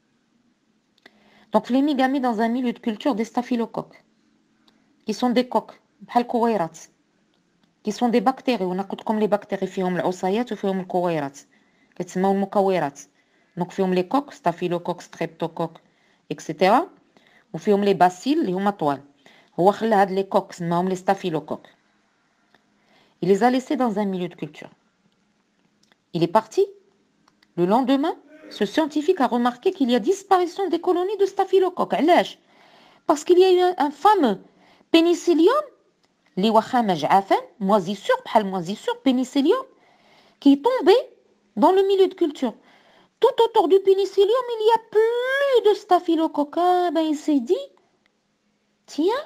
دونك فليمينغ a mis dans un milieu de culture des staphylocoques qui sont des coques بحال الكويرات qui sont des bactéries. وانا قلت لكم لي بكتيري فيهم العصيات وفيهم الكويرات كتسموا المكورات. دونك فيهم لي كوك ستافيلوكوك ستريبتوكوك اكسيتيرا، وفيهم لي باسيل اللي هما طوال. هو خلى هاد لي كوك سماهم لي ستافيلوكوك. Il les a laissés dans un milieu de culture. Il est parti. Le lendemain, ce scientifique a remarqué qu'il y a disparition des colonies de staphylocoques. علاش؟ Parce qu'il y a eu un fameux pénicillium اللي واخا ما جعفان moisissure بحال moisissure pénicillium qui est tombé dans le milieu de culture. Tout autour du pénicillium, il n'y a plus de staphylocoques. Ah, ben il s'est dit, tiens,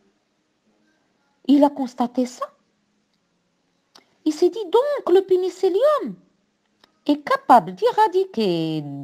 il a constaté ça. Il s'est dit donc le pénicillium est capable d'éradiquer,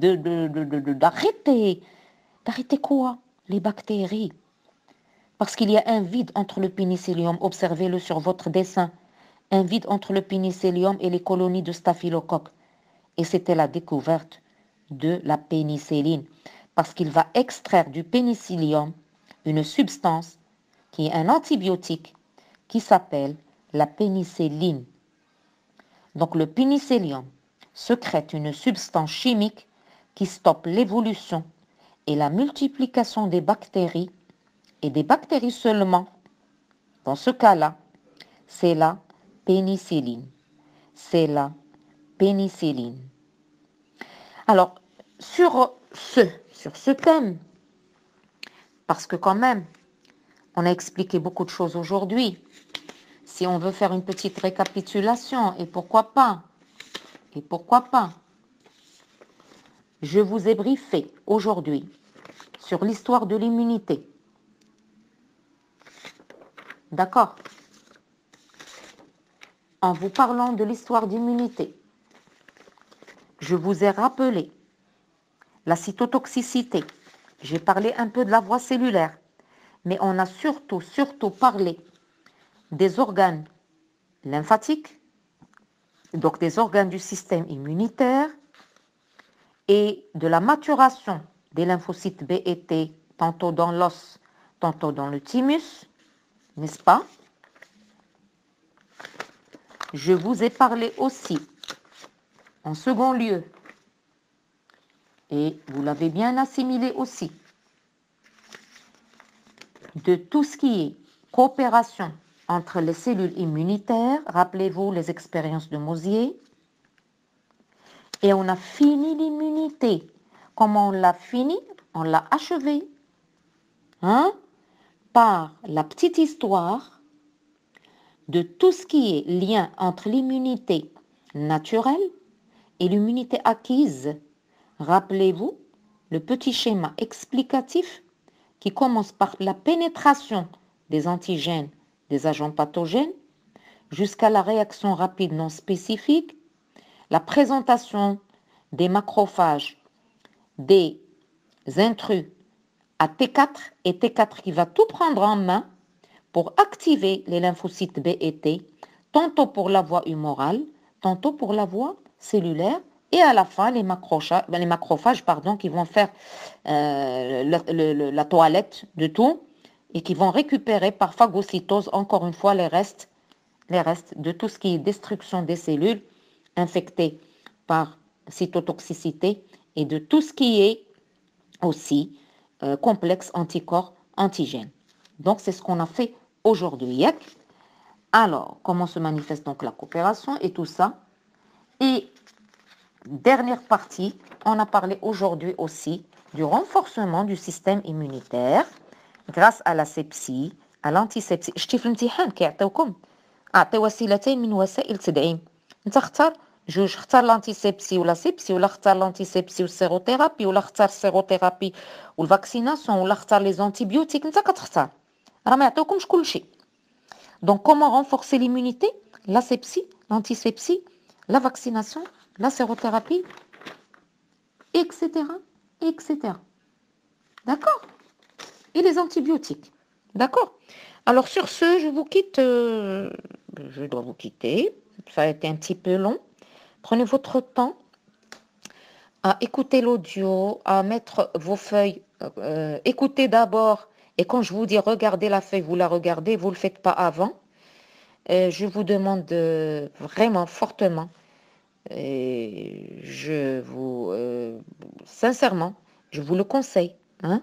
d'arrêter quoi? Les bactéries. Parce qu'il y a un vide entre le pénicillium, observez-le sur votre dessin, un vide entre le pénicillium et les colonies de staphylocoques. Et c'était la découverte de la pénicilline. Parce qu'il va extraire du pénicillium une substance qui est un antibiotique qui s'appelle la pénicilline. Donc le pénicillium sécrète une substance chimique qui stoppe l'évolution et la multiplication des bactéries, et des bactéries seulement. Dans ce cas-là, c'est la pénicilline. C'est la pénicilline. Alors, sur ce thème, parce que quand même, on a expliqué beaucoup de choses aujourd'hui, si on veut faire une petite récapitulation, et pourquoi pas, je vous ai briefé aujourd'hui sur l'histoire de l'immunité. D'accord? En vous parlant de l'histoire d'immunité, je vous ai rappelé la cytotoxicité. J'ai parlé un peu de la voie cellulaire. mais on a surtout parlé des organes lymphatiques, donc des organes du système immunitaire, et de la maturation des lymphocytes B et T, tantôt dans l'os, tantôt dans le thymus, n'est-ce pas? Je vous ai parlé aussi, en second lieu, et vous l'avez bien assimilé aussi, de tout ce qui est coopération entre les cellules immunitaires, rappelez-vous les expériences de Mosier, et on a fini l'immunité. Comment on l'a fini? On l'a achevé. Hein? Par la petite histoire de tout ce qui est lien entre l'immunité naturelle et l'immunité acquise. Rappelez-vous le petit schéma explicatif qui commence par la pénétration des antigènes, des agents pathogènes, jusqu'à la réaction rapide non spécifique, la présentation des macrophages, des intrus à T4 et T4 qui va tout prendre en main pour activer les lymphocytes B et T, tantôt pour la voie humorale, tantôt pour la voie cellulaire, et à la fin les macrophages qui vont faire la toilette de tout et qui vont récupérer par phagocytose encore une fois les restes de tout ce qui est destruction des cellules infectées par cytotoxicité et de tout ce qui est aussi complexe anticorps antigène. Donc c'est ce qu'on a fait aujourd'hui. Alors, comment se manifeste donc la coopération et tout ça? Et dernière partie, on a parlé aujourd'hui aussi du renforcement du système immunitaire grâce à la sepsie, à l'antisepsie. شتي في الامتحان كيعطيوكم وسيلتين من وسائل تدعيم. انت اختار جوج، اختار l'antisepsie ولا سيبسي، ولا اختار l'antisepsie والسيروثيرابي، ولا اختار السيروثيرابي والفاكسيناسيون، ولا اختار les antibiotiques. انت كتختار، راه ما يعطيوكمش كل شيء. Donc, comment renforcer l'immunité? La sepsie, l'antisepsie, la vaccination, la sérothérapie, etc., etc. D'accord? Et les antibiotiques. D'accord? Alors, sur ce, je vous quitte. Je dois vous quitter. Ça a été un petit peu long. Prenez votre temps à écouter l'audio, à mettre vos feuilles. Écoutez d'abord. Et quand je vous dis regardez la feuille, vous la regardez. Vous ne le faites pas avant. Je vous demande vraiment fortement, sincèrement, je vous le conseille, hein,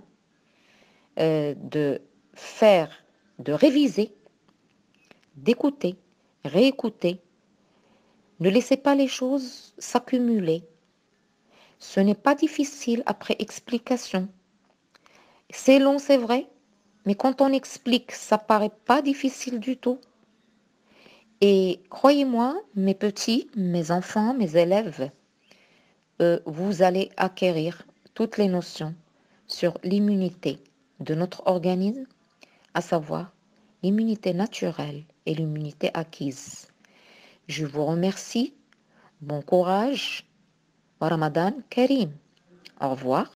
de faire, de réviser, d'écouter, réécouter. Ne laissez pas les choses s'accumuler. Ce n'est pas difficile après explication. C'est long, c'est vrai, mais quand on explique, ça paraît pas difficile du tout. Et croyez-moi, mes petits, mes enfants, mes élèves, vous allez acquérir toutes les notions sur l'immunité de notre organisme, à savoir l'immunité naturelle et l'immunité acquise. Je vous remercie. Bon courage. Ramadan Karim. Au revoir.